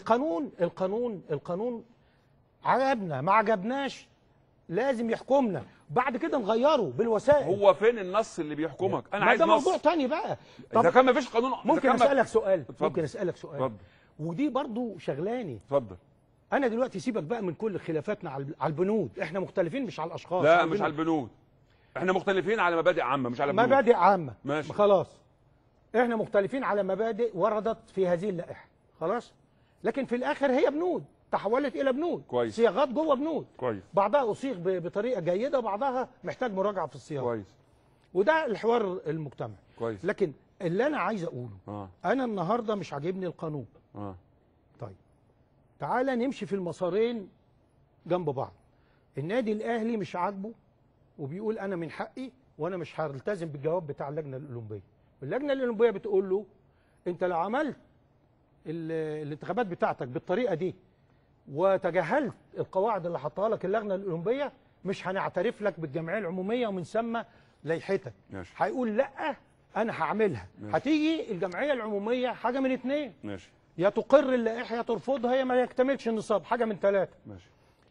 القانون عجبنا ما عجبناش لازم يحكمنا، بعد كده نغيره بالوسائل. هو فين النص اللي بيحكمك؟ انا عايز ده نص. موضوع تاني بقى. اذا كان ما فيش قانون ممكن اسالك سؤال؟ اتفضل. اتفضل. ودي برضو شغلاني. اتفضل. انا دلوقتي سيبك بقى من كل خلافاتنا على البنود، احنا مختلفين مش على الاشخاص. لا مش على البنود، احنا مختلفين على مبادئ عامه مش على بنود. مبادئ عامه. ماشي. خلاص احنا مختلفين على مبادئ وردت في هذه اللائحه، خلاص. لكن في الاخر هي بنود تحولت الى بنود. كويس. صياغات جوه بنود. كويس. بعضها اصيغ بطريقه جيده وبعضها محتاج مراجعه في الصياغه. كويس. وده الحوار المجتمعي. كويس. لكن اللي انا عايز اقوله انا النهارده مش عاجبني القانون. طيب تعالى نمشي في المسارين جنب بعض. النادي الاهلي مش عاجبه وبيقول انا من حقي وانا مش هلتزم بالجواب بتاع اللجنه الاولمبيه. اللجنه الاولمبيه بتقول له انت لو عملت الانتخابات بتاعتك بالطريقه دي وتجاهلت القواعد اللي حطها لك اللجنه الاولمبيه مش هنعترف لك بالجمعيه العموميه ومن ثم لائحتك. هيقول لا انا هعملها. هتيجي الجمعيه العموميه حاجه من اتنين. ماشي. يا تقر اللائحه يا ترفضها، يا ما يكتملش النصاب، حاجه من ثلاثه. ماشي.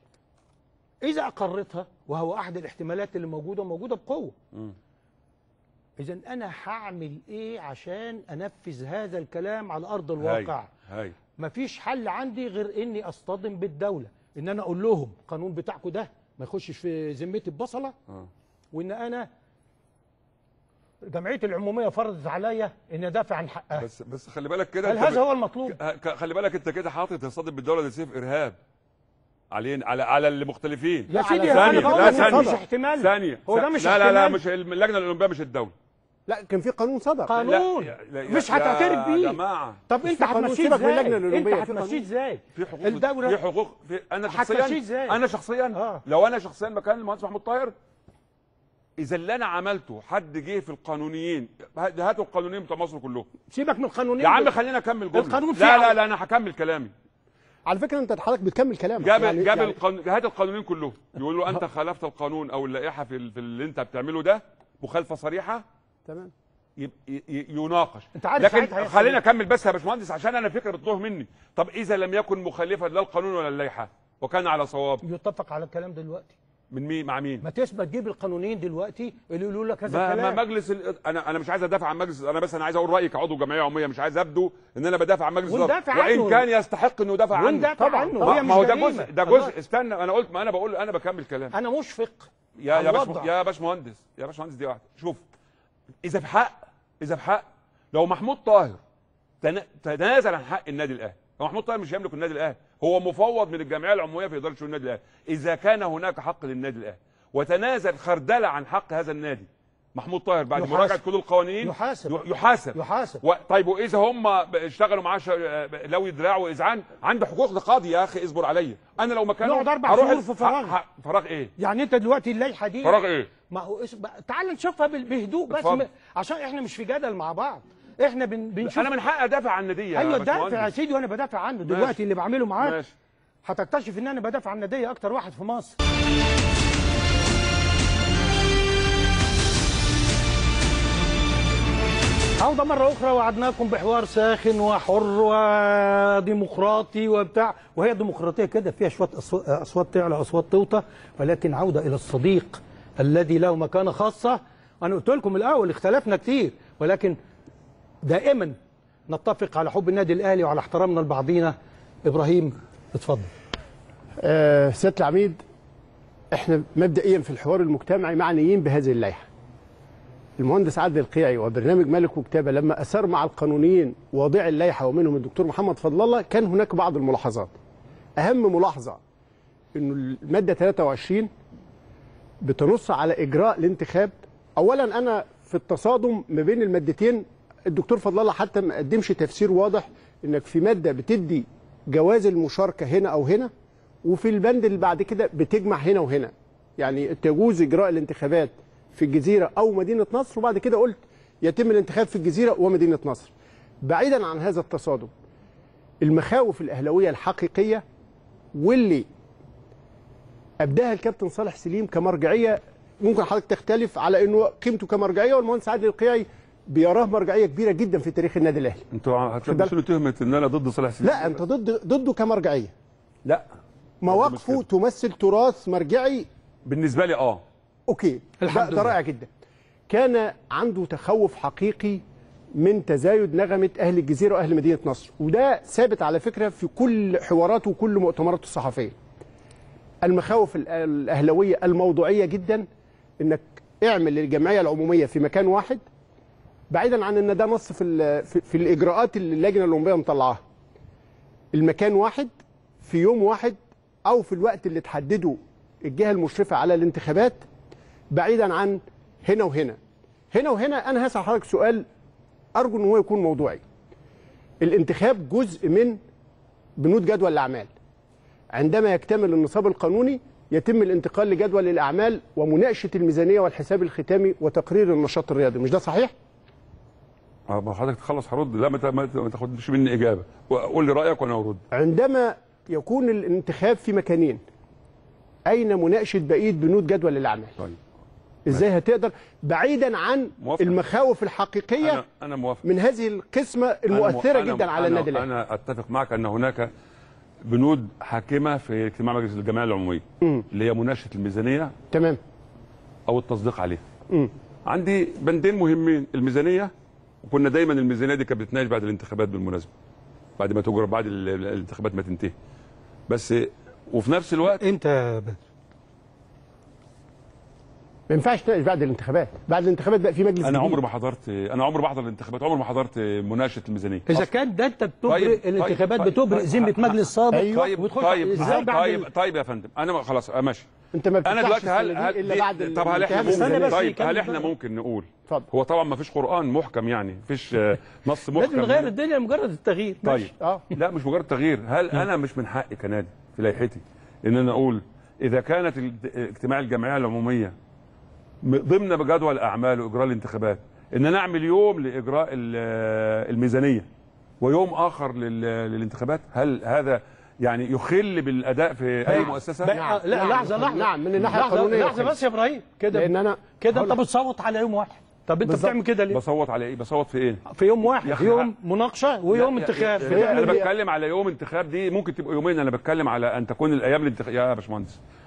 اذا اقرتها وهو احد الاحتمالات اللي موجوده بقوه. اذا انا هعمل ايه عشان انفذ هذا الكلام على ارض الواقع؟ هاي. مفيش حل عندي غير اني اصطدم بالدوله، ان انا اقول لهم القانون بتاعكم ده ما يخشش في ذمتي ببصله. وان انا جمعيه العموميه فرضت عليا ان ادافع عن حقها. بس خلي بالك كده، هل هذا هو المطلوب؟ خلي بالك انت كده حاطط تصطدم بالدوله دي سيف ارهاب علينا على المختلفين. يا سيدي ثانيه لا مش احتمال. ثانيه هو ده مش احتمال. لا مش اللجنه الاولمبيه مش الدوله. لا كان في قانون صدر. قانون مش هتعترف بيه. يا جماعه طب انت هتمشيه ازاي؟ انت هتمشيه ازاي؟ في حقوق الدوله في حقوق انا شخصيا لو انا شخصيا مكان المهندس محمود طاهر، اذا اللي انا عملته حد جه في القانونيين، هاتوا القانونيين بتوع مصر كلهم. سيبك من القانونيين يا عم خلينا اكمل جمله. القانون لا انا هكمل كلامي. على فكره انت حضرتك بتكمل كلامك. هات القانونيين كلهم يقول له انت خالفت القانون او اللائحه في اللي انت بتعمله ده مخالفه صريحه. تمام. يناقش. انت عارف لكن خلينا اكمل بس يا باشمهندس عشان انا فكره بتتوه مني. طب اذا لم يكن مخالفا لا القانون ولا اللائحه وكان على صواب، يتفق على الكلام دلوقتي. من مين مع مين؟ ما تجيب القانونيين دلوقتي اللي يقولوا لك هذا الكلام. ما مجلس انا مش عايز ادافع عن مجلس، انا عايز اقول رايي كعضو جمعيه عموميه، مش عايز ابدو ان انا بدافع عن مجلس الاداره، وان كان يستحق انه يدافع عنه طبعا. ما هو ده جزء استنى، انا قلت، ما انا بقول، انا بكمل كلام. انا مشفق يا باشمهندس دي واحده. شوف، اذا في حق لو محمود طاهر تنازل عن حق النادي الاهلي، محمود طاهر مش يملك النادي الاهلي، هو مفوض من الجمعيه العموميه في اداره شؤون النادي الاهلي. اذا كان هناك حق للنادي الاهلي وتنازل خردله عن حق هذا النادي محمود طاهر بعد مراجعه كل القوانين يحاسب. طيب واذا هم اشتغلوا معاه لو دراع واذعان، عنده حقوق لقاضي يا اخي، اصبر عليا. انا لو مكانه نقعد 4 شهور في فراغ. فراغ ايه؟ يعني انت دلوقتي اللائحه دي فراغ ايه؟ ما هو تعال نشوفها بهدوء بس عشان احنا مش في جدل مع بعض. احنا بنشوف. انا من حقي ادافع عن النديه. ايوه دافع يا سيدي، وانا بدافع عنه دلوقتي. اللي بعمله معاك هتكتشف ان انا بدافع عن النديه اكتر واحد في مصر. عودة مرة أخرى، وعدناكم بحوار ساخن وحر وديمقراطي وبتاع، وهي الديمقراطية كده فيها شوية أصوات تعلى أصوات توطى، ولكن عودة إلى الصديق الذي له مكانة خاصة. أنا قلت لكم الأول اختلفنا كتير، ولكن دائما نتفق على حب النادي الأهلي وعلى احترامنا لبعضينا. إبراهيم اتفضل. سيادة العميد، احنا مبدئيا في الحوار المجتمعي معنيين بهذه اللائحة. المهندس عادل القيعي وبرنامج ملك وكتابة لما أسار مع القانونيين وضع اللائحة ومنهم الدكتور محمد فضل الله، كان هناك بعض الملاحظات. أهم ملاحظة إنه المادة 23 بتنص على إجراء الانتخاب. أولا أنا في التصادم ما بين المادتين، الدكتور فضل الله حتى ما قدمش تفسير واضح، إنك في مادة بتدي جواز المشاركة هنا أو هنا، وفي البند اللي بعد كده بتجمع هنا وهنا. يعني تجوز إجراء الانتخابات في الجزيرة أو مدينة نصر، وبعد كده قلت يتم الانتخاب في الجزيرة ومدينة نصر. بعيدا عن هذا التصادم، المخاوف الأهلاوية الحقيقية واللي أبداها الكابتن صالح سليم كمرجعية، ممكن حضرتك تختلف على أنه قيمته كمرجعية، والمهندس عادل القيعي بيراه مرجعية كبيرة جدا في تاريخ النادي الأهلي. أنتوا هتلبسوا تهمة إن أنا ضد صالح سليم؟ لا، أنت ضده كمرجعية. لا، مواقفه تمثل تراث مرجعي بالنسبة لي. اوكي، ده رائع جدا. كان عنده تخوف حقيقي من تزايد نغمة أهل الجزيرة وأهل مدينة نصر، وده ثابت على فكرة في كل حواراته وكل مؤتمراته الصحفية. المخاوف الأهلوية الموضوعية جدا، إنك اعمل الجمعية العمومية في مكان واحد، بعيدا عن إن ده نص في الإجراءات اللي اللجنة الأولمبية مطلعاها. المكان واحد في يوم واحد أو في الوقت اللي تحدده الجهة المشرفة على الانتخابات، بعيدا عن هنا وهنا. هنا وهنا أنا هسأل حضرتك سؤال أرجو أن هو يكون موضوعي. الانتخاب جزء من بنود جدول الأعمال. عندما يكتمل النصاب القانوني يتم الانتقال لجدول الأعمال ومناقشة الميزانية والحساب الختامي وتقرير النشاط الرياضي، مش ده صحيح؟ حضرتك تخلص هرد. لا، ما تاخدش مني إجابة، وقول لي رأيك وأنا أرد. عندما يكون الانتخاب في مكانين، أين مناقشة بقية بنود جدول الأعمال؟ طيب ازاي هتقدر بعيدا عن موافق. المخاوف الحقيقيه أنا موافق. من هذه القسمه المؤثره جدا على النادي الاهلي. انا اتفق معك ان هناك بنود حاكمه في اجتماع مجلس الجمعيه العموميه اللي هي مناقشه الميزانيه، تمام، او التصديق عليها. عندي بندين مهمين، الميزانيه، وكنا دايما الميزانيه دي كانت بتتناقش بعد الانتخابات بالمناسبه، بعد ما تجرى، بعد الانتخابات ما تنتهي. بس وفي نفس الوقت انت ما ينفعش تناقش بعد الانتخابات. بعد الانتخابات بقى في مجلس. انا عمري ما بحضر الانتخابات، عمري ما حضرت مناقشه الميزانيه. اذا كان ده انت بتبرئ الانتخابات، بتبرئ ذمه مجلس سابق. طيب يا فندم، انا خلاص ماشي. انت ما انا دلوقتي طب هل احنا ممكن نقول اتفضل. هو طبعا ما فيش قران محكم، يعني ما فيش نص محكم لازم نغير الدنيا لمجرد التغيير. طيب لا، مش مجرد تغيير. هل انا مش من حقي كنادي في لائحتي ان انا اقول اذا كانت اجتماع الجمعيه العموميه ضمن بجدول اعمال واجراء الانتخابات ان انا اعمل يوم لاجراء الميزانيه ويوم اخر للانتخابات؟ هل هذا يعني يخل بالاداء في اي مؤسسه؟ لا لحظه نعم، من الناحيه القانونيه لحظه بس يا ابراهيم كده، لان انا كده انت بتصوت على يوم واحد. طب انت بتعمل كده ليه؟ بصوت على ايه؟ بصوت في ايه؟ في يوم واحد، يوم مناقشه ويوم انتخاب. انا بتكلم على يوم انتخاب، دي ممكن تبقى يومين. انا بتكلم على ان تكون الايام الانتخاب. يا باشمهندس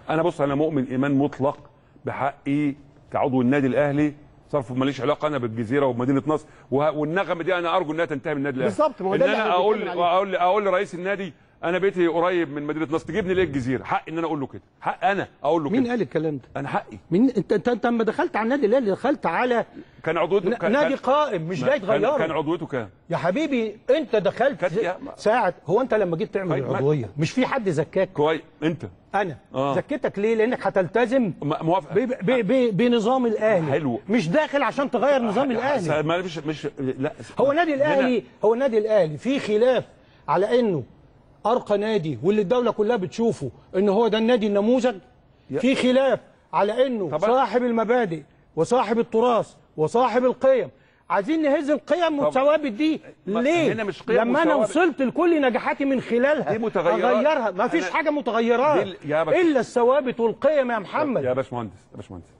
انا بص انا مؤمن ايمان مطلق بحقي كعضو النادي الاهلي، صرف ماليش علاقه انا بالجزيره وبمدينه نصر، والنغمه دي انا ارجو انها تنتهي من النادي الاهلي. بالظبط، ما هو ده ان انا اقول لرئيس النادي انا بيتي قريب من مدينه نصر، تجيبني ليه الجزيره؟ حق ان انا اقول له كده، حق انا اقول له كده. مين قال الكلام ده؟ انا حقي. مين انت لما دخلت على النادي الاهلي دخلت على كان عضويته نادي قائم مش جاي تغيره. كان عضويته كام؟ يا حبيبي انت دخلت ساعه، هو انت لما جيت تعمل العضويه مش في حد زكاك؟ كويس. انت انا زكيتك ليه؟ لانك هتلتزم موافق بنظام الاهلي. حلو. مش داخل عشان تغير نظام الاهلي. مش لا هو النادي الاهلي في خلاف على انه ارقى نادي واللي الدوله كلها بتشوفه ان هو ده النادي النموذج. في خلاف على انه صاحب المبادئ وصاحب التراث وصاحب القيم. عايزين نهز القيم والثوابت دي ليه؟ لما انا وصلت لكل نجاحاتي من خلالها دي متغيرات اغيرها. ما فيش حاجه متغيرات الا الثوابت والقيم يا محمد. يا باشمهندس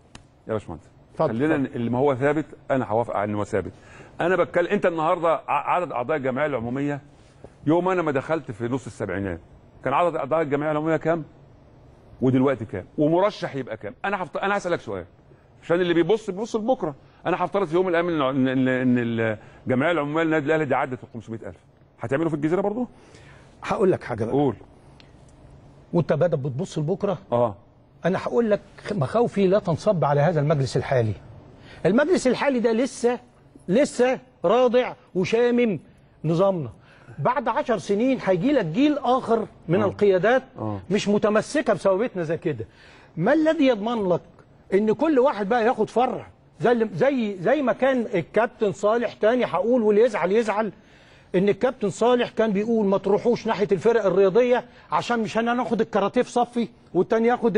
خلينا اللي ما هو ثابت انا هوافق على انه ثابت. انا بتكلم انت النهارده عدد اعضاء الجمعيه العموميه يوم انا ما دخلت في نص السبعينات كان عدد اعضاء الجمعيه العموميه كام؟ ودلوقتي كام؟ ومرشح يبقى كام؟ انا هسالك سؤال عشان اللي بيبص لبكره. انا هفترض في يوم من الايام ان الجمعيه العموميه للنادي الاهلي دي عدت ال 500,000، هتعملوا في الجزيره برضه؟ هقول لك حاجه بقى. قول. وانت بدأ بتبص لبكره؟ انا هقول لك مخاوفي لا تنصب على هذا المجلس الحالي. المجلس الحالي ده لسه راضع وشامم نظامنا. بعد 10 سنين هيجي لك جيل اخر من القيادات مش متمسكه بثوابتنا زي كده. ما الذي يضمن لك ان كل واحد بقى ياخد فرع زي ما كان الكابتن صالح تاني هقول واللي يزعل ان الكابتن صالح كان بيقول ما تروحوش ناحيه الفرق الرياضيه عشان مش هناخد الكاراتيه في صفي، والتاني ياخد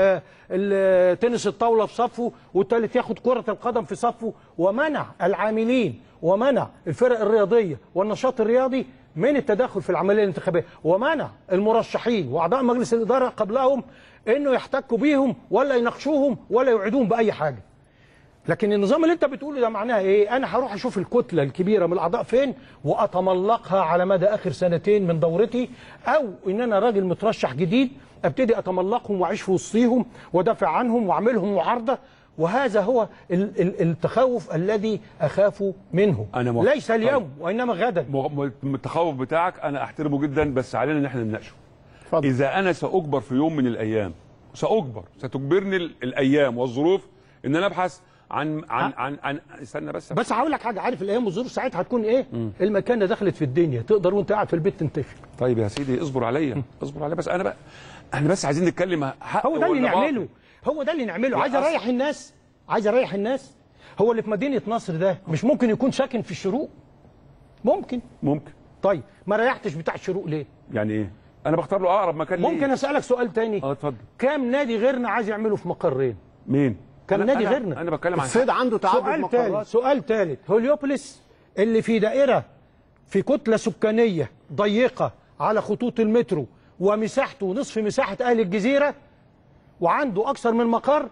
التنس الطاوله في صفه، والتالت ياخد كره القدم في صفه، ومنع العاملين ومنع الفرق الرياضيه والنشاط الرياضي من التدخل في العمليه الانتخابيه، ومنع المرشحين واعضاء مجلس الاداره قبلهم انه يحتكوا بيهم ولا يناقشوهم ولا يوعدوهم باي حاجه. لكن النظام اللي انت بتقوله ده معناه ايه؟ انا هروح اشوف الكتله الكبيره من الاعضاء فين واتملقها على مدى اخر سنتين من دورتي، او ان انا راجل مترشح جديد ابتدي اتملقهم واعيش في وسطيهم وادافع عنهم واعملهم معارضه. وهذا هو التخوف الذي اخاف منه. ليس اليوم وانما غدا. التخوف بتاعك انا احترمه جدا، بس علينا ان احنا نناقشه. اذا انا ساجبر في يوم من الايام ستجبرني الايام والظروف ان انا ابحث عن استنى بس هقول لك حاجه. عارف الايام والظروف ساعتها هتكون ايه؟ المكانه دخلت في الدنيا تقدر وانت قاعد في البيت تنتخب. طيب يا سيدي اصبر عليا بس احنا بس عايزين نتكلم حق. هو ده اللي نعمله. عايز اريح الناس. هو اللي في مدينه نصر ده مش ممكن يكون ساكن في الشروق؟ ممكن. طيب ما ريحتش بتاع الشروق ليه؟ يعني ايه؟ انا بختار له اقرب مكان ليه. ممكن اسالك سؤال تاني؟ اتفضل. كام نادي غيرنا عايز يعمله في مقرين؟ مين؟ كم نادي غيرنا؟ انا بتكلم عن الصيد عنده تعدد مقرات. سؤال ثالث. هوليوبوليس اللي في دائره في كتله سكانيه ضيقه على خطوط المترو ومساحته نصف مساحه اهل الجزيره وعنده اكثر من مقر،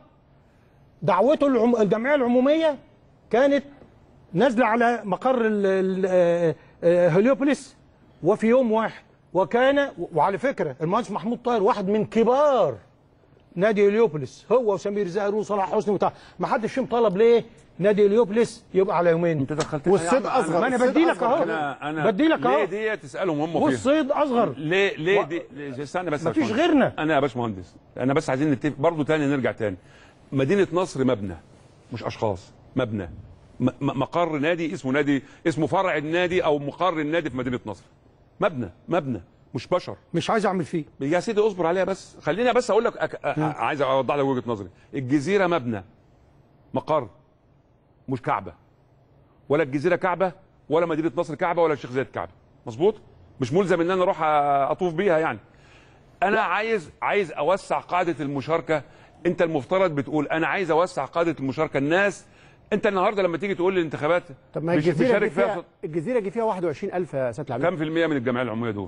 دعوته الجمعيه العموميه كانت نازله على مقر هوليوبوليس وفي يوم واحد. وعلى فكره المهندس محمود طاهر واحد من كبار نادي هوليوبوليس، هو وسمير زاهر وصلاح حسني وبتاع. ما حدش فيهم طلب ليه نادي هوليوبوليس يبقى على يومين. انت دخلت والصيد اصغر. ما انا بدي لك اهو. ليه دي تسالهم هم فيها؟ والصيد اصغر. ليه دي؟ استنى بس. مفيش غيرنا. انا يا باشمهندس انا بس عايزين نتفق برضه تاني، نرجع تاني. مدينه نصر مبنى مش اشخاص، مبنى مقر نادي اسمه فرع النادي او مقر النادي في مدينه نصر. مبنى مش بشر. مش عايز اعمل فيه. يا سيدي اصبر عليها بس، خلينا بس اقول لك عايز اوضح لك وجهه نظري. الجزيره مبنى مقر مش كعبه، ولا الجزيره كعبه ولا مدينه نصر كعبه ولا الشيخ زايد كعبه. مظبوط؟ مش ملزم ان انا اروح اطوف بيها يعني. انا عايز اوسع قاعده المشاركه. انت المفترض بتقول انا عايز اوسع قاعده المشاركه. الناس انت النهارده لما تيجي تقول لي الانتخابات طب ما الجزيره جه فيها 21,000 يا سياده العميد. كم في المية من الجمعيه العموميه دول؟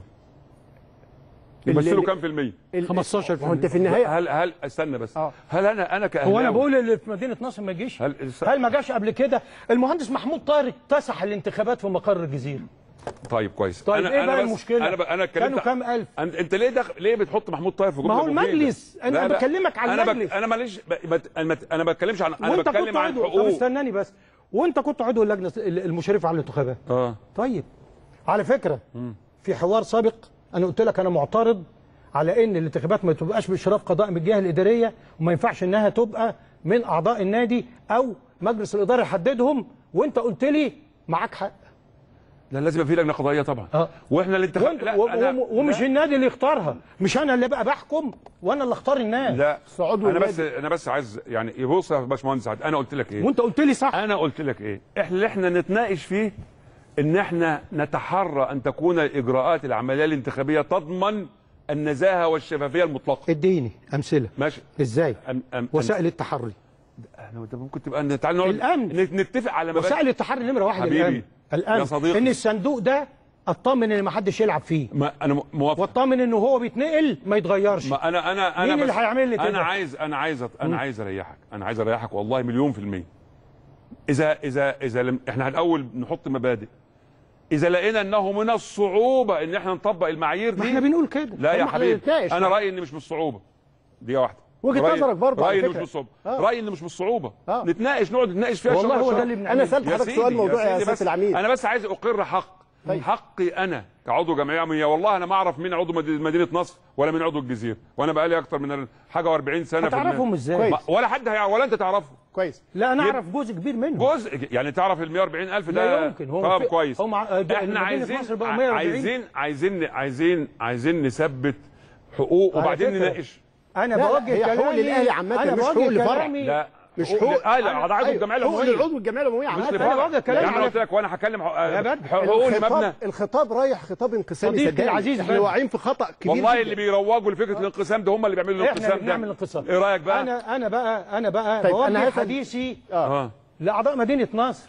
يمثلوا كام في المية؟ 15%. هو انت في النهايه هل استنى بس. هل انا كاهلاوي هو انا بقول اللي في مدينه نصر ما يجيش؟ هل ما جاش قبل كده؟ المهندس محمود طاهر اكتسح الانتخابات في مقر الجزيره. طيب كويس. طيب ايه بقى المشكله؟ انا كانوا كام الف؟ انت ليه بتحط محمود طاهر في جمله؟ ما هو المجلس، انا بكلمك عن المجلس. انا ماليش انا ما بتكلمش عن، انا بتكلم عن حقوق. طب استناني بس، وانت كنت عضو اللجنه المشرفه على الانتخابات. طيب على فكره في حوار سابق انا قلت لك انا معترض على ان الانتخابات ما تبقاش باشراف قضائي من الجهه الاداريه، وما ينفعش انها تبقى من اعضاء النادي او مجلس الاداره يحددهم، وانت قلت لي معاك حق. لا لازم يبقى في لجنه قضائيه طبعا. واحنا الانتخاب ومش النادي اللي يختارها، مش انا اللي بقى بحكم وانا اللي اختار الناس. لا انا بس عايز يعني يبص يا باشمهندس سعد، انا قلت لك ايه؟ وانت قلت لي صح. انا قلت لك ايه؟ احنا نتناقش فيه ان احنا نتحرى ان تكون الاجراءات العمليه الانتخابيه تضمن النزاهه والشفافيه المطلقه. اديني امثله. ماشي. ازاي؟ وسائل التحري. ده ممكن تبقى تعال نقعد الامن نتفق على مبادئ. وسائل التحري نمره واحد الامن يا صديقي. ان الصندوق ده اطمن ان ما حدش يلعب فيه. ما انا موافق. واطمن انه هو بيتنقل ما يتغيرش. ما انا مين اللي هيعمل لي كده؟ انا عايز اريحك والله مليون في المية. اذا احنا الاول نحط مبادئ. اذا لقينا انه من الصعوبه ان احنا نطبق المعايير دي، ما احنا بنقول كده. لا يا حبيبي انا رايي ان مش بالصعوبه. دي واحده. وجهه نظرك برضه. رايي ان مش بالصعوبه. رايي ان مش بالصعوبه. نتناقش، نقعد نتناقش فيها. والله هو ده اللي بنعمله. انا سالت حضرتك سؤال موضوعي يا سياده العميد. انا بس عايز اقر حقي انا كعضو جمعيه عموميه. والله انا ما اعرف مين عضو مدينه نصر ولا مين عضو الجزيره، وانا بقالي اكتر من حاجه و40 سنه. هتعرفهم ازاي؟ ولا حد ولا انت تعرفه. كويس. لا انا اعرف جزء كبير منه. جزء يعني تعرف ال 140,000 ده؟ لا يمكن. طب كويس. احنا عايزين نثبت حقوق وبعدين نناقش. انا بوجه كلامي حقوق للاهلي عامه، مش حقوق لفرع. لا مش حقوق عضو الجمعيه العموميه. حقوق العضو الجمعيه العموميه عامه. انا بوجه كلامي. يعني انا قلت لك وانا هتكلم حقوق المبنى. الخطاب رايح خطاب انقسامي. صديقي العزيز احنا واقعين في خطا كبير. والله اللي بيروجوا لفكره الانقسام ده هم اللي بيعملوا الانقسام ده. احنا بنعمل الانقسام. ايه رايك بقى؟ انا بقى طيب بوجه حديثي لاعضاء مدينه نصر.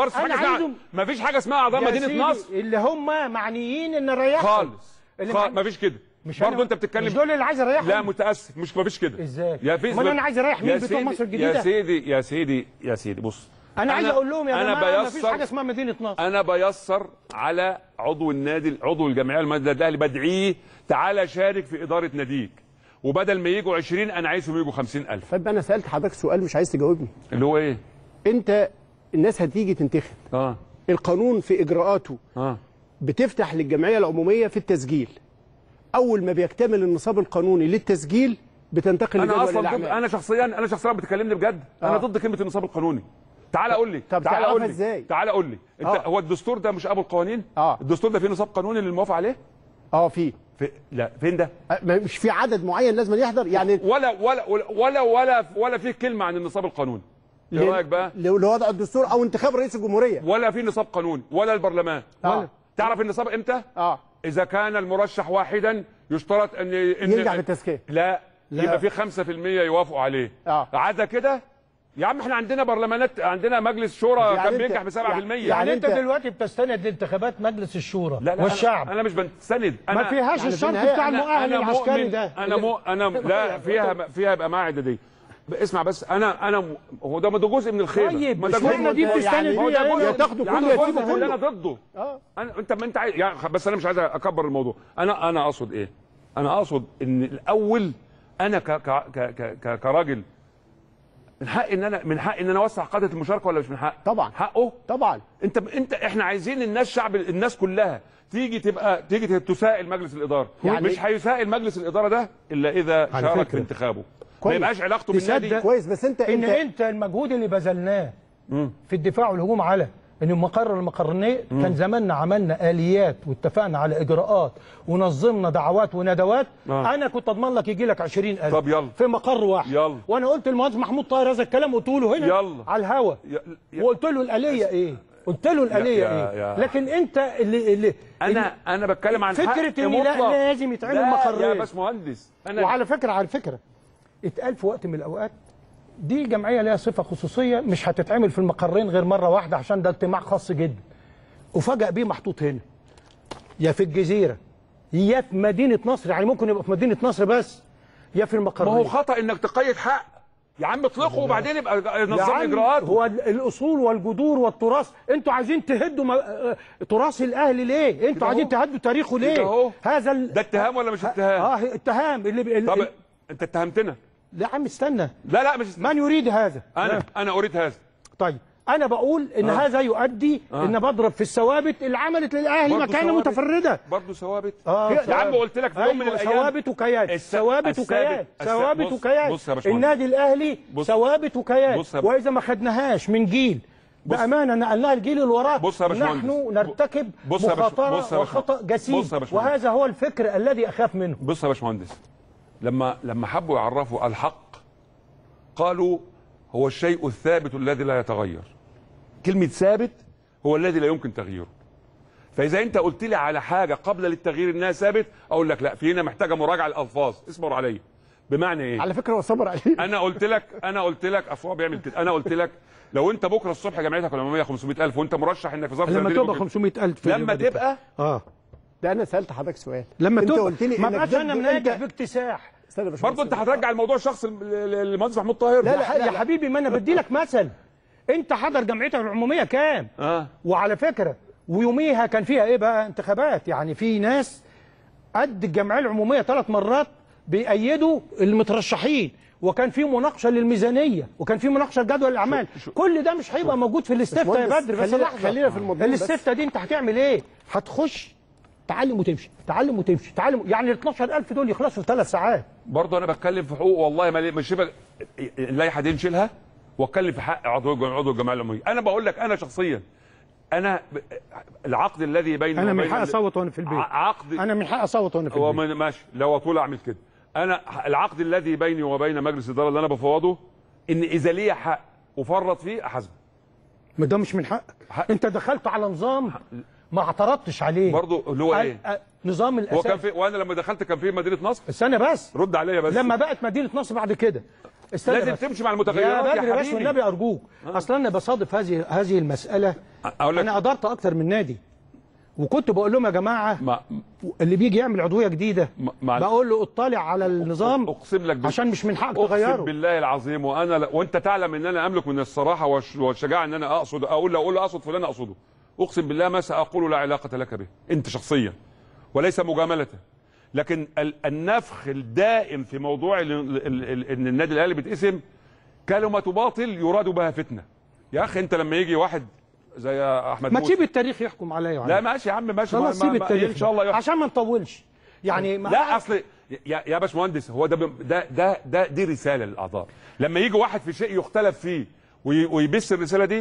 ما فيش حاجه اسمها اعضاء مدينه نصر اللي هم معنيين ان نريحهم خالص. ما فيش كده. برضه انت بتتكلم. مش دول اللي عايز اريحهم. لا متاسف، مش ما فيش كده. ازاي؟ امال انا عايز اريح مين بتوع مصر الجديده؟ يا سيدي بص. انا عايز اقول لهم يا جماعه ما فيش حاجه اسمها مدينه نصر. انا بيسر على عضو النادي، عضو الجمعيه الاهلي، بدعيه تعالى شارك في اداره ناديك، وبدل ما يجوا 20 انا عايزهم يجوا 50,000. طب انا سالت حضرتك سؤال مش عايز تجاوبني. اللي هو ايه؟ انت الناس هتيجي تنتخب. القانون في اجراءاته بتفتح للجمعيه العموميه في التسجيل. اول ما بيكتمل النصاب القانوني للتسجيل بتنتقل انا اصلا انا شخصيا بتكلمني بجد. انا ضد كلمه النصاب القانوني. تعال قول لي. تعال قول لي ازاي؟ تعال قول لي انت هو الدستور ده مش ابو القوانين؟ الدستور ده فيه نصاب قانوني للموافق عليه؟ فيه. لا فين ده؟ مش في عدد معين لازم يحضر يعني. ولا في كلمه عن النصاب القانوني. ايه رايك بقى؟ لوضع الدستور او انتخاب رئيس الجمهوريه. ولا في نصاب قانوني ولا البرلمان. تعرف النصاب امتى؟ اذا كان المرشح واحدا يشترط ان ينجح بالتزكيه. لا يبقى في 5% يوافقوا عليه. عدا كده يا عم احنا عندنا برلمانات، عندنا مجلس شورى يعني كان بينجح ب 7%. يعني انت دلوقتي بتستند لانتخابات مجلس الشورى والشعب. انا مش بستند. ما فيهاش يعني الشرط بتاع المؤهل العسكري ده. انا لا فيها يبقى معاه اعداديه. اسمع بس انا هو ده جزء من الخير. طيب ما ده دي بتستند بيه تاخده كله اللي انا ضده. انت عايز يعني بس انا مش عايز اكبر الموضوع. انا اقصد ايه؟ انا اقصد ان الاول انا كراجل من حق ان انا اوسع قاعده المشاركه ولا مش من حق؟ طبعا حقه طبعا. احنا عايزين الناس الناس كلها تيجي تسائل مجلس الاداره. يعني مش هيسائل مجلس الاداره ده الا اذا شارك في انتخابه. ما يبقاش علاقته بالنادي كويس. بس انت المجهود اللي بذلناه في الدفاع والهجوم على ان المقرنيه كان زماننا عملنا اليات واتفقنا على اجراءات ونظمنا دعوات وندوات. انا كنت اضمن لك يجي لك 20,000. طب يلا في مقر واحد. يلا. وانا قلت للمهندس محمود طاهر هذا الكلام، قلت له هنا يلا. على الهوا. وقلت له الاليه ايه؟ قلت له الاليه ايه؟ لكن انت اللي انا بتكلم عن فكره ان لازم يتعمل مقرين. يا باشمهندس وعلى فكره اتقال في وقت من الاوقات دي جمعيه ليها صفه خصوصيه مش هتتعمل في المقرين غير مره واحده عشان ده اجتماع خاص جدا. وفجأ بيه محطوط هنا يا في الجزيره يا في مدينه نصر، يعني ممكن يبقى في مدينه نصر بس يا في المقرين. ما هو خطأ انك تقيد حق. يا عم اطلقوا وبعدين يبقى نظم يا عم اجراءاته. هو الاصول والجذور والتراث، انتوا عايزين تهدوا تراث الاهلي ليه؟ انتوا عايزين تهدوا تاريخه ليه؟ هذا ده اتهام ولا مش اتهام؟ اتهام. طب انت اتهمتنا. لا يا عم استنى. لا مش من يريد هذا؟ انا اريد هذا. طيب انا بقول ان هذا يؤدي ان بضرب في الثوابت اللي عملت للاهلي مكانه متفرده. برضه ثوابت. يا عم قلت لك في يوم من الايام ثوابت وكيان. ثوابت وكيان. ثوابت وكيان. بص يا باشمهندس، النادي الاهلي ثوابت وكيان، واذا ما خدناهاش من جيل بامانه نقلناها الجيل اللي وراه نحن نرتكب مخاطره وخطا جسيم، وهذا هو الفكر الذي اخاف منه. بص يا باشمهندس، لما حبوا يعرفوا الحق قالوا هو الشيء الثابت الذي لا يتغير. كلمة ثابت هو الذي لا يمكن تغييره. فإذا أنت قلت لي على حاجة قبل للتغيير إنها ثابت، أقول لك لا، في هنا محتاجة مراجعة الألفاظ، اصبر عليا. بمعنى إيه؟ على فكرة هو صبر عليه. أنا قلت لك أصل هو بيعمل كده، أنا قلت لك لو أنت بكرة الصبح جمعيتك العمومية 500,000 وأنت مرشح إنك في ظرف لما تبقى 500,000 لما تبقى ده أنا سألت حضرتك سؤال. لما أنت تبقى قلت لي ما بقاش أنا مناجح باكتساح. برضه أنت هترجع الموضوع الشخصي للمهندس محمود طاهر. لا يا حبيبي، ما أنا بدي لك مثل. انت حضر جمعيتك العموميه كام؟ وعلى فكره ويوميها كان فيها ايه بقى؟ انتخابات. يعني في ناس قد الجمعيه العموميه 3 مرات بيأيدوا المترشحين، وكان في مناقشه للميزانيه، وكان في مناقشه لجدول الاعمال. كل ده مش هيبقى موجود في الاستفتاء يا بدر. بس لحظه، خلينا في الموضوع. الاستفتاء دي انت هتعمل ايه؟ هتخش تعلم وتمشي، تعلم وتمشي، تعلم. يعني ال 12,000 دول يخلصوا في 3 ساعات. برضه انا بتكلم في حقوق، والله مش اللائحه دي نشيلها واتكلم في حق عضو الجمعيه العموميه. انا بقول لك انا شخصيا، انا العقد الذي بيني انا من حق اصوت وانا في البيت. انا من حق اصوت وانا في البيت. هو ماشي، لو طول اعمل كده. انا العقد الذي بيني وبين مجلس الاداره اللي انا بفوضه، ان اذا ليا حق وفرط فيه احاسبه. ما ده مش من حقك. انت دخلت على نظام ما اعترضتش عليه برضه، اللي هو ايه؟ نظام الاساس. هو كان في، وانا لما دخلت كان في مدينه نصر. استنى بس، رد عليا بس. لما بقت مدينه نصر بعد كده لازم تمشي مع المتغيرات يا حبيبي. بس والنبي ارجوك. اصلا انا بصادف هذه المساله. انا ادرت اكتر من نادي، وكنت بقول لهم يا جماعه اللي بيجي يعمل عضويه جديده بقول له اطلع على النظام، اقسم لك عشان مش من حقك تغيره. اقسم بالله العظيم، وانت تعلم ان انا املك من الصراحه والشجاعه ان انا اقصد اقول اقصد فلان اقصده. اقسم بالله ما ساقول لا علاقه لك به انت شخصيا، وليس مجامله. لكن النفخ الدائم في موضوع ان النادي الاهلي بيتقسم كلمه باطل يراد بها فتنه. يا اخي انت لما يجي واحد زي احمد ما تسيب التاريخ يحكم عليا. لا ماشي يا عم، ماشي. خلاص سيب التاريخ ان شاء الله عشان ما نطولش. يعني لا اصل يا باشمهندس، هو دي رساله للاعضاء. لما يجي واحد في شيء يختلف فيه ويبث الرساله دي،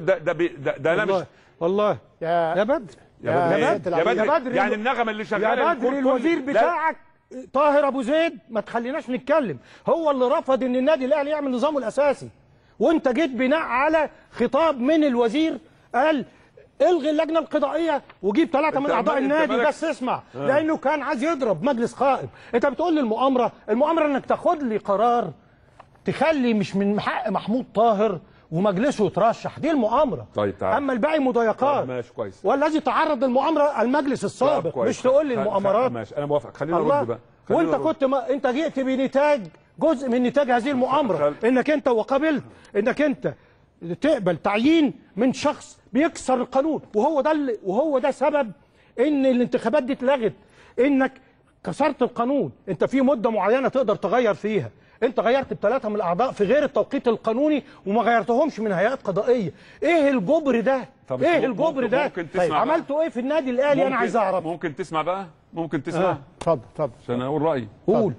ده انا مش والله يا بدر يا بدر يعني النغمه اللي شغاله يا بدر الوزير بتاعك طاهر ابو زيد ما تخليناش نتكلم. هو اللي رفض ان النادي الاهلي يعمل نظامه الاساسي، وانت جيت بناء على خطاب من الوزير قال الغي اللجنه القضائيه وجيب 3 من اعضاء النادي. بس اسمع، لانه كان عايز يضرب مجلس قائم. انت بتقول لي المؤامره انك تاخد لي قرار تخلي مش من حق محمود طاهر ومجلسه يترشح، دي المؤامره. طيب تعال. اما الباقي مضايقات. ماشي كويس. والذي تعرض للمؤامره المجلس السابق، مش تقول لي المؤامرات. ماشي انا موافق. خلينا نرد بقى. وانت كنت انت جئت بنتاج جزء من نتاج هذه المؤامره، انك انت وقبلت انك انت تقبل تعيين من شخص بيكسر القانون، وهو ده سبب ان الانتخابات دي اتلغت، انك كسرت القانون. انت في مده معينه تقدر تغير فيها، انت غيرت ب3 من الاعضاء في غير التوقيت القانوني وما غيرتهمش من هيئات قضائيه. ايه الجبر ده؟ ايه الجبر ده؟ طيب عملتوا ايه في النادي الاهلي؟ انا عايز اعرف. ممكن تسمع بقى؟ ممكن تسمع؟ اتفضل عشان اقول رايي. قول.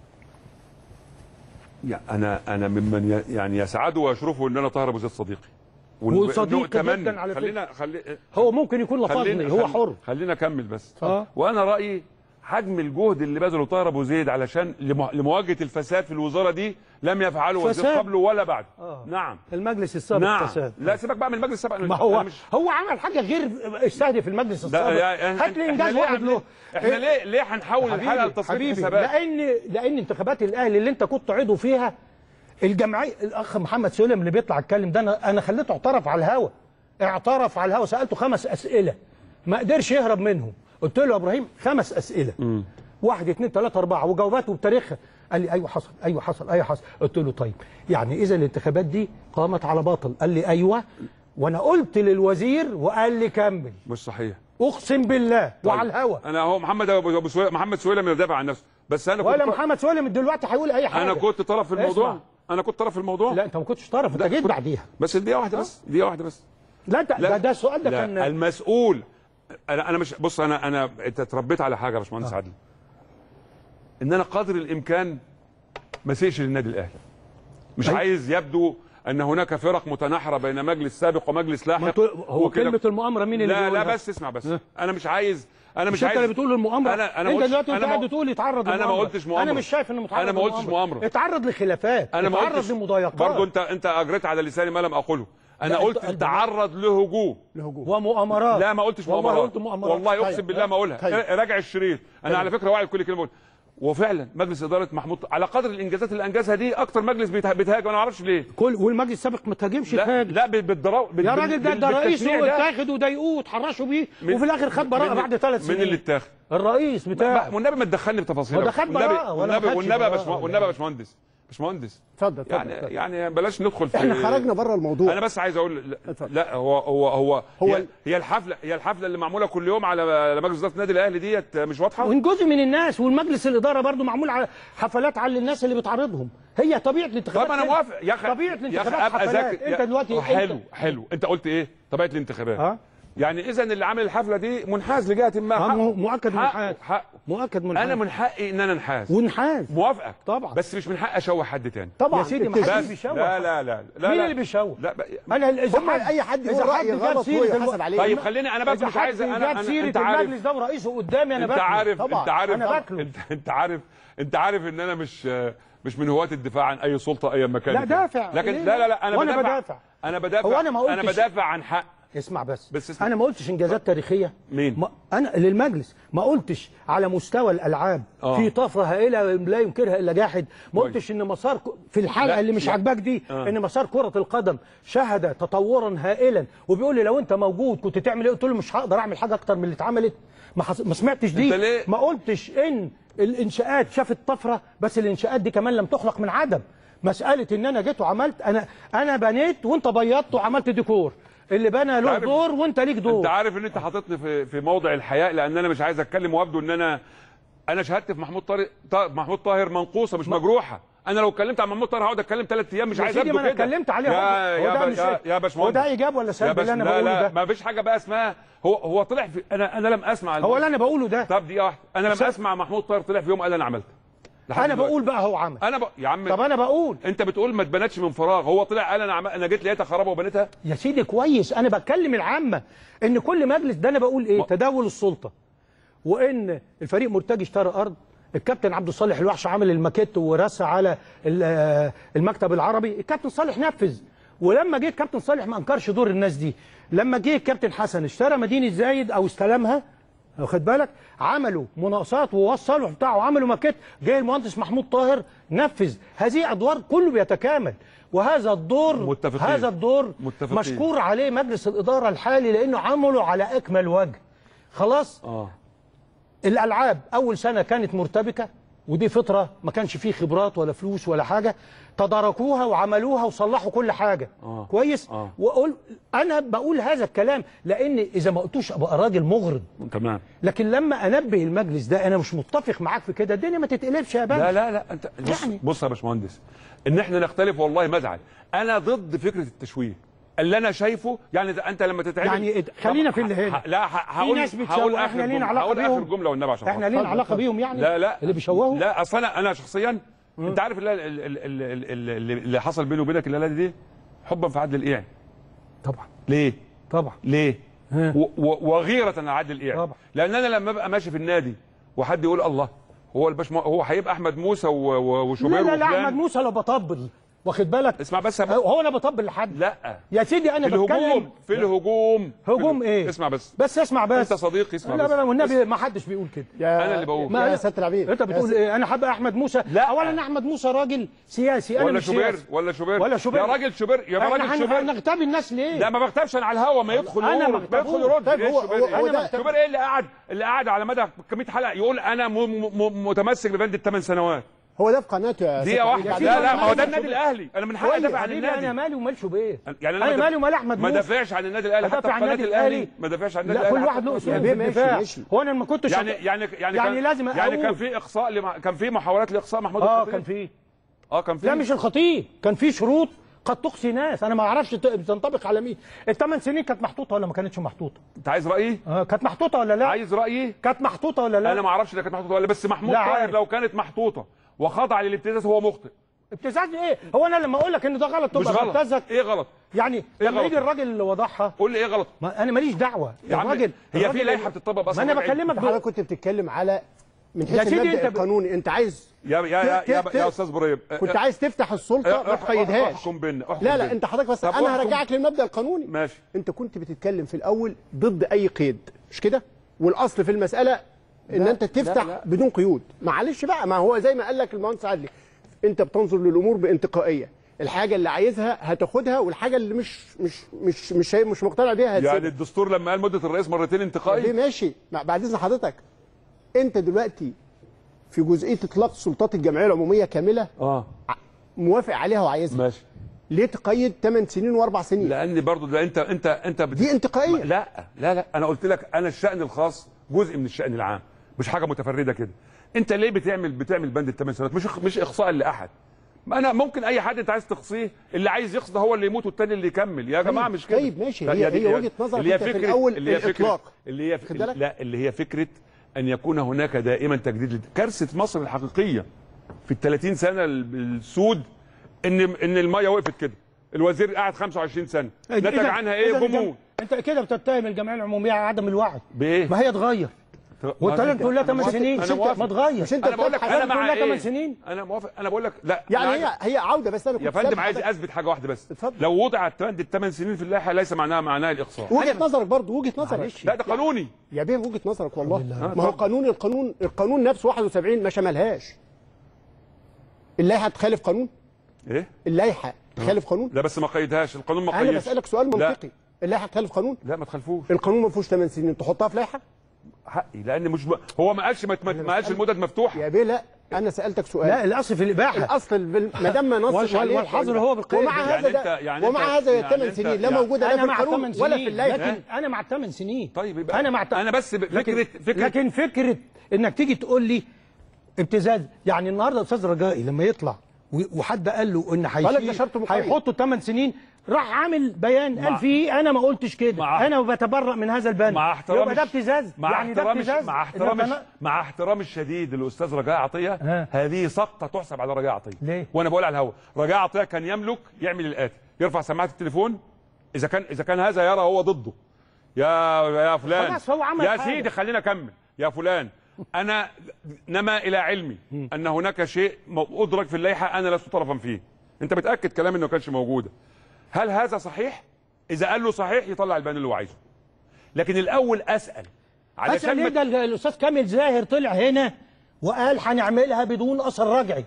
انا ممن يعني يسعد ويشرفه ان انا طاهر ابو زيد صديقي وصديقي جدا على فكره. هو ممكن يكون لفظني، هو حر. خلينا اكمل بس. وانا رايي حجم الجهد اللي بذله طاهر ابو زيد علشان لمواجهه الفساد في الوزاره دي لم يفعله وزير قبله ولا بعد. نعم. المجلس السابق نعم. فساد. لا سيبك بقى من المجلس السابق. ما هو عمل حاجه غير استهدف المجلس السابق. هات لي انجاز واحد له. احنا ليه هنحول الحلقه لتصفية حسابات؟ لان انتخابات الاهلي اللي انت كنت عضو فيها، الجمعيه الاخ محمد سلم اللي بيطلع يتكلم ده انا خليته اعترف على الهوا. سالته 5 اسئله ما قدرش يهرب منهم. قلت له يا ابراهيم 5 اسئله 1 2 3 4 وجاوباته بتاريخها. قال لي ايوه حصل، ايوه حصل، ايوه حصل. قلت له طيب يعني اذا الانتخابات دي قامت على باطل. قال لي ايوه، وانا قلت للوزير وقال لي كمل. مش صحيح، اقسم بالله. طيب. وعلى الهوا انا هو محمد سويلم اللي دافع عن نفسه، بس انا ولا محمد سويلم دلوقتي هيقول اي حاجه. انا كنت طرف في الموضوع. اسمع. انا كنت طرف في الموضوع. لا انت ما كنتش طرف، انت جيت بعديها بس دقيقه واحده بس، دقيقه واحده بس. لا انت ده السؤال ده كان المسؤول. انا مش بص، انا انت اتربيت على حاجه يا باشمهندس عادل، ان انا قدر الامكان ما اسيئش للنادي الاهلي. مش عايز يبدو ان هناك فرق متناحره بين مجلس سابق ومجلس لاحق. هو كلمه المؤامره مين اللي لا بس اسمع بس. انا مش عايز انت اللي بتقول المؤامره. انت دلوقتي قاعد تقول يتعرض للمؤامره. انا ما قلتش مؤامره. انا مش شايف انه متعرض. انا ما قلتش مؤامره. اتعرض لخلافات، اتعرض لمضايقات. برضه انت اجريت على لساني ما لم اقوله. انا قلت تعرض لهجوم ومؤامرات. لا ما قلتش مؤامرات والله اقسم بالله ما اقولها. راجع الشريط. انا على فكره واعي بكل كلمه. وفعلا مجلس اداره محمود على قدر الانجازات اللي انجزها دي اكتر مجلس بيتهاجم. انا ما اعرفش ليه. والمجلس السابق ما تهاجمش. لا يا راجل ده رئيسه اتاخد وضايقوه وتحرشوا بيه وفي الاخر خد براءه بعد 3 سنين. مين اللي اتاخد؟ الرئيس بتاعه. والنبي ما تدخلني في تفاصيل. ده خد براءه والنبي يا باشمهندس اتفضل. يعني بلاش ندخل في احنا خرجنا بره الموضوع. انا بس عايز اقول لا هو هي الحفله اللي معموله كل يوم على مجلس اداره النادي الاهلي ديت مش واضحه. وان جزء من الناس والمجلس الاداره برضو معمول على حفلات على الناس اللي بتعرضهم. هي طبيعه الانتخابات. طب انا موافق يا اخي. طبيعه الانتخابات حفلات. انت دلوقتي حلو انت قلت ايه؟ طبيعه الانتخابات. يعني اذا اللي عامل الحفله دي منحاز لجهه ما. مؤكد منحاز. مؤكد منحاز. انا من حقي ان انا انحاز. ونحاز. موافقك طبعا. بس مش من حقي اشوه حد تاني. طبعا يا سيدي ما حدش بيشوه. لا مين اللي بيشوه؟ لا انا اي حد يقول راي غلط هو يحاسب عليه. طيب خليني انا بس مش عايز انت عارف المجلس ده ورئيسه قدامي انا باكله. انت عارف ان انا مش من هواة الدفاع عن اي سلطه اي مكان. لا دافع. لكن لا انا بدافع عن حق. اسمع بس انا ما قلتش انجازات تاريخيه. مين؟ انا للمجلس ما قلتش على مستوى الالعاب في طفره هائله لا ينكرها الا جاحد. ما قلتش ان مسار في الحلقه اللي مش عاجباك دي ان مسار كره القدم شهد تطورا هائلا. وبيقول لي لو انت موجود كنت تعمل ايه؟ قلت له مش هقدر اعمل حاجه اكتر من اللي اتعملت. ما سمعتش دي. ما قلتش ان الانشاءات شافت طفره، بس الانشاءات دي كمان لم تخلق من عدم. مساله ان انا جيت وعملت انا بنيت وانت بيضت وعملت ديكور. اللي بنى له دور وانت ليك دور. انت عارف ان انت حاططني في موضع الحياء لان انا مش عايز اتكلم وابدو ان انا شهادتي في محمود طاهر منقوصه مش مجروحه. انا لو اتكلمت عن محمود طاهر هقعد اتكلم 3 ايام مش عايز ابدو كده. انا اتكلمت عليه يا باشمهندس. هو ده ايجاب ولا سلب اللي انا بقوله ده؟ لا ما فيش حاجه بقى اسمها هو طلع في انا لم اسمع هو اللي انا بقوله ده. طب دقيقه واحده انا لم اسمع محمود طاهر طلع في يوم قال انا عملت. انا بقول بقى هو عمل. يا عم طب انا بقول انت بتقول ما اتبنتش من فراغ. هو طلع قال انا جيت لقيتها خرابه وبنيتها. يا سيدي كويس. انا بتكلم العامه ان كل مجلس ده انا بقول ايه؟ تداول السلطه. وان الفريق مرتجي اشترى ارض. الكابتن عبد الصالح الوحش عامل الماكيت ورسى على المكتب العربي. الكابتن صالح نفذ. ولما جه الكابتن صالح ما انكرش دور الناس دي. لما جه الكابتن حسن اشترى مدينه زايد او استلمها، واخد بالك، عملوا مناقصات ووصلوا بتاعه وعملوا ماكيت. جاي المهندس محمود طاهر نفذ. هذه ادوار كله بيتكامل. وهذا الدور متفقين. مشكور عليه مجلس الاداره الحالي لانه عمله على اكمل وجه. خلاص. الالعاب اول سنه كانت مرتبكه ودي فطره ما كانش فيه خبرات ولا فلوس ولا حاجه. تداركوها وعملوها وصلحوا كل حاجه. كويس. واقول انا بقول هذا الكلام لان اذا ما قلتوش ابقى راجل مغرض. تمام. لكن لما انبه المجلس ده انا مش متفق معاك في كده الدنيا ما تتقلبش يا باشا. لا انت بص يا باشمهندس ان احنا نختلف والله ما ازعل. انا ضد فكره التشويه اللي انا شايفه. يعني انت لما تتعامل يعني خلينا في اللي هنا. لا هقول ناس بتشوه. احنا لينا علاقه بيهم. اخر جمله والنبي عشان احنا لينا علاقه بيهم يعني. لا اللي بيشوهوا. لا اصل انا شخصيا انت عارف اللي حصل بيني وبينك الليله دي حبا في عادل القيعي. طبعا. ليه؟ طبعا. ليه؟ وغيره على عادل القيعي. طبعا. لان انا لما ابقى ماشي في النادي وحد يقول الله هو هيبقى احمد موسى وشوبير لا احمد موسى لو بطبل واخد بالك؟ اسمع بس هو انا بطبل لحد؟ لا يا سيدي انا بتكلم في الهجوم هجوم ايه؟ اسمع بس اسمع بس انت صديقي اسمع لا بس لا والنبي ما حدش بيقول كده. انا اللي بقول يا سياده العبيد انت بتقول ايه؟ انا حابب احمد موسى. لا اولا احمد موسى راجل سياسي، انا ولا مش شوبير سياسي ولا شوبير ولا شوبير يا راجل شوبير يا راجل شوبير. هنغتاب الناس ليه؟ لا ما بغتابش انا على الهوا، ما يدخل انا يقول ما يدخل يرد. طيب هو شوبير ايه اللي قاعد على مدى 100 حلقه يقول انا متمسك ببند ال8 سنوات؟ هو ده في قناته يا دي واحده. لا ما هو ده النادي الاهلي، انا من حقي ادافع عن النادي. انا مالي ومال شوبير يعني انا مالي ومال احمد موسى. ما دافعش عن النادي الاهلي حتى في قناه الاهلي ما دافعش عن النادي الاهلي. لا كل واحد له اسلوب في الدفاع. هو انا ما كنتش يعني لازم يعني كان في اقصاء كان في محاولات لاقصاء محمود الخطيب. كان في لا مش الخطيب، كان في شروط قد تقصي ناس، انا ما اعرفش بتنطبق على مين. ال8 سنين كانت محطوطه ولا ما كانتش محطوطه؟ انت عايز رايي؟ كانت محطوطه ولا لا؟ عايز رايي؟ كانت محطوطه ولا لا؟ انا ما اعرفش اذا كانت محطوطه ولا، بس محمود طاهر لو كانت محطوطه وخضع للابتزاز هو مخطئ. ابتزاز ايه؟ هو انا لما اقول لك ان ده غلط تبقى بتبتزك؟ ايه غلط؟ يعني لما يجي الراجل اللي وضعها قول لي ايه غلط؟ انا ماليش دعوه يا راجل. هي في لائحه بتطبق اصلا؟ ما انا بكلمك حضرتك كنت بتتكلم على من حيث المبدا القانوني. انت عايز يا استاذ ابراهيم كنت عايز تفتح السلطه ما تقيدهاش. احكم بينا. لا انت حضرتك بس انا هرجعك للمبدا القانوني. ماشي. انت كنت بتتكلم في الاول ضد اي قيد مش كده؟ والاصل في المساله ان انت تفتح بدون قيود. معلش بقى، ما هو زي ما قال لك المهندس عدلي، انت بتنظر للامور بانتقائيه. الحاجه اللي عايزها هتاخدها، والحاجه اللي مش مقتنع بيها هتسيبها. يعني الدستور لما قال مده الرئيس مرتين انتقائي ماشي. بعد اذن حضرتك، انت دلوقتي في جزئيه اطلاق سلطات الجمعيه العموميه كامله موافق عليها وعايزها. ماشي. ليه تقيد 8 سنين و4 سنين؟ لان برضه ده انت دي انتقائيه. لا انا قلت لك انا الشأن الخاص جزء من الشأن العام، مش حاجه متفرده كده. انت ليه بتعمل بند ال8 سنوات؟ مش اقصاء لاحد. انا ممكن اي حد انت عايز تقصيه، اللي عايز يقصي هو اللي يموت والتاني اللي يكمل. يا جماعه مش كده. طيب ماشي. هي وجهه نظرك انت في الاول الاطلاق اللي هي فكره ان يكون هناك دائما تجديد. كارثه مصر الحقيقيه في ال30 سنه السود ان الميه وقفت كده. الوزير قعد 25 سنه، نتج عنها ايه؟ جمود. انت كده بتتهم الجمعيه العموميه على عدم الوعي. بايه؟ ما هي اتغير. وانت تقول لها 8 سنين ما اتغير. مش انت انا بقول لك انا مع 8 سنين. انا موافق. انا بقول لك لا يعني هي عوده. بس انا يا فندم عايز اثبت حاجه واحده بس. اتفضل. لو وضعت بند ال8 سنين في اللائحه ليس معناها الاقصاء. وجهه نظرك برضه، وجهه نظرك. لا ده قانوني يا بيه، وجهه نظرك والله. ما هو القانون نفسه 71 ما شملهاش. اللائحه تخالف قانون؟ ايه؟ اللائحه تخالف قانون؟ لا بس ما قيدهاش القانون. ما قيدش. انا بسالك سؤال منطقي. اللائحه تخالف قانون؟ لا ما تخالفوش. القانون ما فيهوش 8 سنين تحطها في لائحه؟ حقي، لان مش هو ما قالش المدد مفتوحه يا بيه. لا انا سالتك سؤال. لا الاصل في الاباحه. الاصل ما دام ما نصش عليه والحظر هو بالقيد. ومع هذا ومع هذا 8 سنين لا موجوده لا في القانون ولا في اللائحه. لكن انا مع 8 سنين. طيب يبقى انا بس فكره لكن فكره انك تيجي تقول لي ابتزاز. يعني النهارده استاذ رجائي لما يطلع وحد قال له ان هيحطوا 8 سنين، راح عامل بيان قال فيه انا ما قلتش كده، انا بتبرأ من هذا البند. مع احترامي يبقى ده ابتزاز. يعني ده ابتزاز. مع احترامي الشديد للاستاذ رجاء عطيه، هذه سقطه تحسب على رجاء عطيه. ليه؟ وانا بقول على الهوا، رجاء عطيه كان يملك يعمل الاتي: يرفع سماعه التليفون اذا كان هذا يرى هو ضده. يا فلان، خلاص هو عمل يا سيدي خلينا اكمل. يا فلان، انا نما الى علمي ان هناك شيء ادرك في اللائحه انا لست طرفا فيه. انت متاكد كلامي انه ما كانش موجوده؟ هل هذا صحيح؟ اذا قال له صحيح يطلع البيان اللي هو عايزه. لكن الاول اسال علشان ايه. ده الاستاذ كامل زاهر طلع هنا وقال هنعملها بدون اثر رجعي.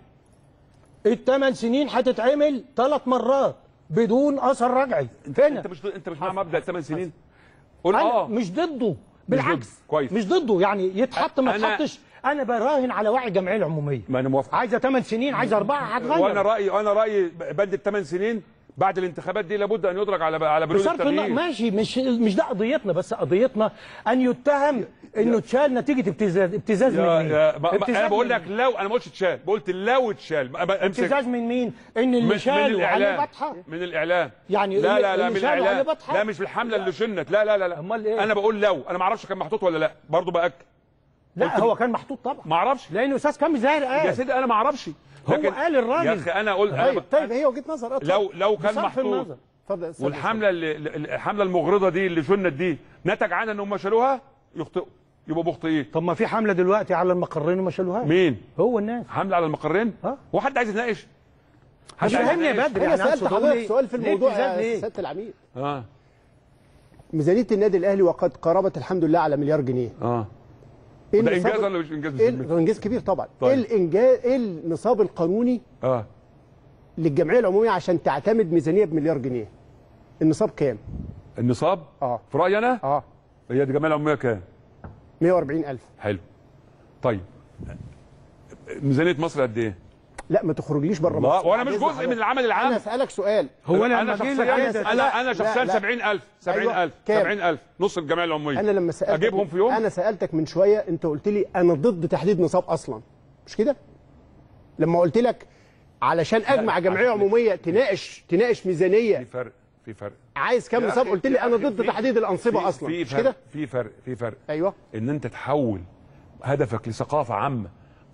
ال8 سنين هتتعمل 3 مرات بدون اثر رجعي. انت مش مع مبدا ال8 سنين؟ قول مش ضده، بالعكس. كويس. مش ضده، يعني يتحط ما يتحطش. انا براهن على وعي الجمعيه العموميه. ما انا موافق. عايزه 8 سنين، عايزه 4 هتغير. وانا رايي بند ال8 سنين بعد الانتخابات دي لابد ان يدرك على بنود التغيير. ماشي. مش ده قضيتنا، بس قضيتنا ان يتهم انه اتشال نتيجه ابتزاز من مين؟ انا بقول لك لو انا ما قلتش اتشال، قلت لو اتشال. ابتزاز من مين؟ ان اللي شال عليه بطحه من الاعلام. يعني لا من الاعلام. لا مش بالحمله اللي شنت. لا امال ايه؟ انا بقول لو انا ما اعرفش كان محطوط ولا لا، برضه باكد. لا هو كان محطوط طبعا. ما اعرفش لانه استاذ كامل زاهر قال. يا سيدي انا ما اعرفش. هو قال الراجل. يا اخي انا قلت طيب هي وجهه نظر. لو كان محطوط والحمله الحمله المغرضه دي اللي شنت دي نتج عنها ان هم شالوها، يخطئوا، يبقوا مخطئين. طب ما في حمله دلوقتي على المقرين وما شالوهاش. مين؟ هو الناس. حمله على المقرين؟ هو حد عايز يتناقش؟ فهمني يا بدر. انا سالت حضرتك سؤال في الموضوع يا سياده العميد. ميزانيه النادي الاهلي وقد قربت الحمد لله على مليار جنيه. ده انجاز ولا مش انجاز؟ انجاز كبير طبعا. طيب. ايه النصاب القانوني للجمعيه العموميه عشان تعتمد ميزانيه بمليار جنيه؟ النصاب كام؟ النصاب؟ في رايي انا؟ هي الجمعيه العموميه كام؟ 140,000. حلو. طيب ميزانيه مصر قد ايه؟ لا ما تخرجليش بره مصر. وانا مش جزء من العمل العام. انا اسالك سؤال. هو انا شخصيا 70,000 نص الجمعيه العموميه. انا لما سالتك اجيبهم في يوم. انا سالتك من شويه انت قلت لي انا ضد تحديد نصاب اصلا، مش كده؟ لما قلت لك علشان اجمع جمعيه عموميه تناقش ميزانيه. في فرق. عايز كام نصاب؟ قلت لي انا ضد تحديد الانصبه اصلا، مش كده؟ في فرق. ايوه. ان انت تحول هدفك لثقافه عامه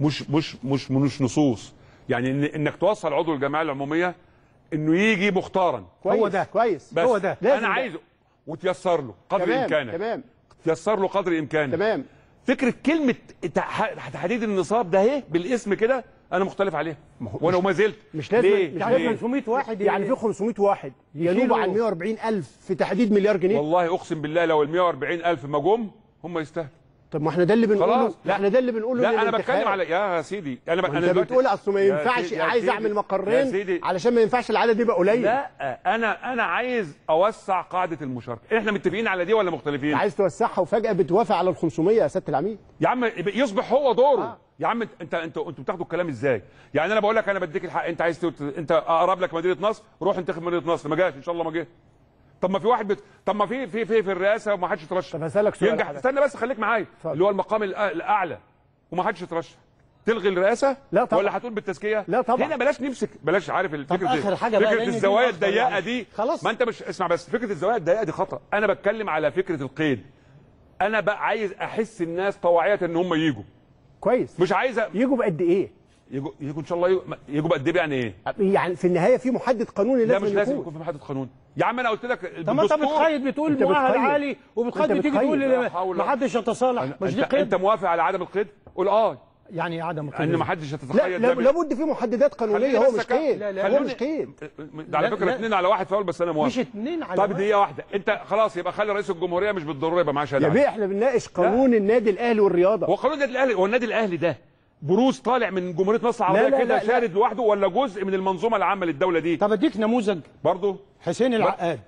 مش نصوص. يعني انك توصل عضو الجمعيه العموميه انه يجي مختارا. هو ده كويس. هو ده انا عايزه وتيسر له قدر امكانك. تمام. تيسر له قدر امكانك. تمام. فكره كلمه تحديد النصاب ده اهي بالاسم كده انا مختلف عليها وانا وما زلت. مش لازم يعني 500 واحد يعني في 500 واحد ينوب عن 140,000 في تحديد مليار جنيه. والله اقسم بالله لو ال 140,000 ما جم هم يستاهلوا. طب ما احنا ده اللي بنقوله. احنا ده اللي بنقوله. لا انا بتكلم على يا سيدي انا بتقول اصل ما ينفعش عايز اعمل مقرين علشان ما ينفعش العدد يبقى قليل. لا انا عايز اوسع قاعده المشاركه. احنا متفقين على دي ولا مختلفين؟ عايز توسعها وفجاه بتوافق على ال 500 يا سياده العميد. يا عم يصبح هو دوره. يا عم انتوا بتاخدوا الكلام ازاي؟ يعني انا بقول لك انا بديك الحق، انت عايز انت اقرب لك مدينه نصر روح انتخب مدينه نصر، ما جاش ان شاء الله ما جه. طب ما في واحد طب ما في الرئاسه وما حدش يترشح. طب هسالك سؤال ينجح. استنى بس خليك معايا. اللي هو المقام الاعلى وما حدش يترشح. تلغي الرئاسه؟ لا طبعا. ولا هتقول بالتزكيه؟ لا طبعا. هنا بلاش عارف فكره الزوايا الضيقه دي. خلاص. ما انت مش اسمع بس، فكره الزوايا الضيقه دي خطا. انا بتكلم على فكره القيد. انا بقى عايز احس الناس طواعيه ان هم يجوا. كويس. مش عايز يجوا بقد ايه؟ يجوا ان شاء الله يجوا بقد ايه؟ يعني ايه؟ يعني في النهايه في محدد قانوني لازم لا مش لازم يكون في محدد قانوني. يا عم انا قلت لك طب ما انت بتخيط بتقول مؤهل عالي وبتخيط تيجي تقول ما حدش يتصالح. مش دي قيد؟ انت موافق على عدم القيد؟ قول يعني عدم القيد ان ما حدش يتخيل. لابد في محددات قانونيه. هو مش قيد. هو مش قيد. على فكره 2 على 1 فاول بس انا موافق. مش 2 على 1. طب دقيقه واحده انت خلاص يبقى خلي رئيس الجمهوريه مش بالضروره يبقى معاه شهاده. يا بيه احنا بنناقش قانون النادي الاهلي والرياضه. هو قانون النادي الاهلي، هو النادي الاهلي ده بروز طالع من جمهوريه مصر العربيه كده شارد لوحده ولا جزء من المنظومه العامه للدوله دي؟ طب اديك نموذج برضه. حسين العقاد.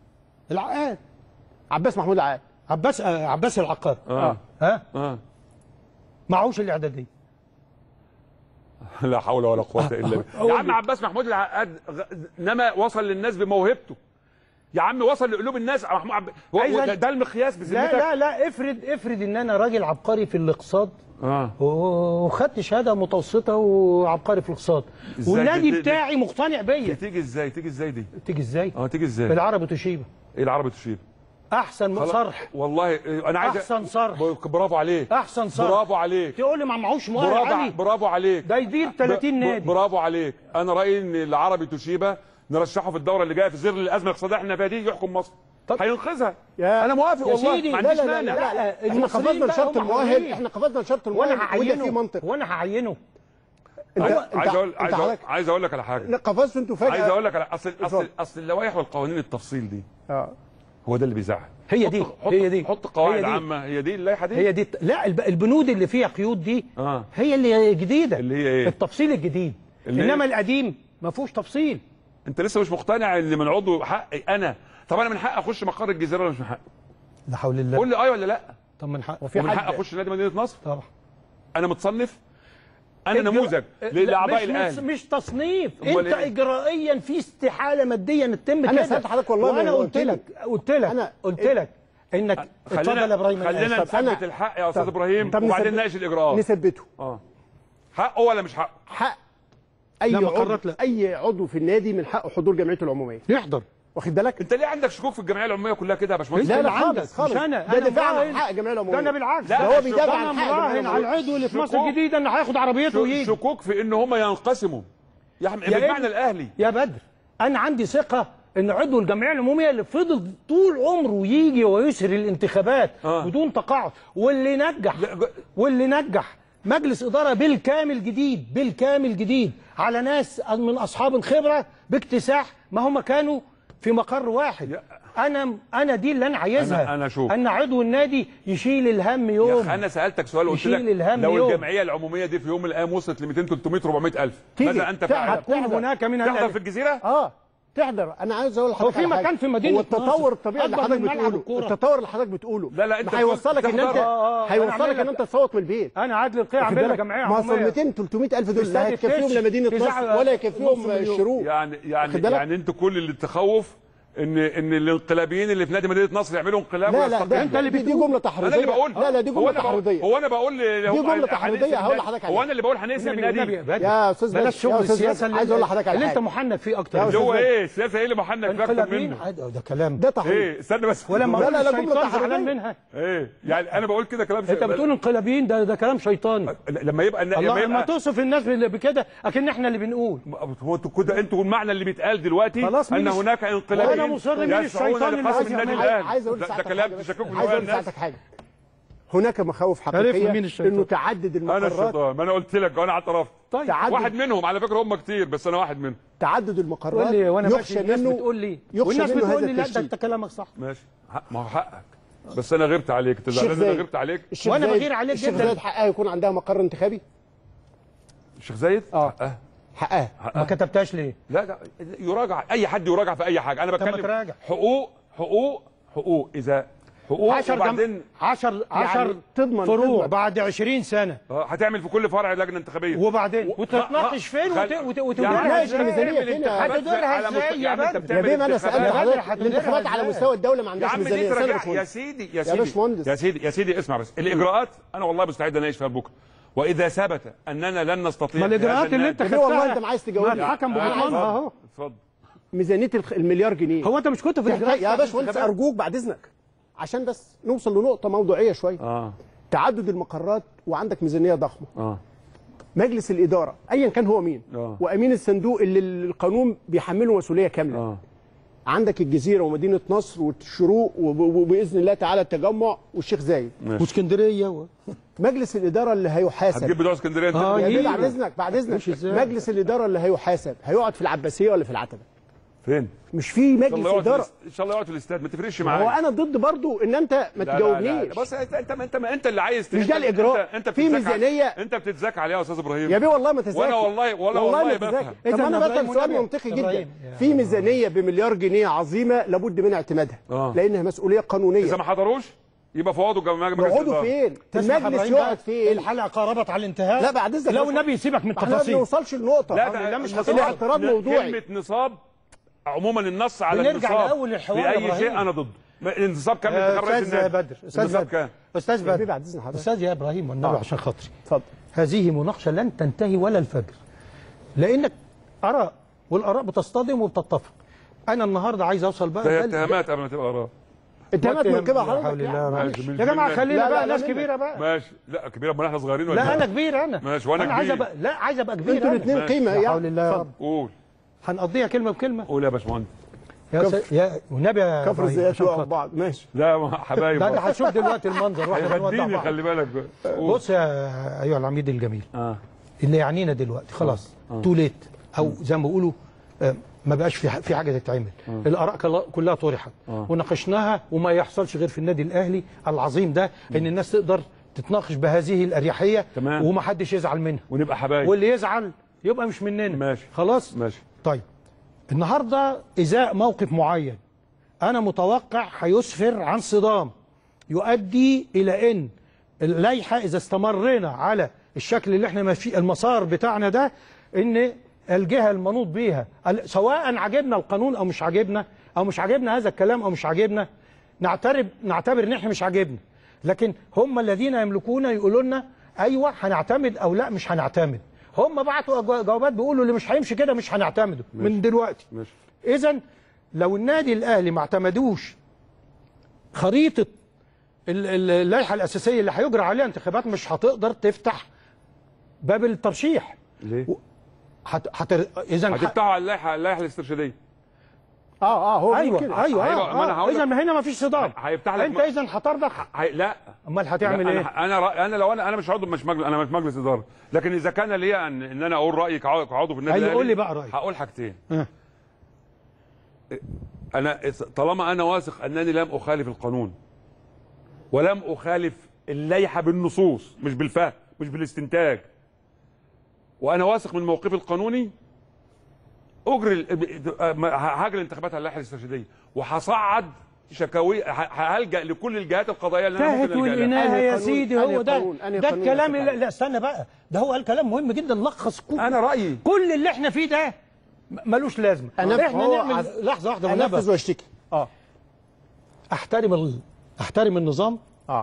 عباس محمود العقاد. عباس العقاد. معهوش الاعداديه. لا حول ولا قوه الا بالله. يا عم عباس محمود العقاد انما وصل للناس بموهبته. يا عم وصل لقلوب الناس. ده المقياس بذمتك؟ لا افرض ان انا راجل عبقري في الاقتصاد وخدت شهاده متوسطه وعبقري في الاقتصاد والنادي بتاعي مقتنع بيا. تيجي ازاي دي؟ تيجي ازاي؟ تيجي ازاي؟ العربي توشيبا. ايه العربي توشيبا؟ احسن صرح. والله انا عايز احسن صرح. برافو عليك. احسن صرح. برافو عليك. تقول لي ما معهوش مؤهل عالي. برافو عليك. ده يدير 30 نادي. برافو عليك. انا رايي ان العربي توشيبا نرشحه في الدوره اللي جايه في ظل الازمه الاقتصاديه احنا فيها دي يحكم مصر. هينقذها. انا موافق والله ما عنديش مانع. لا احنا قفزنا لشرط المؤهل. وده في منطق. وانا هعينه. عايز اقول لك على حاجه. قفزتوا انتوا فجاه. عايز اقول لك على اصل اللوائح والقوانين التفصيل دي هو ده اللي بيزعل. هي دي حط قواعد عامه. هي دي اللائحه دي. هي دي. لا البنود اللي فيها قيود دي هي اللي جديده. اللي هي ايه؟ التفصيل الجديد. انما القديم ما فيهوش تفصيل. انت لسه مش مقتنع ان من عضو حقي انا. طب انا من حقي اخش مقر الجزيره ولا مش من حقي؟ لا حول الله. قول لي ولا لا؟ طب من حقي. ومن حقي اخش نادي مدينه نصر؟ طبعا. انا متصنف. انا نموذج لاعضاء الاهلي. مش تصنيف. انت اجرائيا في استحاله ماديا تتم كده. انا سالت حضرتك والله. وانا قلت لك انك اتفضل يا ابراهيم. خلينا نثبت الحق يا استاذ ابراهيم وبعدين نناقش الاجراءات. نثبته. حقه ولا مش حقه؟ حق. اي عضو في النادي من حقه حضور جمعيته العموميه. يحضر. واخد بالك؟ انت ليه عندك شكوك في الجمعيه العموميه كلها كده يا باشمهندس؟ لا خالص. ده دفاع عن حق الجمعيه العموميه. ده انا بالعكس. ده هو بيدافع عن حق مراهن على العضو اللي في مصر الجديده ان هياخد عربيته ويجي. شكوك في ان هم ينقسموا يا بمعنى الاهلي. يا بدر انا عندي ثقه ان عضو الجمعيه العموميه اللي فضل طول عمره يجي ويسهر الانتخابات بدون تقاعد واللي نجح مجلس اداره بالكامل جديد على ناس من اصحاب الخبره باكتساح، ما هم كانوا في مقر واحد. انا دي اللي انا عايزها. أنا شوف ان عضو النادي يشيل الهم يوم. يا اخي انا سالتك سؤال وقلت لك لو يوم. الجمعيه العموميه دي في يوم من الايام وصلت ل 200 300 400 الف تيجي ماذا انت فاعل؟ هتكون هناك من تحضر في الجزيره؟ تحضر. انا عايز اقول لحضرتك هو في مكان في مدينه هو التطور الطبيعي اللي حضرتك بتقوله، التطور اللي حضرتك بتقوله لا انت هيوصلك ان انت هيوصلك ان انت تصوت من البيت. انا عادل القيع عامل جمعيه عموميه. ما 200 300 الف دول لا هيكفيهم لمدينه نصر ولا يكفيهم الشروق. يعني انتوا كل اللي التخوف ان الانقلابيين اللي في نادي مدينه نصر يعملوا انقلاب. لا انت اللي دي جمله تحريضيه. انا اللي بقول لا دي جمله تحريضيه. هو انا بقول دي جمله تحريضيه هقول لحضرتك عليها. هو انا اللي بقول هنقسم النادي يا استاذ بلاش شغل السياسه عايز اقول لحضرتك على اللي انت محنك فيه اكتر. اللي هو ايه السياسه؟ ايه اللي محنك فيه اكتر منه؟ ده كلام ده تحريض. ايه استنى بس ولما لا جمله تحريضيه منها ايه يعني انا بقول كده كلام انت بتقول انقلابيين ده كلام شيطاني. لما يبقى لما توصف الناس بكده اكن احنا اللي بنقول. هو انتوا المعنى اللي بيتقال دلوقتي ان هناك انقلابيين. انا مصر مين الشيطان اللي النادي الاهلي. عايز اقول ده كلام تشككوا عايز اقول لساعتك حاجه. هناك مخاوف حقيقيه انه تعدد المقرات. انا الشيطان، ما انا قلت لك وانا اعترفت. واحد منهم على فكره، هم كتير بس انا واحد منهم. تعدد المقرات يخشى منه. بتقول لي والناس بتقول لي لا ده انت كلامك صح. ماشي ما هو حقك، بس انا غبت عليك. انت زعلان انا غبت عليك وانا بغير عليك جدا. الشيخ زايد حقها يكون عندها مقر انتخابي. الشيخ زايد حقها ما كتبتهاش ليه؟ لا يراجع، اي حد يراجع في اي حاجه. انا بتكلم حقوق اذا حقوق 10 يعني تضمن فروع بعد 20 سنه هتعمل في كل فرع لجنه انتخابيه وبعدين وتتناقش فين وتناقش الميزانيه فين. هتديرها ازاي يا بيه؟ ما انا سالت حضرتك الانتخابات على مستوى الدوله ما عندهاش ميزانيه. يا سيدي اسمع بس. الاجراءات انا والله مستعد اناقش فيها بكره، واذا ثبت اننا لن نستطيع. ما الاجراءات اللي انت خدتها والله انت ما عايز تجاوبني. الحكم بغضبانها اهو. اتفضل. ميزانيه المليار جنيه. هو انت مش كنت في الاجراءات يا باشمهندس ارجوك بعد اذنك عشان بس نوصل لنقطه موضوعيه شويه. تعدد المقرات وعندك ميزانيه ضخمه. مجلس الاداره ايا كان هو مين وامين الصندوق اللي القانون بيحمله مسؤوليه كامله. عندك الجزيره ومدينه نصر والشروق وباذن الله تعالى التجمع والشيخ زايد واسكندريه مجلس الاداره اللي هيحاسب. هتجيب بتوع اسكندريه بعد اذنك مجلس الاداره اللي هيحاسب هيقعد في العباسيه ولا في العتبه؟ فين؟ مش في مجلس اداره. ان شاء الله يقعد في الاستاد، ما تفرقش معايا. هو انا ضد برضو ان انت ما تجاوبنيش. بص انت اللي عايز مش ده الاجراء. انت في ميزانيه انت بتتذاكى عليها يا استاذ ابراهيم. يا بيه والله ما تذاكر. وانا والله بفهم. طب انا بسال سؤال منطقي جدا. في ميزانيه بمليار جنيه عظيمه لابد من اعتمادها لانها مسؤوليه قانونيه. اذا ما حضروش يبقى فوضوا يقعدوا فين؟ المجلس يقعد فين؟ الحلقه قربت على الانتهاء. لا بعد اذنك لو النبي يسيبك من التفاصيل. احنا ما بنوصلش لنقطه. لا مش الاعتراض موضوعي. كلمه نصاب عموما النص على النصاب في اي شيء انا ضده. النصاب كام؟ استاذ بدر استاذ بدر بعد اذن حضرتك. استاذ يا ابراهيم والنبي عشان خاطري اتفضل. هذه مناقشه لن تنتهي ولا الفجر، لانك اراء والاراء بتصطدم وبتتفق. انا النهارده عايز اوصل بقى ده اتهامات قبل ما تبقى اراء. اتهامات من كده حضرتك. يا جماعه خلينا بقى ناس كبيره بقى. ماشي. لا كبيره امال احنا صغيرين ولا لا انا كبير انا. ماشي وانا كبير. عايز ابقى كبير. انتوا الاثنين قيمه يا حول الله يا رب. قول. هنقضيها كلمه بكلمه. قول يا باشمهندس. يا والنبي يا كفر الزيات يقعوا بعض. ماشي. لا حبايب ده هتشوف دلوقتي المنظر واحنا بنودع بعض. خلي بالك. بص يا ايها العميد الجميل. اللي يعنينا دلوقتي خلاص توليت او زي ما بيقولوا ما بقاش في حاجه تتعمل. الاراء كلها طرحت وناقشناها، وما يحصلش غير في النادي الاهلي العظيم ده ان الناس تقدر تتناقش بهذه الاريحيه وما حدش يزعل منها ونبقى حبايب، واللي يزعل يبقى مش مننا. ماشي خلاص ماشي. طيب النهارده ازاء موقف معين انا متوقع هيسفر عن صدام يؤدي الى ان اللائحه اذا استمرينا على الشكل اللي احنا ماشي المسار بتاعنا ده، ان الجهه المنوط بيها سواء عجبنا القانون او مش عجبنا او مش عجبنا هذا الكلام او مش عجبنا، نعتبر ان احنا مش عجبنا، لكن هم الذين يملكون يقولوا لنا ايوه هنعتمد او لا مش هنعتمد. هم بعتوا جوابات بيقولوا اللي مش هيمشي كده مش هنعتمده من دلوقتي. اذا لو النادي الاهلي ما اعتمدوش خريطه اللائحه الاساسيه اللي هيجرى عليها انتخابات، مش هتقدر تفتح باب الترشيح. ليه؟ اذا هتفتحوا على اللائحه الاسترشاديه. هو ايوه كده. ايوه ما أنا هقول لك. اذا ما هنا ما فيش صدام. هيفتح لك انت اذا هترضخ. لا امال هتعمل ايه؟ انا لو انا مش عضو، انا مش مجلس اداره، لكن اذا كان لي ان انا اقول رايي كعضو في النادي الاهلي، قول لي بقى رايك. هقول حاجتين. انا طالما انا واثق انني لم اخالف القانون ولم اخالف اللائحه بالنصوص، مش بالفهم مش بالاستنتاج، وانا واثق من موقفي القانوني، اجري هاجري الانتخابات على اللائحه الاسترشاديه، وهصعد شكاوي، هلجا لكل الجهات القضائيه اللي انا ممكن الجا لها. يا سيدي هو ده الكلام. لا استنى بقى، ده هو قال كلام مهم جدا لخص انا رايي كل اللي احنا فيه ده ملوش لازمه. احنا نعمل لحظه واحده انفذ واشتكي. احترم النظام،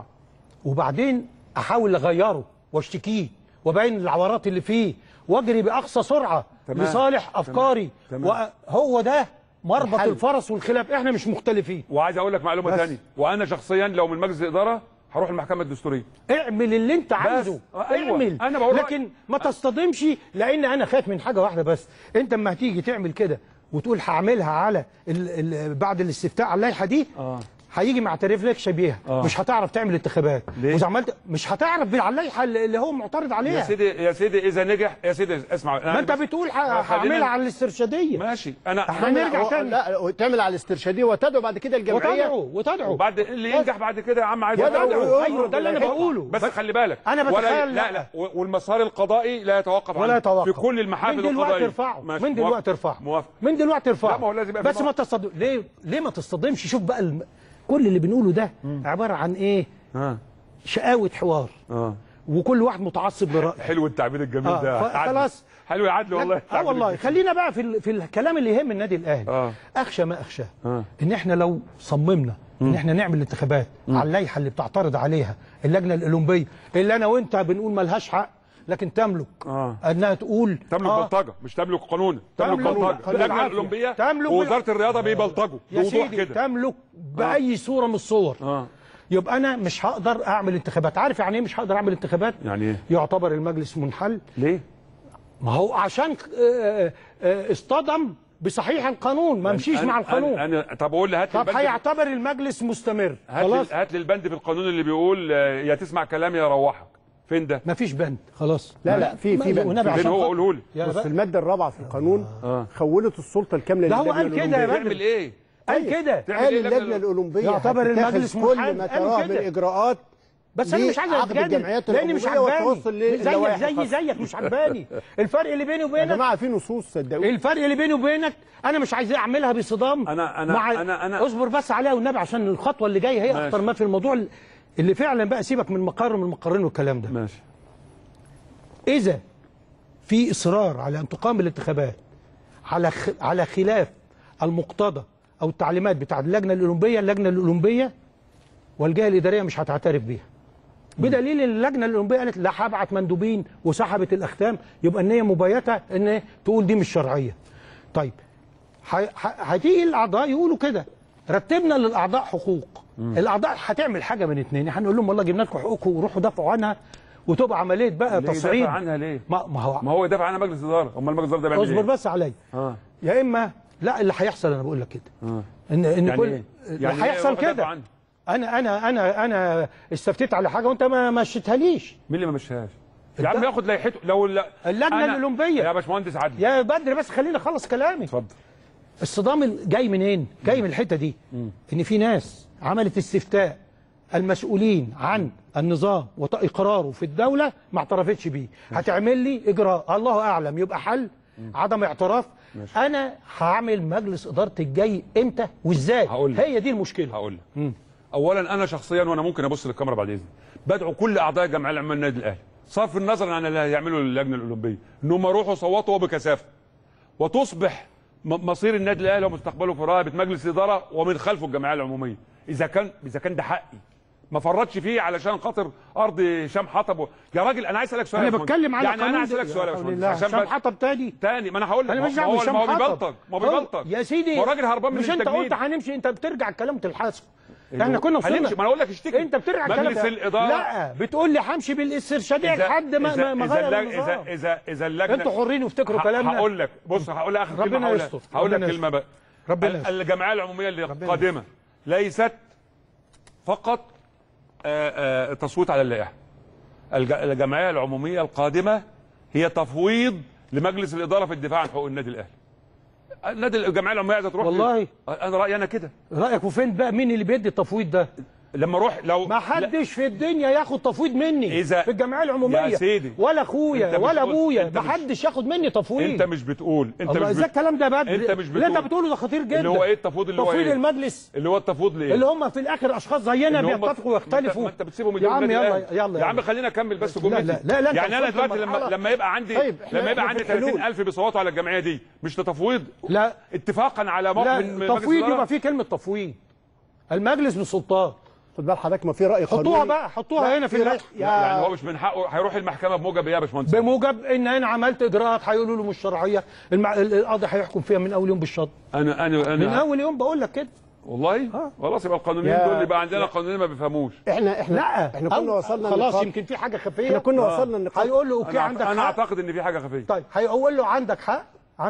وبعدين احاول اغيره واشتكيه وابين العورات اللي فيه واجري باقصى سرعه لصالح افكاري. وهو ده مربط الفرس والخلاف. احنا مش مختلفين. وعايز اقول لك معلومه ثانيه، وانا شخصيا لو من مجلس الاداره هروح المحكمه الدستوريه. اعمل اللي انت عايزه. اعمل. أنا بقول لكن ما تصطدمش، لان انا خايف من حاجه واحده بس. انت اما هتيجي تعمل كده وتقول هعملها على بعد الاستفتاء على اللائحه دي، هيجي معترف لك شبيهه. مش هتعرف تعمل انتخابات. واذا عملت مش هتعرف على اللائحه اللي هو معترض عليها. يا سيدي اذا نجح، يا سيدي اسمع، ما انت بتقول هعملها على الاسترشاديه. ماشي. هنرجع تاني. لا تعمل على الاسترشاديه وتدعو بعد كده الجمعيه وتدعو وبعد اللي ينجح بعد كده. يا عم عايز ادعو. ايوه ده اللي انا بقوله. بس خلي بالك، انا بتخيل لا والمسار القضائي لا يتوقف ولا يتوقف في كل المحافل القضائيه. من دلوقتي ارفعه. من دلوقتي ارفعه. لا ما هو لازم يبقى بس ما تصطدم. ليه ما تصطدمش؟ شوف بقى كل اللي بنقوله ده عباره عن ايه؟ شقاوه حوار. وكل واحد متعصب لرأيه. حلو التعبير الجميل ده. خلاص حلو يا عدل والله. والله خلينا بقى في الكلام اللي يهم النادي الاهلي. اخشى ما اخشى ان احنا لو صممنا ان احنا نعمل انتخابات على اللائحه اللي بتعترض عليها اللجنه الاولمبيه، اللي انا وانت بنقول مالهاش حق، لكن تملك انها تقول تملك بلطجه، مش تملك قانون، تملك بلطجه. اللجنه الاولمبيه ووزاره الرياضه بيبلطجوا بوضوح كده. تملك باي صوره من الصور. يبقى انا مش هقدر اعمل انتخابات. عارف يعني ايه مش هقدر اعمل انتخابات؟ يعني ايه؟ يعتبر المجلس منحل. ليه؟ ما هو عشان اصطدم بصحيح القانون، ما مشيش مع القانون. طب قول لي، طب هيعتبر المجلس مستمر. خلاص هات لي البند في القانون اللي بيقول يا تسمع كلامي يا روحك. فين ده؟ مفيش بند خلاص. لا في بند. فين هو؟ قوله لي. بص الماده الرابعه في القانون خولت السلطه الكامله للجنه الأولمبية. ده هو قال كده يا بيعمل ايه؟ قال كده. قال اللجنه الاولمبيه يعتبر المجلس كل ما تراه من اجراءات. بس انا مش عايز اتجادل لاني مش عجباني. زيك مش عجباني. الفرق اللي بيني وبينك يا جماعه في نصوص صدقوني. الفرق اللي بيني وبينك انا مش عايز اعملها بصدام. انا اصبر بس عليها والنبي، عشان الخطوه اللي جايه هي اخطر ما في الموضوع اللي فعلا بقى. سيبك من مقر من المقرين والكلام ده. ماشي. اذا في اصرار على ان تقام الانتخابات على خلاف المقتضى او التعليمات بتاعه اللجنه الاولمبيه والجهه الاداريه مش هتعترف بيها. بدليل ان اللجنه الاولمبيه قالت لا هبعت مندوبين وسحبت الاختام، يبقى ان هي مبيته ان تقول دي مش شرعيه. طيب هتيجي الاعضاء يقولوا كده، رتبنا للاعضاء حقوق. الاعضاء هتعمل حاجه من اتنين، هنقول لهم والله جبنا لكم حقوقكم وروحوا دافعوا عنها، وتبقى عمليه بقى تصعيد. يدافع عنها ليه؟ ما هو يدافع عنها مجلس اداره. امال مجلس الاداره ده بيعمل ايه؟ اصبر بس عليا. يا اما لا اللي هيحصل انا بقول لك كده. ان يعني كل إيه؟ اللي هيحصل كده. انا استفتيت على حاجه وانت ما مشيتهاليش. مين اللي ما مشيهاش؟ يا عم ياخد لائحته. لو اللجنه الاولمبيه يا باشمهندس عدلي يا بدر، بس خليني اخلص كلامي. اتفضل. الصدام جاي منين؟ جاي من الحته دي. ان في ناس عملت استفتاء المسؤولين عن النظام واقراره في الدوله ما اعترفتش بيه. هتعمل لي اجراء الله اعلم يبقى حل عدم اعتراف. انا هعمل مجلس ادارتي الجاي امتى وازاي؟ هي دي المشكله. هقول لك. اولا انا شخصيا، وانا ممكن ابص للكاميرا بعد اذنك، بدعو كل اعضاء الجمعيه العامه للنادي الاهلي صرف النظر عن اللي هيعملوا اللجنه الاولمبيه انهم يروحوا يصوتوا وبكثافه، وتصبح مصير النادي الاهلي ومستقبله في رقبه مجلس الاداره ومن خلفه الجمعيه العموميه. اذا كان ده حقي ما فرطش فيه علشان خاطر ارض هشام حطب. يا راجل انا عايز اسالك سؤال. انا بتكلم على يعني انا عايز اسالك سؤال يا باشمهندس. هشام حطب تاني. ما انا هقول لك. ما هو بيبلطج. يا سيدي ما هو راجل هربان من التجنيد. مش انت قلت هنمشي، انت بترجع الكلام تلحسه. احنا كنا وصلنا. ما انا اقول لك اشتكي. انت بترجع مجلس الاداره. لا بتقول لي همشي بالاسترشاديه لحد ما غير اذا اللجنه. انتوا حرين وافتكروا كلامنا. هقول لك بص، هقول لك اخر كلمه. هقول لك كلمه بقى. الجمعيه العموميه اللي قادمه ليست فقط تصويت على اللائحه. الجمعيه العموميه القادمه هي تفويض لمجلس الاداره في الدفاع عن حقوق النادي الاهلي. الجمعيه العموميه عايزه تروح والله انا رايي انا كده. رايك وفين بقى؟ مين اللي بيدي التفويض ده؟ لما اروح لو ما حدش في الدنيا ياخد تفويض مني إذا في الجمعيه العموميه يا سيدي ولا اخويا ولا ابويا، ما حدش ياخد مني تفويض. انت مش بتقول الله ازاي الكلام ده بدري؟ انت مش بتقول اللي انت بتقوله ده خطير جدا. اللي هو ايه التفويض؟ اللي هو تفويض ايه؟ المجلس اللي هو التفويض ليه؟ اللي هم في الاخر اشخاص زينا بيتفقوا ويختلفوا. ما انت بتسيبهم يا عم يلا يا عم خلينا اكمل بس جملتي. لا يعني انا دلوقتي لما يبقى عندي لما يبقى عندي 30,000 بيصوتوا على الجمعيه دي مش تفويض؟ لا اتفاقا على موقف من مجلس تفويض يبقى فيه كلمه تفويض. المجلس بالسلطات. خد بال حضرتك ما في راي قانوني. حطوها بقى، حطوها هنا في اللائحه. يعني هو مش من حقه هيروح المحكمه بموجب ايه يا باشمهندس؟ بموجب ان انا عملت اجراءات هيقولوا له مش شرعيه، القاضي هيحكم فيها من اول يوم بالشط. انا من اول يوم بقول لك كده. والله خلاص يبقى القانونيين دول يبقى عندنا قانونيين ما بيفهموش. احنا كنا وصلنا خلاص يمكن في حاجه خفيه. احنا كنا وصلنا النقاش. هيقول له اوكي عندك حق. انا اعتقد ان في حاجه خفيه. طيب هيقول له عندك حق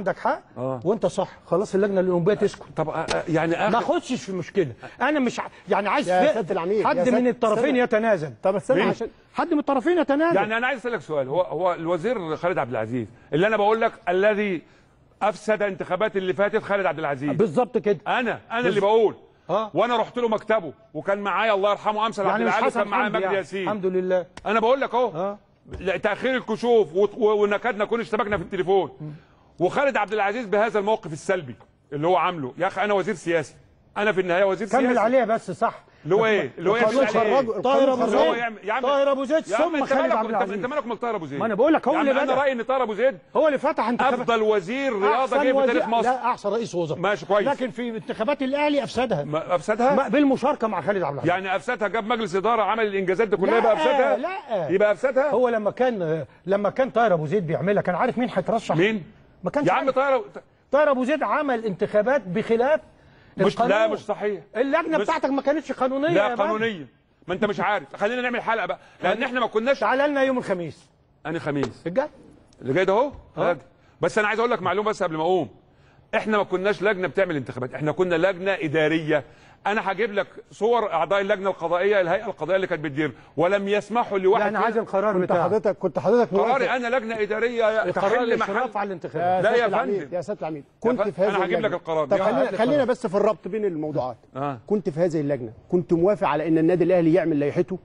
وانت صح، خلاص اللجنه الاولمبيه تسكت. طب يعني ما اخدش في مشكله. انا مش يعني عايز حد من الطرفين يتنازل. طب استنى عشان حد من الطرفين يتنازل. يعني انا عايز اسالك سؤال. هو الوزير خالد عبد العزيز اللي انا بقول لك الذي افسد انتخابات اللي فاتت خالد عبد العزيز. بالظبط كده. انا اللي بقول. وانا رحت له مكتبه وكان معايا الله يرحمه امثل عبد العالي وكان معايا مجدي ياسين. الحمد لله. انا بقول لك اهو تاخير الكشوف ونكاد نكون اشتبكنا في التليفون. وخالد عبد العزيز بهذا الموقف السلبي اللي هو عامله. يا اخي انا وزير سياسي، انا في النهايه وزير سياسي. كمل عليها بس صح. اللي هو ايه؟ اللي هو طاهر ابو زيد. طاهر ابو زيد ثم خالد عبد العزيز. انت مالك من طاهر ابو زيد؟ ما انا بقول لك هو اللي بدأ. انا رايي ان طاهر ابو زيد هو اللي فتح انتخابات. افضل وزير رياضه جه في تاريخ مصر. لا احسن رئيس وزراء. ماشي كويس. لكن في انتخابات الاهلي افسدها. افسدها بالمشاركه مع خالد عبد العزيز. يعني افسدها جاب مجلس اداره عمل الانجازات دي كلها يبقى افسدها؟ لا يبقى افسدها. هو لما كان طاهر ابو زيد بيعملها كان عارف مين هيترشح. مين؟ ما كانش يا عم طاهر ابو زيد عمل انتخابات بخلاف القانون. لا مش صحيح. اللجنه بتاعتك ما كانتش قانونيه. لا قانونيه. ما انت مش عارف. خلينا نعمل حلقه بقى لان احنا ما كناش. تعالى لنا يوم الخميس. انهي خميس؟ الجاي. اللي جاي ده اهو. بس انا عايز اقول لك معلومه بس قبل ما اقوم. احنا ما كناش لجنه بتعمل انتخابات، احنا كنا لجنه اداريه. انا هجيب لك صور اعضاء اللجنه القضائيه الهيئه القضائيه اللي كانت بتدير ولم يسمحوا لواحد. لا انا عايز القرار بتاعك. كنت حضرتك قراري انا لجنه اداريه تحل محل على الانتخابات. لا يا فندم. يا سياده العميد كنت في هذه انا هجيب لك القرار. طب خلينا بس في الربط بين الموضوعات. كنت في هذه اللجنه، كنت موافق على ان النادي الاهلي يعمل لائحته.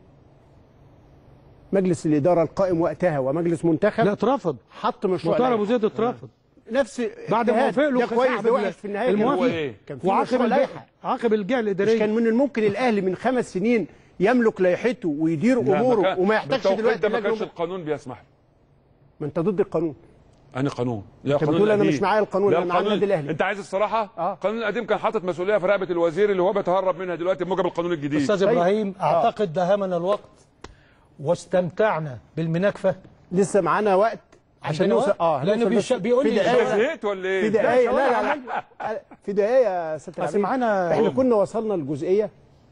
مجلس الاداره القائم وقتها ومجلس منتخب لا اترفض. حط مشروع طاهر ابو زيد اترفض. نفس بعد ما وافق له كويس ده وحش في النهايه. الموافق كان في مشروع لائحه عاقب الجهه الاداريه. مش كان من الممكن الاهلي من 5 سنين يملك لائحته ويدير اموره وما يحتاجش دلوقتي ما كانش القانون بيسمح. ما انت ضد القانون. أنا قانون. انت بتقول انا مش معايا القانون، انا معايا النادي الاهلي. انت عايز الصراحه؟ القانون القديم كان حاطط مسؤوليه في رقبه الوزير اللي هو بيتهرب منها دلوقتي بموجب القانون الجديد. استاذ ابراهيم اعتقد دهمنا الوقت واستمتعنا بالمناكفه. لسه معانا وقت عشان نوصل. لانه بيقول لي زهقت ولا ايه؟ في دقايق. لا في دقايق يا سياده العميد. احنا كنا وصلنا لجزئيه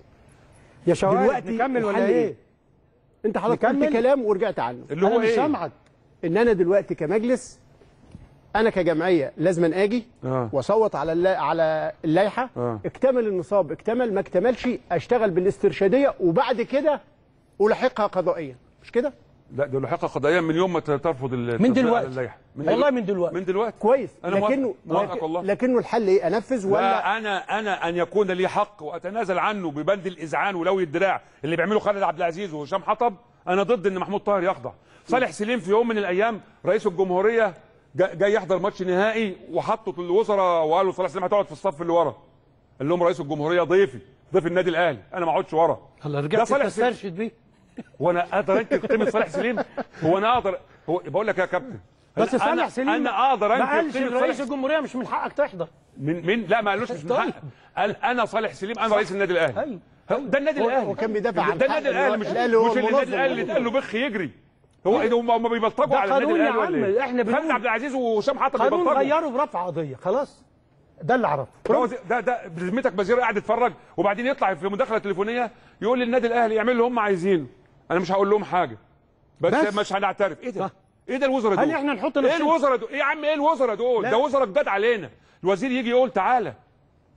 يا شباب نكمل ولا ايه؟ انت حضرتك قلت كلام ورجعت عنه اللي هو ايه؟ سامعك ان انا دلوقتي كمجلس انا كجمعيه لازم اجي واصوت على اللائحه. اكتمل النصاب اكتمل، ما اكتملش اشتغل بالاسترشاديه وبعد كده الحقها قضائيا. مش كده؟ لا ده الحقها قضائيا من يوم ما ترفض من دلوقتي اللائحه. والله من دلوقتي كويس. لكنه لكنه الحل ايه؟ انفذ ولا لا انا ان يكون لي حق واتنازل عنه ببند الاذعان ولوي الدراع اللي بيعمله خالد عبد العزيز وهشام حطب. انا ضد ان محمود طاهر يخضع. صالح سليم في يوم من الايام رئيس الجمهوريه جاي يحضر ماتش نهائي وحطوا الوزراء وقالوا صالح سليم هتقعد في الصف اللي ورا. قال لهم رئيس الجمهوريه ضيف النادي الاهلي، انا ما اقعدش ورا. هلا رجعت تسترشد بيه. وانا اقدر انكر قيمه صالح سليم؟ هو انا اقدر بقول لك يا كابتن بس صالح سليم انا اقدر انكر قيمه صالح سليم. رئيس الجمهوريه مش من حقك تحضر. من لا ما قالوش مش من حقك. قال انا صالح سليم انا رئيس النادي الاهلي. ايوه ده النادي الاهلي. هو كان بيدافع عن ده النادي الاهلي مش النادي الاهلي اللي اتقال له بخ يجري. هو ايه هم بيبلطجوا على النادي الاهلي ولا ايه؟ احنا بنقول خالد عبد العزيز وهشام حطب بيبلطجوا. قانون غيروا برفع قضيه خلاص. ده اللي اعرفه. ده بذمتك وزير قاعد يتفرج وبعدين يطلع في مداخله تليفونيه يقول للنادي الاهلي يعمل اللي هم عايزينه. انا مش هقول لهم حاجه بس مش هنعترف. ايه ده؟ ايه ده الوزراء دول؟ هل احنا نحط ايه الوزراء دول؟ ايه يا عم ايه الوزراء دول؟ ده وزراء جداد علينا. الوزير يجي يقول تعالى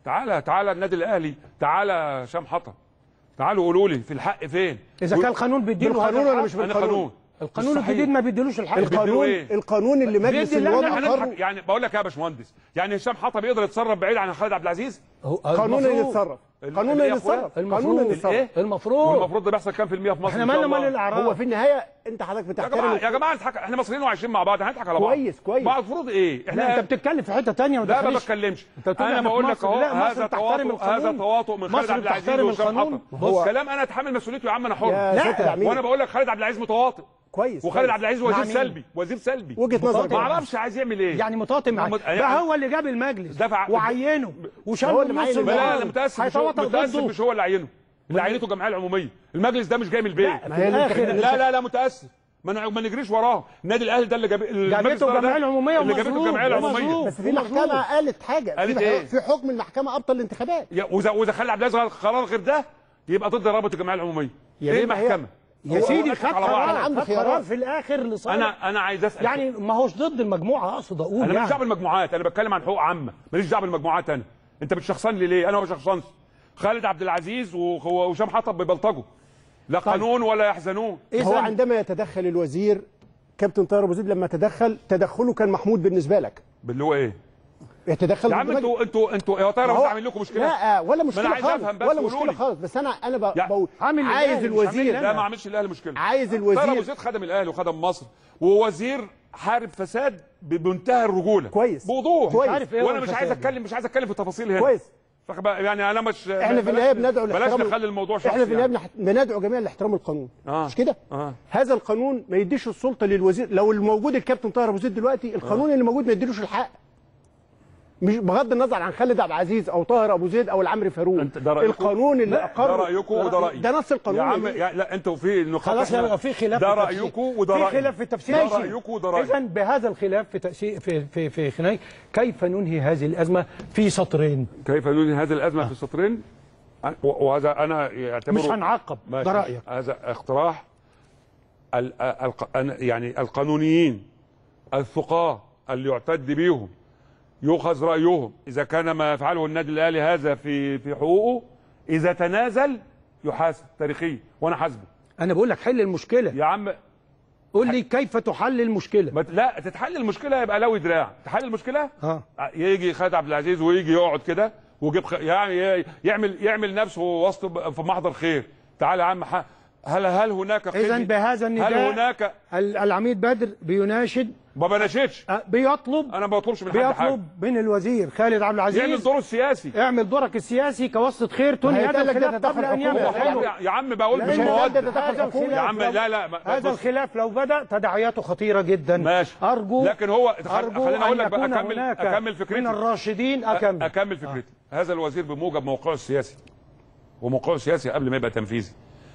تعالى النادي الاهلي، تعالى هشام حطب، تعالوا قولوا لي في الحق فين؟ اذا كان القانون بيديله بالقانون ولا مش بالقانون؟ القانون الجديد ما بيديلوش الحق. القانون اللي مجلس النواب اقره. يعني بقول لك يا باشمهندس، يعني هشام حطب يقدر يتصرف بعيد عن خالد عبد العزيز؟ قانون اللي يتصرف، قانون اللي يتصرف، قانون اللي يتصرف. المفروض ده بيحصل كام في المية في مصر؟ احنا مالنا مال الاعراض؟ هو في النهايه انت حضرتك بتحترم يا جماعه احنا مصريين وعايشين مع بعض، هنضحك على بعض. كويس ما المفروض ايه؟ احنا انت بتتكلم في حته ثانيه لا ما بتكلمش، انا بقول لك اهو هذا تواطؤ من خالد عبد العزيز وهشام حطب. بص كلام انا اتحمل مسؤوليته يا عم، انا حر. وانا بقول لك خالد عبد العزيز متواطئ كويس، وخالد عبد العزيز وزير سلبي وجهه نظر ما اعرفش عايز يعمل ايه. يعني متواطئ معاه ده هو اللي جاب المجلس وعينه وشال النص. لا انا متاسف مش هو اللي عينه، اللي عينته الجمعيه العموميه. المجلس ده مش جاي من البيت. لا متاسف، ما نجريش وراه. النادي الاهلي ده اللي جابته الجمعيه العموميه اللي جابته الجمعيه العموميه. بس في محكمه قالت حاجه، في حكم المحكمه ابطل الانتخابات. واذا خالد عبد العزيز قرار غير ده يبقى ضد رابطه الجمعيه العموميه. ايه المحكمه؟ يا سيدي خد قرار في الاخر لصالح. انا عايز اسال، يعني ما هوش ضد المجموعه، اقصد اقول انا ماليش دعوه بالمجموعات، انا بتكلم عن حقوق عامه، ماليش دعوه بالمجموعات. انا انت بتشخصن لي ليه؟ انا ما بشخصنش. خالد عبد العزيز وهشام حطب بيبلطجوا، لا قانون ولا يحزنون. هو عندما يتدخل الوزير كابتن طاهر ابو زيد، لما تدخله كان محمود بالنسبه لك باللي هو ايه؟ يتدخل يا عم انتوا يا طاهر مش عامل لكم مشكله؟ لا ولا مشكله خالص، ولا مشكله خالص، بس انا بقول عايز الوزير. لا ما عملش الاهلي مشكله، عايز الوزير. طاهر ابو زيد خدم الاهلي وخدم مصر، ووزير حارب فساد بمنتهى الرجوله كويس بوضوح. وانا مش عايز اتكلم في التفاصيل هنا كويس. يعني انا مش احنا في النهايه بندعو بلاش نخلي الموضوع شخصي. احنا في النهايه بندعو جميعا لاحترام القانون. مش كده؟ هذا القانون ما يديش السلطه للوزير. لو الموجود الكابتن طاهر ابو زيد دلوقتي، القانون اللي موجود ما يديلوش الحق، مش بغض النظر عن خالد عبد العزيز او طاهر ابو زيد او العمري فاروق. القانون اللي اقر ده رايكم وده رايي، ده نص القانون يا عم. لا انتوا في نقاط خلاص يبقى في خلاف، ده رايكم وده رايي، في خلاف في التفسير، ده رايكم وده رايي. اذا بهذا الخلاف في تأسيس في خناق كيف ننهي هذه الازمه في سطرين؟ كيف ننهي هذه الازمه في سطرين؟ وهذا انا اعتبره مش هنعقب، ده رايك. هذا اقتراح يعني القانونيين الثقاه اللي يعتد بيهم يؤخذ رايهم. اذا كان ما يفعله النادي الاهلي هذا في حقوقه، اذا تنازل يحاسب تاريخيا، وانا حاسبه. انا بقول لك حل المشكله يا عم. قول لي كيف تحل المشكله. لا تتحل المشكله يبقى لوي دراع. تحل المشكله يجي خالد عبد العزيز ويجي يقعد كده ويجيب يعني يعمل نفسه وسط في محضر خير. تعالى يا عم، هل هناك اذا بهذا النداء هل هناك العميد بدر بيناشد؟ ما بناشدش، بيطلب. انا ما بطلبش من حد حاجه. بيطلب من الوزير خالد عبد العزيز يعمل دوره السياسي. اعمل دورك السياسي كوسطة خير تنهي هذا الخلاف قبل ان يبدا. يا عم بقول مش مواد يا عم. لا هذا الخلاف لو بدا تداعياته خطيره جدا. ماشي. ارجو لكن هو خليني اقول لك بقى اكمل فكرتي من الراشدين. اكمل فكرتي. هذا الوزير بموجب موقعه السياسي، وموقعه السياسي قبل ما يبقى تنفيذي،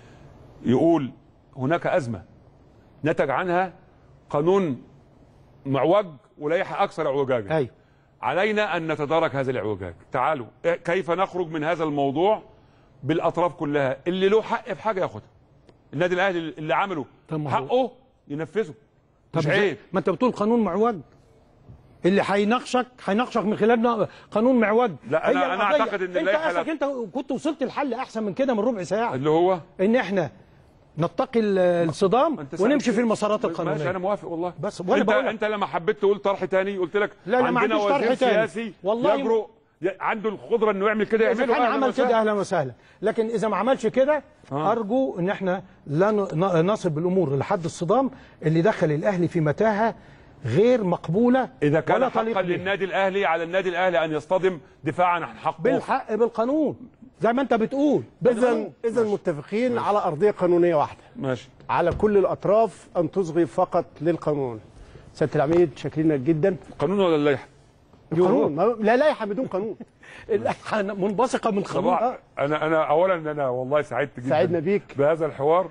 يقول هناك ازمه نتج عنها قانون معوج ولائحه اكثر اعوجاجا. أيوه. علينا ان نتدارك هذا الاعوجاج. تعالوا كيف نخرج من هذا الموضوع بالاطراف كلها. اللي له حق في حاجه ياخدها. النادي الاهلي اللي عمله حقه ينفذه، مش عيب. ما انت بتقول قانون معوج، اللي هيناقشك من خلال قانون معوج. لا انا اعتقد ان اللائحه انت كنت وصلت الحل احسن من كده من ربع ساعه، اللي هو ان احنا نتقي الصدام ونمشي في المسارات القانونيه. ماشي، انا موافق والله. بس انت لما حبيت تقول طرح تاني قلت لك لا عندنا وزير سياسي يجرؤ عنده القدره انه يعمل كده يعمله. اذا كان عمل كده اهلا وسهلا، لكن اذا ما عملش كده ارجو ان احنا لا نصل بالامور لحد الصدام اللي دخل الاهلي في متاهه غير مقبوله. اذا كان حقا للنادي الاهلي على النادي الاهلي ان يصطدم دفاعا عن حقه بالحق بالقانون زي ما انت بتقول. اذا متفقين ماشي. على ارضيه قانونيه واحده. ماشي. على كل الاطراف ان تصغي فقط للقانون. سياده العميد شاكرين جدا. قانون ولا اللائحه؟ قانون. لا لائحه بدون قانون. اللائحه منبثقه من قانون. انا اولا والله سعدت جدا. سعدنا بيك بهذا الحوار.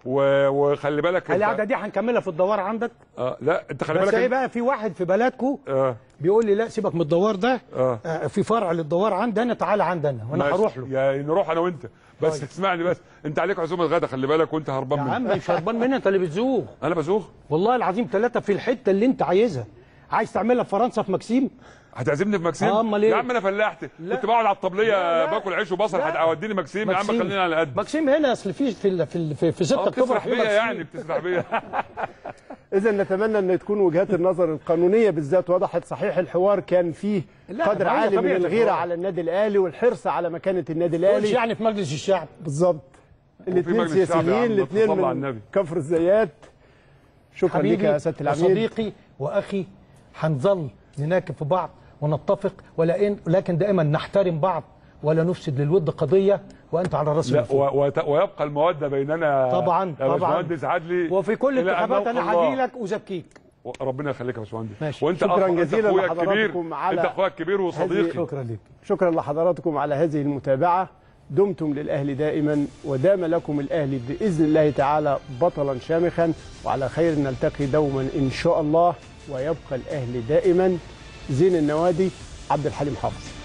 وخلي بالك القعده دي هنكملها في الدوار عندك. لا انت خلي بالك. بس ايه بقى، في واحد في بلدكو بيقول لي لا سيبك من الدوار ده. في فرع للدوار عندنا، تعالى عندنا وانا هروح له. يا نروح انا وانت بس. اسمعني بس، انت عليك عزومه الغدا خلي بالك، وانت هربان مني. يا عم مش هربان مني، انت اللي بتزوغ. انا بزوغ والله العظيم 3 في الحته اللي انت عايزها. عايز تعملها في فرنسا في مكسيم. هتعزمني في مكسيم؟ امال ايه؟ يا عم انا فلاحت، كنت بقعد على الطبليه باكل عيش وبصل، هتوديني مكسيم؟ يا عم خلينا على قد مكسيم هنا، اصل في 6 اكتوبر بتسرح بيا يعني، بتسرح بيا. اذا نتمنى ان تكون وجهات النظر القانونيه بالذات وضحت. صحيح الحوار كان فيه قدر عالي من الغيره على النادي الاهلي والحرص على مكانه النادي الاهلي، يعني في مجلس الشعب بالظبط. الاثنين سياسيين، الاثنين من كفر الزيات. شكرا لك يا سياده العميد، صديقي واخي. هنظل نناكب في بعض ونتفق، ولكن دائما نحترم بعض ولا نفسد للود قضيه، وانت على راس ويبقى الموده بيننا طبعا يا باشمهندس عدلي. وفي كل الانتخابات انا هاجي لك وزكيك. ربنا يخليك يا باشمهندس. وانت شكرا جزيلا لحضراتكم انت اخويا الكبير وصديقي. شكرا لك. شكرا لحضراتكم على هذه المتابعه. دمتم للاهلي دائما، ودام لكم الاهلي باذن الله تعالى بطلا شامخا، وعلى خير نلتقي دوما ان شاء الله. ويبقى الاهلي دائما زين النوادي. عبد الحليم حافظ.